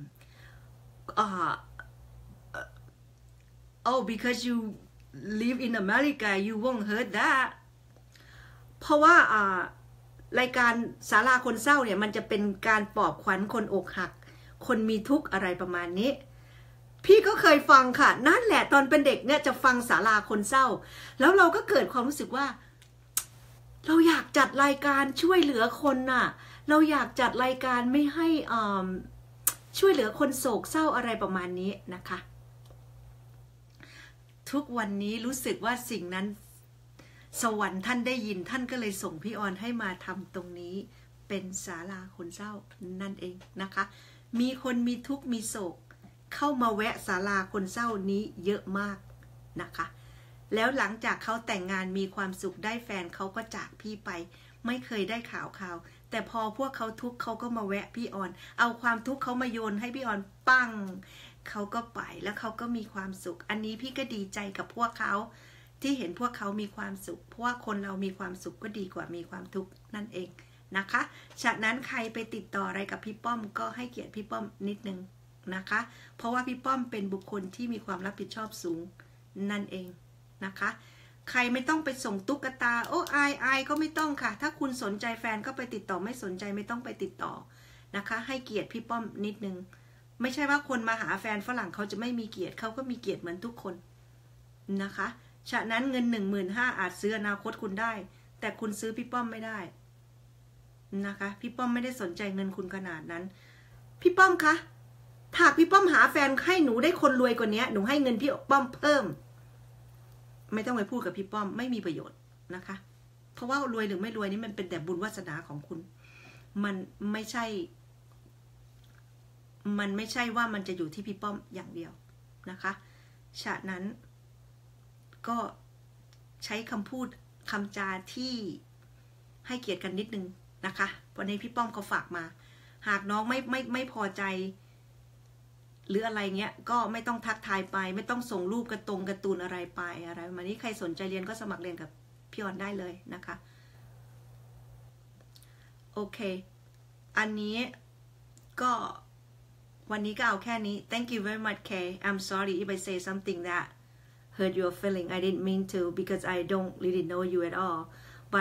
oh because you live in America you won't heard that เพราะว่ารายการศาลาคนเศร้าเนี่ยมันจะเป็นการปลอบขวัญคนอกหักคนมีทุกข์อะไรประมาณนี้พี่ก็เคยฟังค่ะนั่นแหละตอนเป็นเด็กเนี่ยจะฟังศาลาคนเศร้าแล้วเราก็เกิดความรู้สึกว่าเราอยากจัดรายการช่วยเหลือคนน่ะเราอยากจัดรายการไม่ให้ช่วยเหลือคนโศกเศร้าอะไรประมาณนี้นะคะทุกวันนี้รู้สึกว่าสิ่งนั้นสวรรค์ท่านได้ยินท่านก็เลยส่งพี่ออนให้มาทำตรงนี้เป็นศาลาคนเศร้านั่นเองนะคะมีคนมีทุกข์มีโศกเข้ามาแวะศาลาคนเศร้านี้เยอะมากนะคะแล้วหลังจากเขาแต่งงานมีความสุขได้แฟนเขาก็จากพี่ไปไม่เคยได้ข่าวแต่พอพวกเขาทุกข์เขาก็มาแวะพี่ออนเอาความทุกข์เขามาโยนให้พี่ออนปังเขาก็ไปแล้วเขาก็มีความสุขอันนี้พี่ก็ดีใจกับพวกเขาที่เห็นพวกเขามีความสุขเพราะว่าคนเรามีความสุขก็ดีกว่ามีความทุกข์นั่นเองนะคะฉะนั้นใครไปติดต่ออะไรกับพี่ป้อมก็ให้เกียรติพี่ป้อมนิดนึงนะคะเพราะว่าพี่ป้อมเป็นบุคคลที่มีความรับผิดชอบสูงนั่นเองนะคะใครไม่ต้องไปส่งตุ๊กตาโอ้อายก็ไม่ต้องค่ะถ้าคุณสนใจแฟนก็ไปติดต่อไม่สนใจไม่ต้องไปติดต่อนะคะให้เกียรติพี่ป้อมนิดนึงไม่ใช่ว่าคนมาหาแฟนฝรั่งเขาจะไม่มีเกียรติเขาก็มีเกียรติเหมือนทุกคนนะคะฉะนั้นเงิน15,000อาจซื้ออนาคตคุณได้แต่คุณซื้อพี่ป้อมไม่ได้นะคะพี่ป้อมไม่ได้สนใจเงินคุณขนาดนั้นพี่ป้อมคะถ้าพี่ป้อมหาแฟนให้หนูได้คนรวยกว่านี้หนูให้เงินพี่ป้อมเพิ่มไม่ต้องไปพูดกับพี่ป้อมไม่มีประโยชน์นะคะเพราะว่ารวยหรือไม่รวยนี่มันเป็นแต่บุญวาสนาของคุณมันไม่ใช่ว่ามันจะอยู่ที่พี่ป้อมอย่างเดียวนะคะฉะนั้นก็ใช้คำพูดคำจาที่ให้เกียรติกันนิดนึงนะคะวันนี้พี่ป้อมเขาฝากมาหากน้องไม่พอใจหรืออะไรเงี้ยก็ไม่ต้องทักทายไปไม่ต้องส่งรูปการ์ตูนอะไรไปอะไรวันนี้ใครสนใจเรียนก็สมัครเรียนกับพี่ออนได้เลยนะคะโอเคอันนี้ก็วันนี้ก็เอาแค่นี้ Thank you very much Kay I'm sorry if I say something that hurt your feeling I didn't mean to because I don't really know you at all but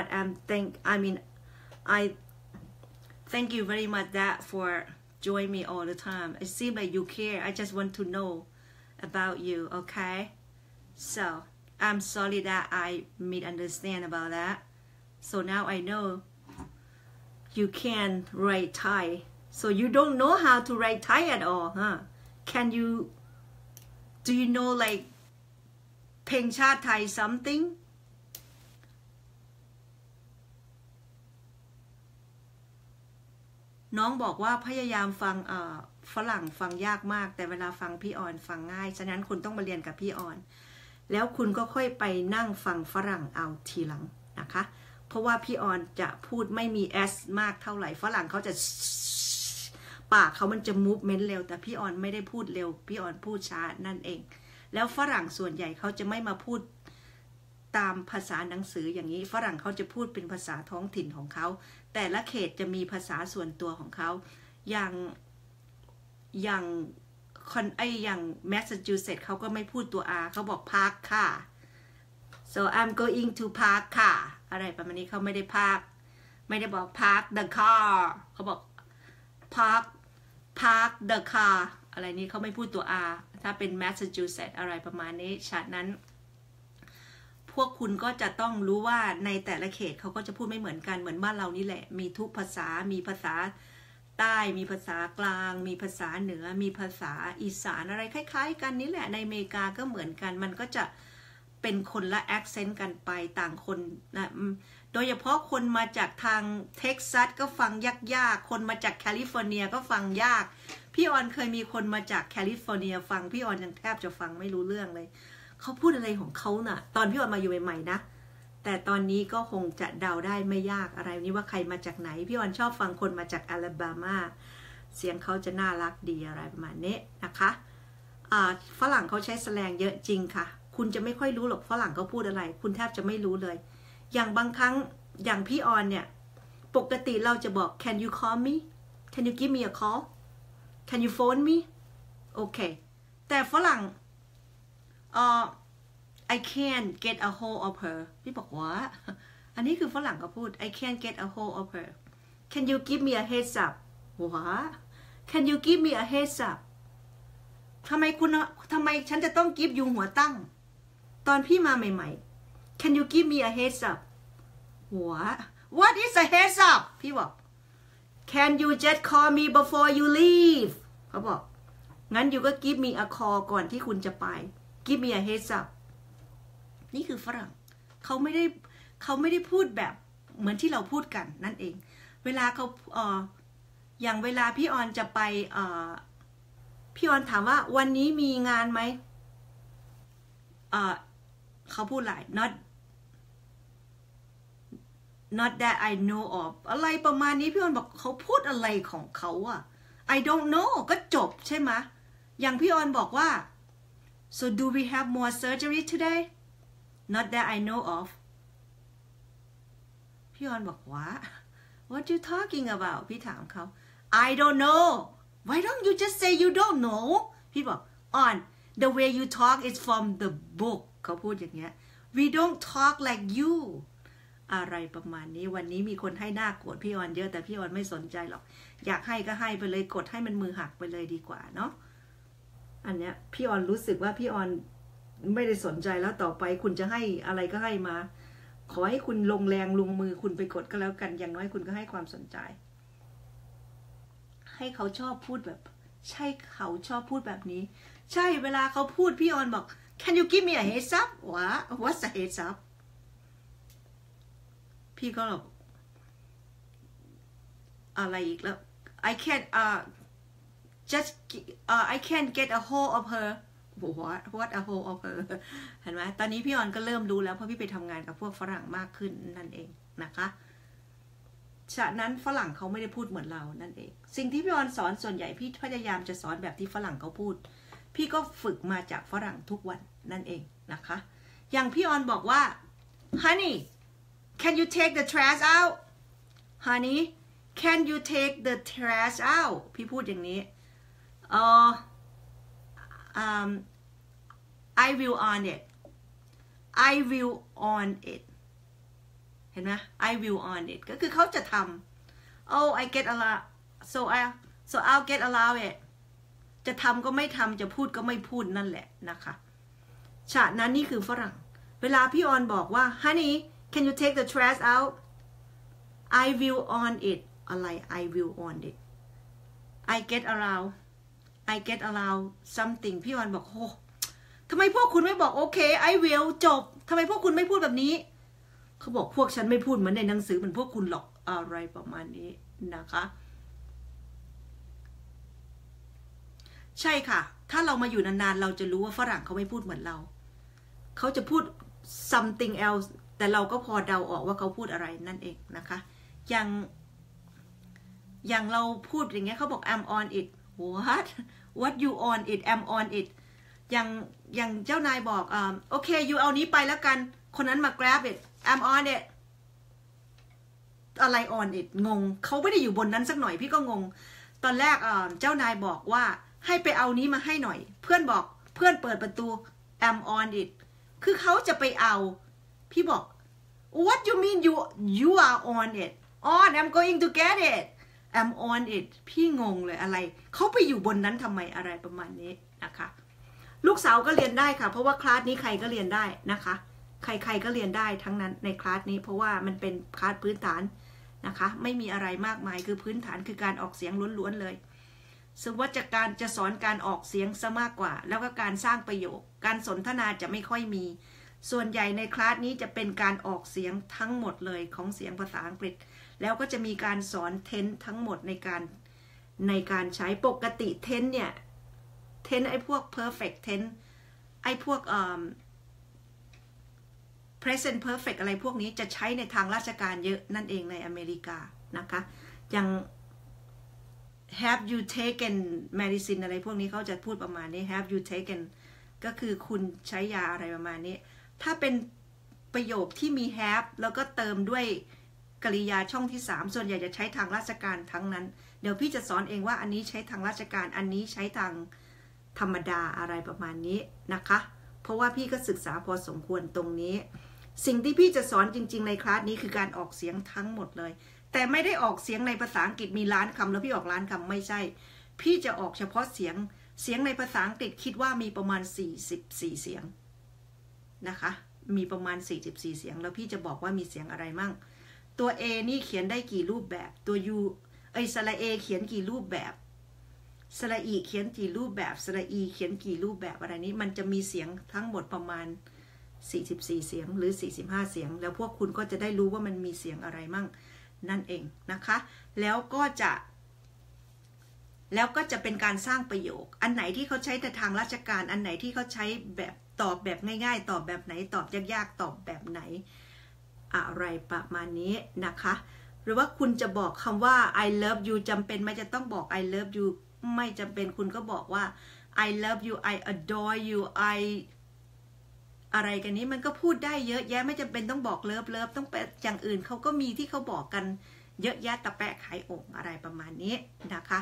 I thank you very much that for join me all the time it seems like you care I just want to know about you okay so I'm sorry that I misunderstand about that so now I know you can write Thai so you don't know how to write Thai at all huh do you know like เพลงชาติไทย somethingน้องบอกว่าพยายามฟังฝรั่งฟังยากมากแต่เวลาฟังพี่ออนฟังง่ายฉะนั้นคุณต้องมาเรียนกับพี่ออนแล้วคุณก็ค่อยไปนั่งฟังฝรั่งเอาทีหลังนะคะเพราะว่าพี่ออนจะพูดไม่มี s มากเท่าไหร่ฝรั่งเขาจะปากเขามันจะ movement เร็วแต่พี่ออนไม่ได้พูดเร็วพี่ออนพูดช้านั่นเองแล้วฝรั่งส่วนใหญ่เขาจะไม่มาพูดตามภาษาหนังสืออย่างนี้ฝรั่งเขาจะพูดเป็นภาษาท้องถิ่นของเขาแต่ละเขตจะมีภาษาส่วนตัวของเขาอย่างแมสซาชูเซตส์เขาก็ไม่พูดตัว R เขาบอก park ค่ะ so I'm going to park ค่ะอะไรประมาณนี้เขาไม่ได้ park ไม่ได้บอก park the car เขาบอก park the car อะไรนี้เขาไม่พูดตัว R ถ้าเป็นแมสซาชูเซตส์อะไรประมาณนี้ฉะนั้นพวกคุณก็จะต้องรู้ว่าในแต่ละเขตเขาก็จะพูดไม่เหมือนกันเหมือนบ้านเรานี่แหละมีทุกภาษามีภาษาใต้มีภาษากลางมีภาษาเหนือมีภาษาอีสานอะไรคล้ายๆกันนี่แหละในอเมริกาก็เหมือนกันมันก็จะเป็นคนละแอคเซนต์กันไปต่างคนนะโดยเฉพาะคนมาจากทางเท็กซัสก็ฟังยากๆคนมาจากแคลิฟอร์เนียก็ฟังยากพี่ออนเคยมีคนมาจากแคลิฟอร์เนียฟังพี่ออนยังแทบจะฟังไม่รู้เรื่องเลยเขาพูดอะไรของเขาน่ะตอนพี่ออนมาอยู่ใหม่ๆนะแต่ตอนนี้ก็คงจะเดาได้ไม่ยากอะไรนี่ว่าใครมาจากไหนพี่ออนชอบฟังคนมาจากอลาบามาเสียงเขาจะน่ารักดีอะไรประมาณนี้นะคะฝรั่งเขาใช้แสแลงเยอะจริงค่ะคุณจะไม่ค่อยรู้หรอกฝรั่งเขาพูดอะไรคุณแทบจะไม่รู้เลยอย่างบางครั้งอย่างพี่ออนเนี่ยปกติเราจะบอก can you call me can you give me a call can you phone me โอเคแต่ฝรั่งI can't get a hold of her พี่บอกว่าอันนี้คือฝรั่งก็พูด I can't get a hold of her Can you give me a heads up ว่า Can you give me a heads up ทำไมฉันจะต้องgive อยู่หัวตั้งตอนพี่มาใหม่ๆ Can you give me a heads up ว่า What is a heads up พี่บอก Can you just call me before you leave เขาบอกงั้น you ก็ give me a call ก่อนที่คุณจะไป Give me a heads up นี่คือฝรั่งเขาไม่ได้พูดแบบเหมือนที่เราพูดกันนั่นเองเวลาเขาอย่างเวลาพี่ออนจะไปพี่ออนถามว่าวันนี้มีงานไหมเขาพูดหลาย not that I know of อะไรประมาณนี้พี่ออนบอกเขาพูดอะไรของเขาอะ I don't know ก็จบใช่ไหมอย่างพี่ออนบอกว่า so do we have more surgery today not that I know of พี่ออนบอกว่า what you talking about พี่ถามเขา I don't know why don't you just say you don't know พี่บอก on the way you talk is from the book เขาพูดอย่างเงี้ย we don't talk like you อะไรประมาณนี้วันนี้มีคนให้หน้าโกรธพี่ออนเยอะแต่พี่ออนไม่สนใจหรอกอยากให้ก็ให้ไปเลยกดให้มันมือหักไปเลยดีกว่าเนาะอันเนี้ยพี่ออนรู้สึกว่าพี่ออนไม่ได้สนใจแล้วต่อไปคุณจะให้อะไรก็ให้มาขอให้คุณลงแรงลงมือคุณไปกดก็แล้วกันอย่างน้อยคุณก็ให้ความสนใจให้เขาชอบพูดแบบใช่เขาชอบพูดแบบนี้ใช่เวลาเขาพูดพี่ออนบอก Can you give me a heads up What's a heads up พี่ก็บอกอะไรอีกแล้ว I can't just I can't get a hold of her what a hold of her เห็นไหมตอนนี้พี่ออนก็เริ่มรู้แล้วเพราะพี่ไปทำงานกับพวกฝรั่งมากขึ้นนั่นเองนะคะฉะนั้นฝรั่งเขาไม่ได้พูดเหมือนเรานั่นเองสิ่งที่พี่ออนสอนส่วนใหญ่พี่พยายามจะสอนแบบที่ฝรั่งเขาพูดพี่ก็ฝึกมาจากฝรั่งทุกวันนั่นเองนะคะอย่างพี่ออนบอกว่า honey can you take the trash out honey can you take the trash out พี่พูดอย่างนี้I will on it I will on it เห็นไหม I will on it ก็คือเขาจะทำ oh I get allow so I'll get allow it จะทำก็ไม่ทำจะพูดก็ไม่พูดนั่นแหละนะคะฉะนั้นนี่คือฝรั่งเวลาพี่ออนบอกว่า honey can you take the trash out I will on it อะไร I will on it I get allow something พี่ออนบอกโอ้ทำไมพวกคุณไม่บอกโอเค I will จบทำไมพวกคุณไม่พูดแบบนี้เขาบอกพวกฉันไม่พูดเหมือนในหนังสือเหมือนพวกคุณหรอกอะไรประมาณนี้นะคะใช่ค่ะถ้าเรามาอยู่นานๆเราจะรู้ว่าฝรั่งเขาไม่พูดเหมือนเราเขาจะพูด something else แต่เราก็พอเดาออกว่าเขาพูดอะไรนั่นเองนะคะอย่างเราพูดอย่างเงี้ยเขาบอก I'm on it what you on it I'm on it อย่างเจ้านายบอกโอเคอยู่เอานี้ไปแล้วกันคนนั้นมา grab it I'm on it อะไร on it งงเขาไม่ได้อยู่บนนั้นสักหน่อยพี่ก็งงตอนแรกเจ้านายบอกว่าให้ไปเอานี้มาให้หน่อยเพื่อนบอกเพื่อนเปิดประตู I'm on it คือเขาจะไปเอาพี่บอก what you mean you are on it on I'm going to get it I'm on it พี่งงเลยอะไรเขาไปอยู่บนนั้นทำไมอะไรประมาณนี้นะคะลูกสาวก็เรียนได้ค่ะเพราะว่าคลาสนี้ใครก็เรียนได้นะคะใครก็เรียนได้ทั้งนั้นในคลาสนี้เพราะว่ามันเป็นคลาสพื้นฐานนะคะไม่มีอะไรมากมายคือพื้นฐานคือการออกเสียงล้วนๆเลยซึ่งว่าจะสอนการออกเสียงซะมากกว่าแล้วก็การสร้างประโยคการสนทนาจะไม่ค่อยมีส่วนใหญ่ในคลาสนี้จะเป็นการออกเสียงทั้งหมดเลยของเสียงภาษาอังกฤษแล้วก็จะมีการสอนเทนทั้งหมดในการใช้ปกติเทนเนี่ยเทนไอ้พวก perfect tense ไอ้พวกpresent perfect อะไรพวกนี้จะใช้ในทางราชการเยอะนั่นเองในอเมริกานะคะอย่าง have you taken medicine อะไรพวกนี้เขาจะพูดประมาณนี้ have you taken ก็คือคุณใช้ยาอะไรประมาณนี้ถ้าเป็นประโยคที่มี have แล้วก็เติมด้วยกริยาช่องที่3ส่วนใหญ่จะใช้ทางราชการทั้งนั้นเดี๋ยวพี่จะสอนเองว่าอันนี้ใช้ทางราชการอันนี้ใช้ทางธรรมดาอะไรประมาณนี้นะคะเพราะว่าพี่ก็ศึกษาพอสมควรตรงนี้สิ่งที่พี่จะสอนจริงๆในคลาสนี้คือการออกเสียงทั้งหมดเลยแต่ไม่ได้ออกเสียงในภาษาอังกฤษมีล้านคำแล้วพี่ออกล้านคำไม่ใช่พี่จะออกเฉพาะเสียงในภาษาอังกฤษคิดว่ามีประมาณ44เสียงนะคะมีประมาณ44เสียงแล้วพี่จะบอกว่ามีเสียงอะไรมั่งตัว A นี่เขียนได้กี่รูปแบบตัว U สระ A เขียนกี่รูปแบบสระ E เขียนกี่รูปแบบสระ E เขียนกี่รูปแบบอะไรนี้มันจะมีเสียงทั้งหมดประมาณ44เสียงหรือ45เสียงแล้วพวกคุณก็จะได้รู้ว่ามันมีเสียงอะไรมั่งนั่นเองนะคะแล้วแล้วก็จะเป็นการสร้างประโยคอันไหนที่เขาใช้แต่ทางราชการอันไหนที่เขาใช้แบบตอบแบบง่ายๆตอบแบบไหนตอบยากๆตอบแบบไหนอะไรประมาณนี้นะคะหรือว่าคุณจะบอกคำว่า I love you จำเป็นไหมจะต้องบอก I love you ไม่จำเป็นคุณก็บอกว่า I love you I adore you I อะไรกันนี้มันก็พูดได้เยอะแยะไม่จำเป็นต้องบอกเลิฟต้องไปอย่างอื่นเขาก็มีที่เขาบอกกันเยอะแยะตะแปะขายองอะไรประมาณนี้นะคะ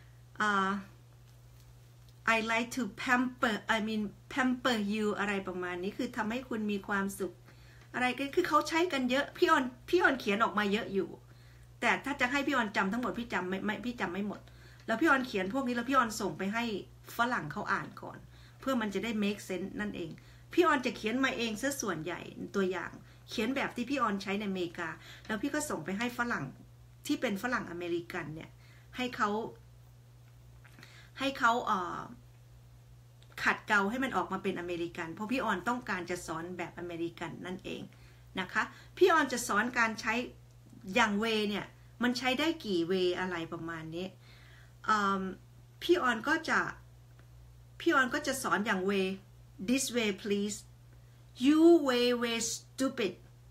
I like to pamper you อะไรประมาณนี้คือทำให้คุณมีความสุขอะไรก็คือเขาใช้กันเยอะพี่ออนเขียนออกมาเยอะอยู่แต่ถ้าจะให้พี่ออนจำทั้งหมดพี่จำไม่หมดแล้วพี่ออนเขียนพวกนี้แล้วพี่ออนส่งไปให้ฝรั่งเขาอ่านก่อนเพื่อมันจะได้ make sense นั่นเองพี่ออนจะเขียนมาเองซะส่วนใหญ่ตัวอย่างเขียนแบบที่พี่ออนใช้ในอเมริกาแล้วพี่ก็ส่งไปให้ฝรั่งที่เป็นฝรั่งอเมริกันเนี่ยให้เขาขัดเกลาให้มันออกมาเป็นอเมริกันเพราะพี่ออนต้องการจะสอนแบบอเมริกันนั่นเองนะคะพี่ออนจะสอนการใช้อย่างเวเนี่ยมันใช้ได้กี่เวอะไรประมาณนี้พี่ออนก็จะสอนอย่างเว this way please you way stupid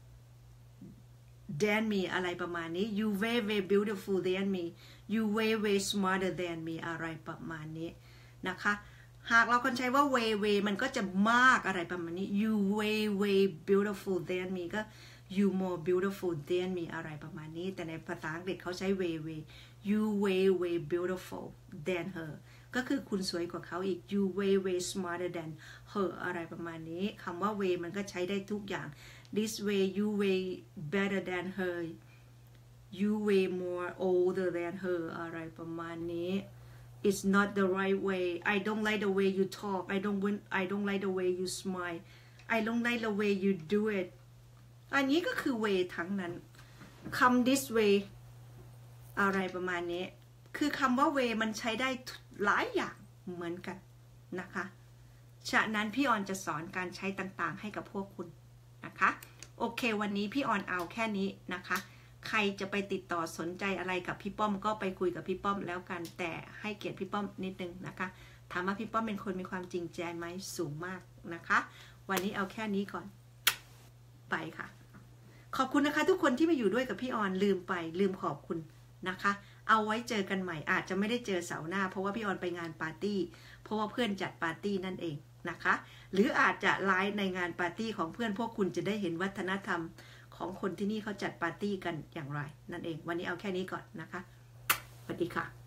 than me อะไรประมาณนี้ you way beautiful than me you way smarter than me อะไรประมาณนี้นะคะหากเราคนใช้ว่า way มันก็จะมากอะไรประมาณนี้ you way beautiful than me ก็ you more beautiful than me อะไรประมาณนี้แต่ในภาษาอังกฤษเขาใช้ way you way beautiful than her ก็คือคุณสวยกว่าเขาอีก you way smarter than her อะไรประมาณนี้คำว่า way มันก็ใช้ได้ทุกอย่าง this way you way better than her you way more older than her อะไรประมาณนี้It's not the right way. I don't like the way you talk. I don't like the way you smile. I don't like the way you do it. อันนี้ก็คือ way ทั้งนั้นคำ this way อะไรประมาณนี้คือคำว่า way มันใช้ได้หลายอย่างเหมือนกันนะคะฉะนั้นพี่ออนจะสอนการใช้ต่างๆให้กับพวกคุณนะคะโอเควันนี้พี่ออนเอาแค่นี้นะคะใครจะไปติดต่อสนใจอะไรกับพี่ป้อมก็ไปคุยกับพี่ป้อมแล้วกันแต่ให้เกียรติพี่ป้อมนิดนึงนะคะถามว่าพี่ป้อมเป็นคนมีความจริงใจไหมสูงมากนะคะวันนี้เอาแค่นี้ก่อนไปค่ะขอบคุณนะคะทุกคนที่มาอยู่ด้วยกับพี่ออนลืมขอบคุณนะคะเอาไว้เจอกันใหม่อาจจะไม่ได้เจอเสาร์หน้าเพราะว่าพี่ออนไปงานปาร์ตี้เพราะว่าเพื่อนจัดปาร์ตี้นั่นเองนะคะหรืออาจจะไลฟ์ในงานปาร์ตี้ของเพื่อนพวกคุณจะได้เห็นวัฒนธรรมของคนที่นี่เขาจัดปาร์ตี้กันอย่างไรนั่นเองวันนี้เอาแค่นี้ก่อนนะคะสวัสดีค่ะ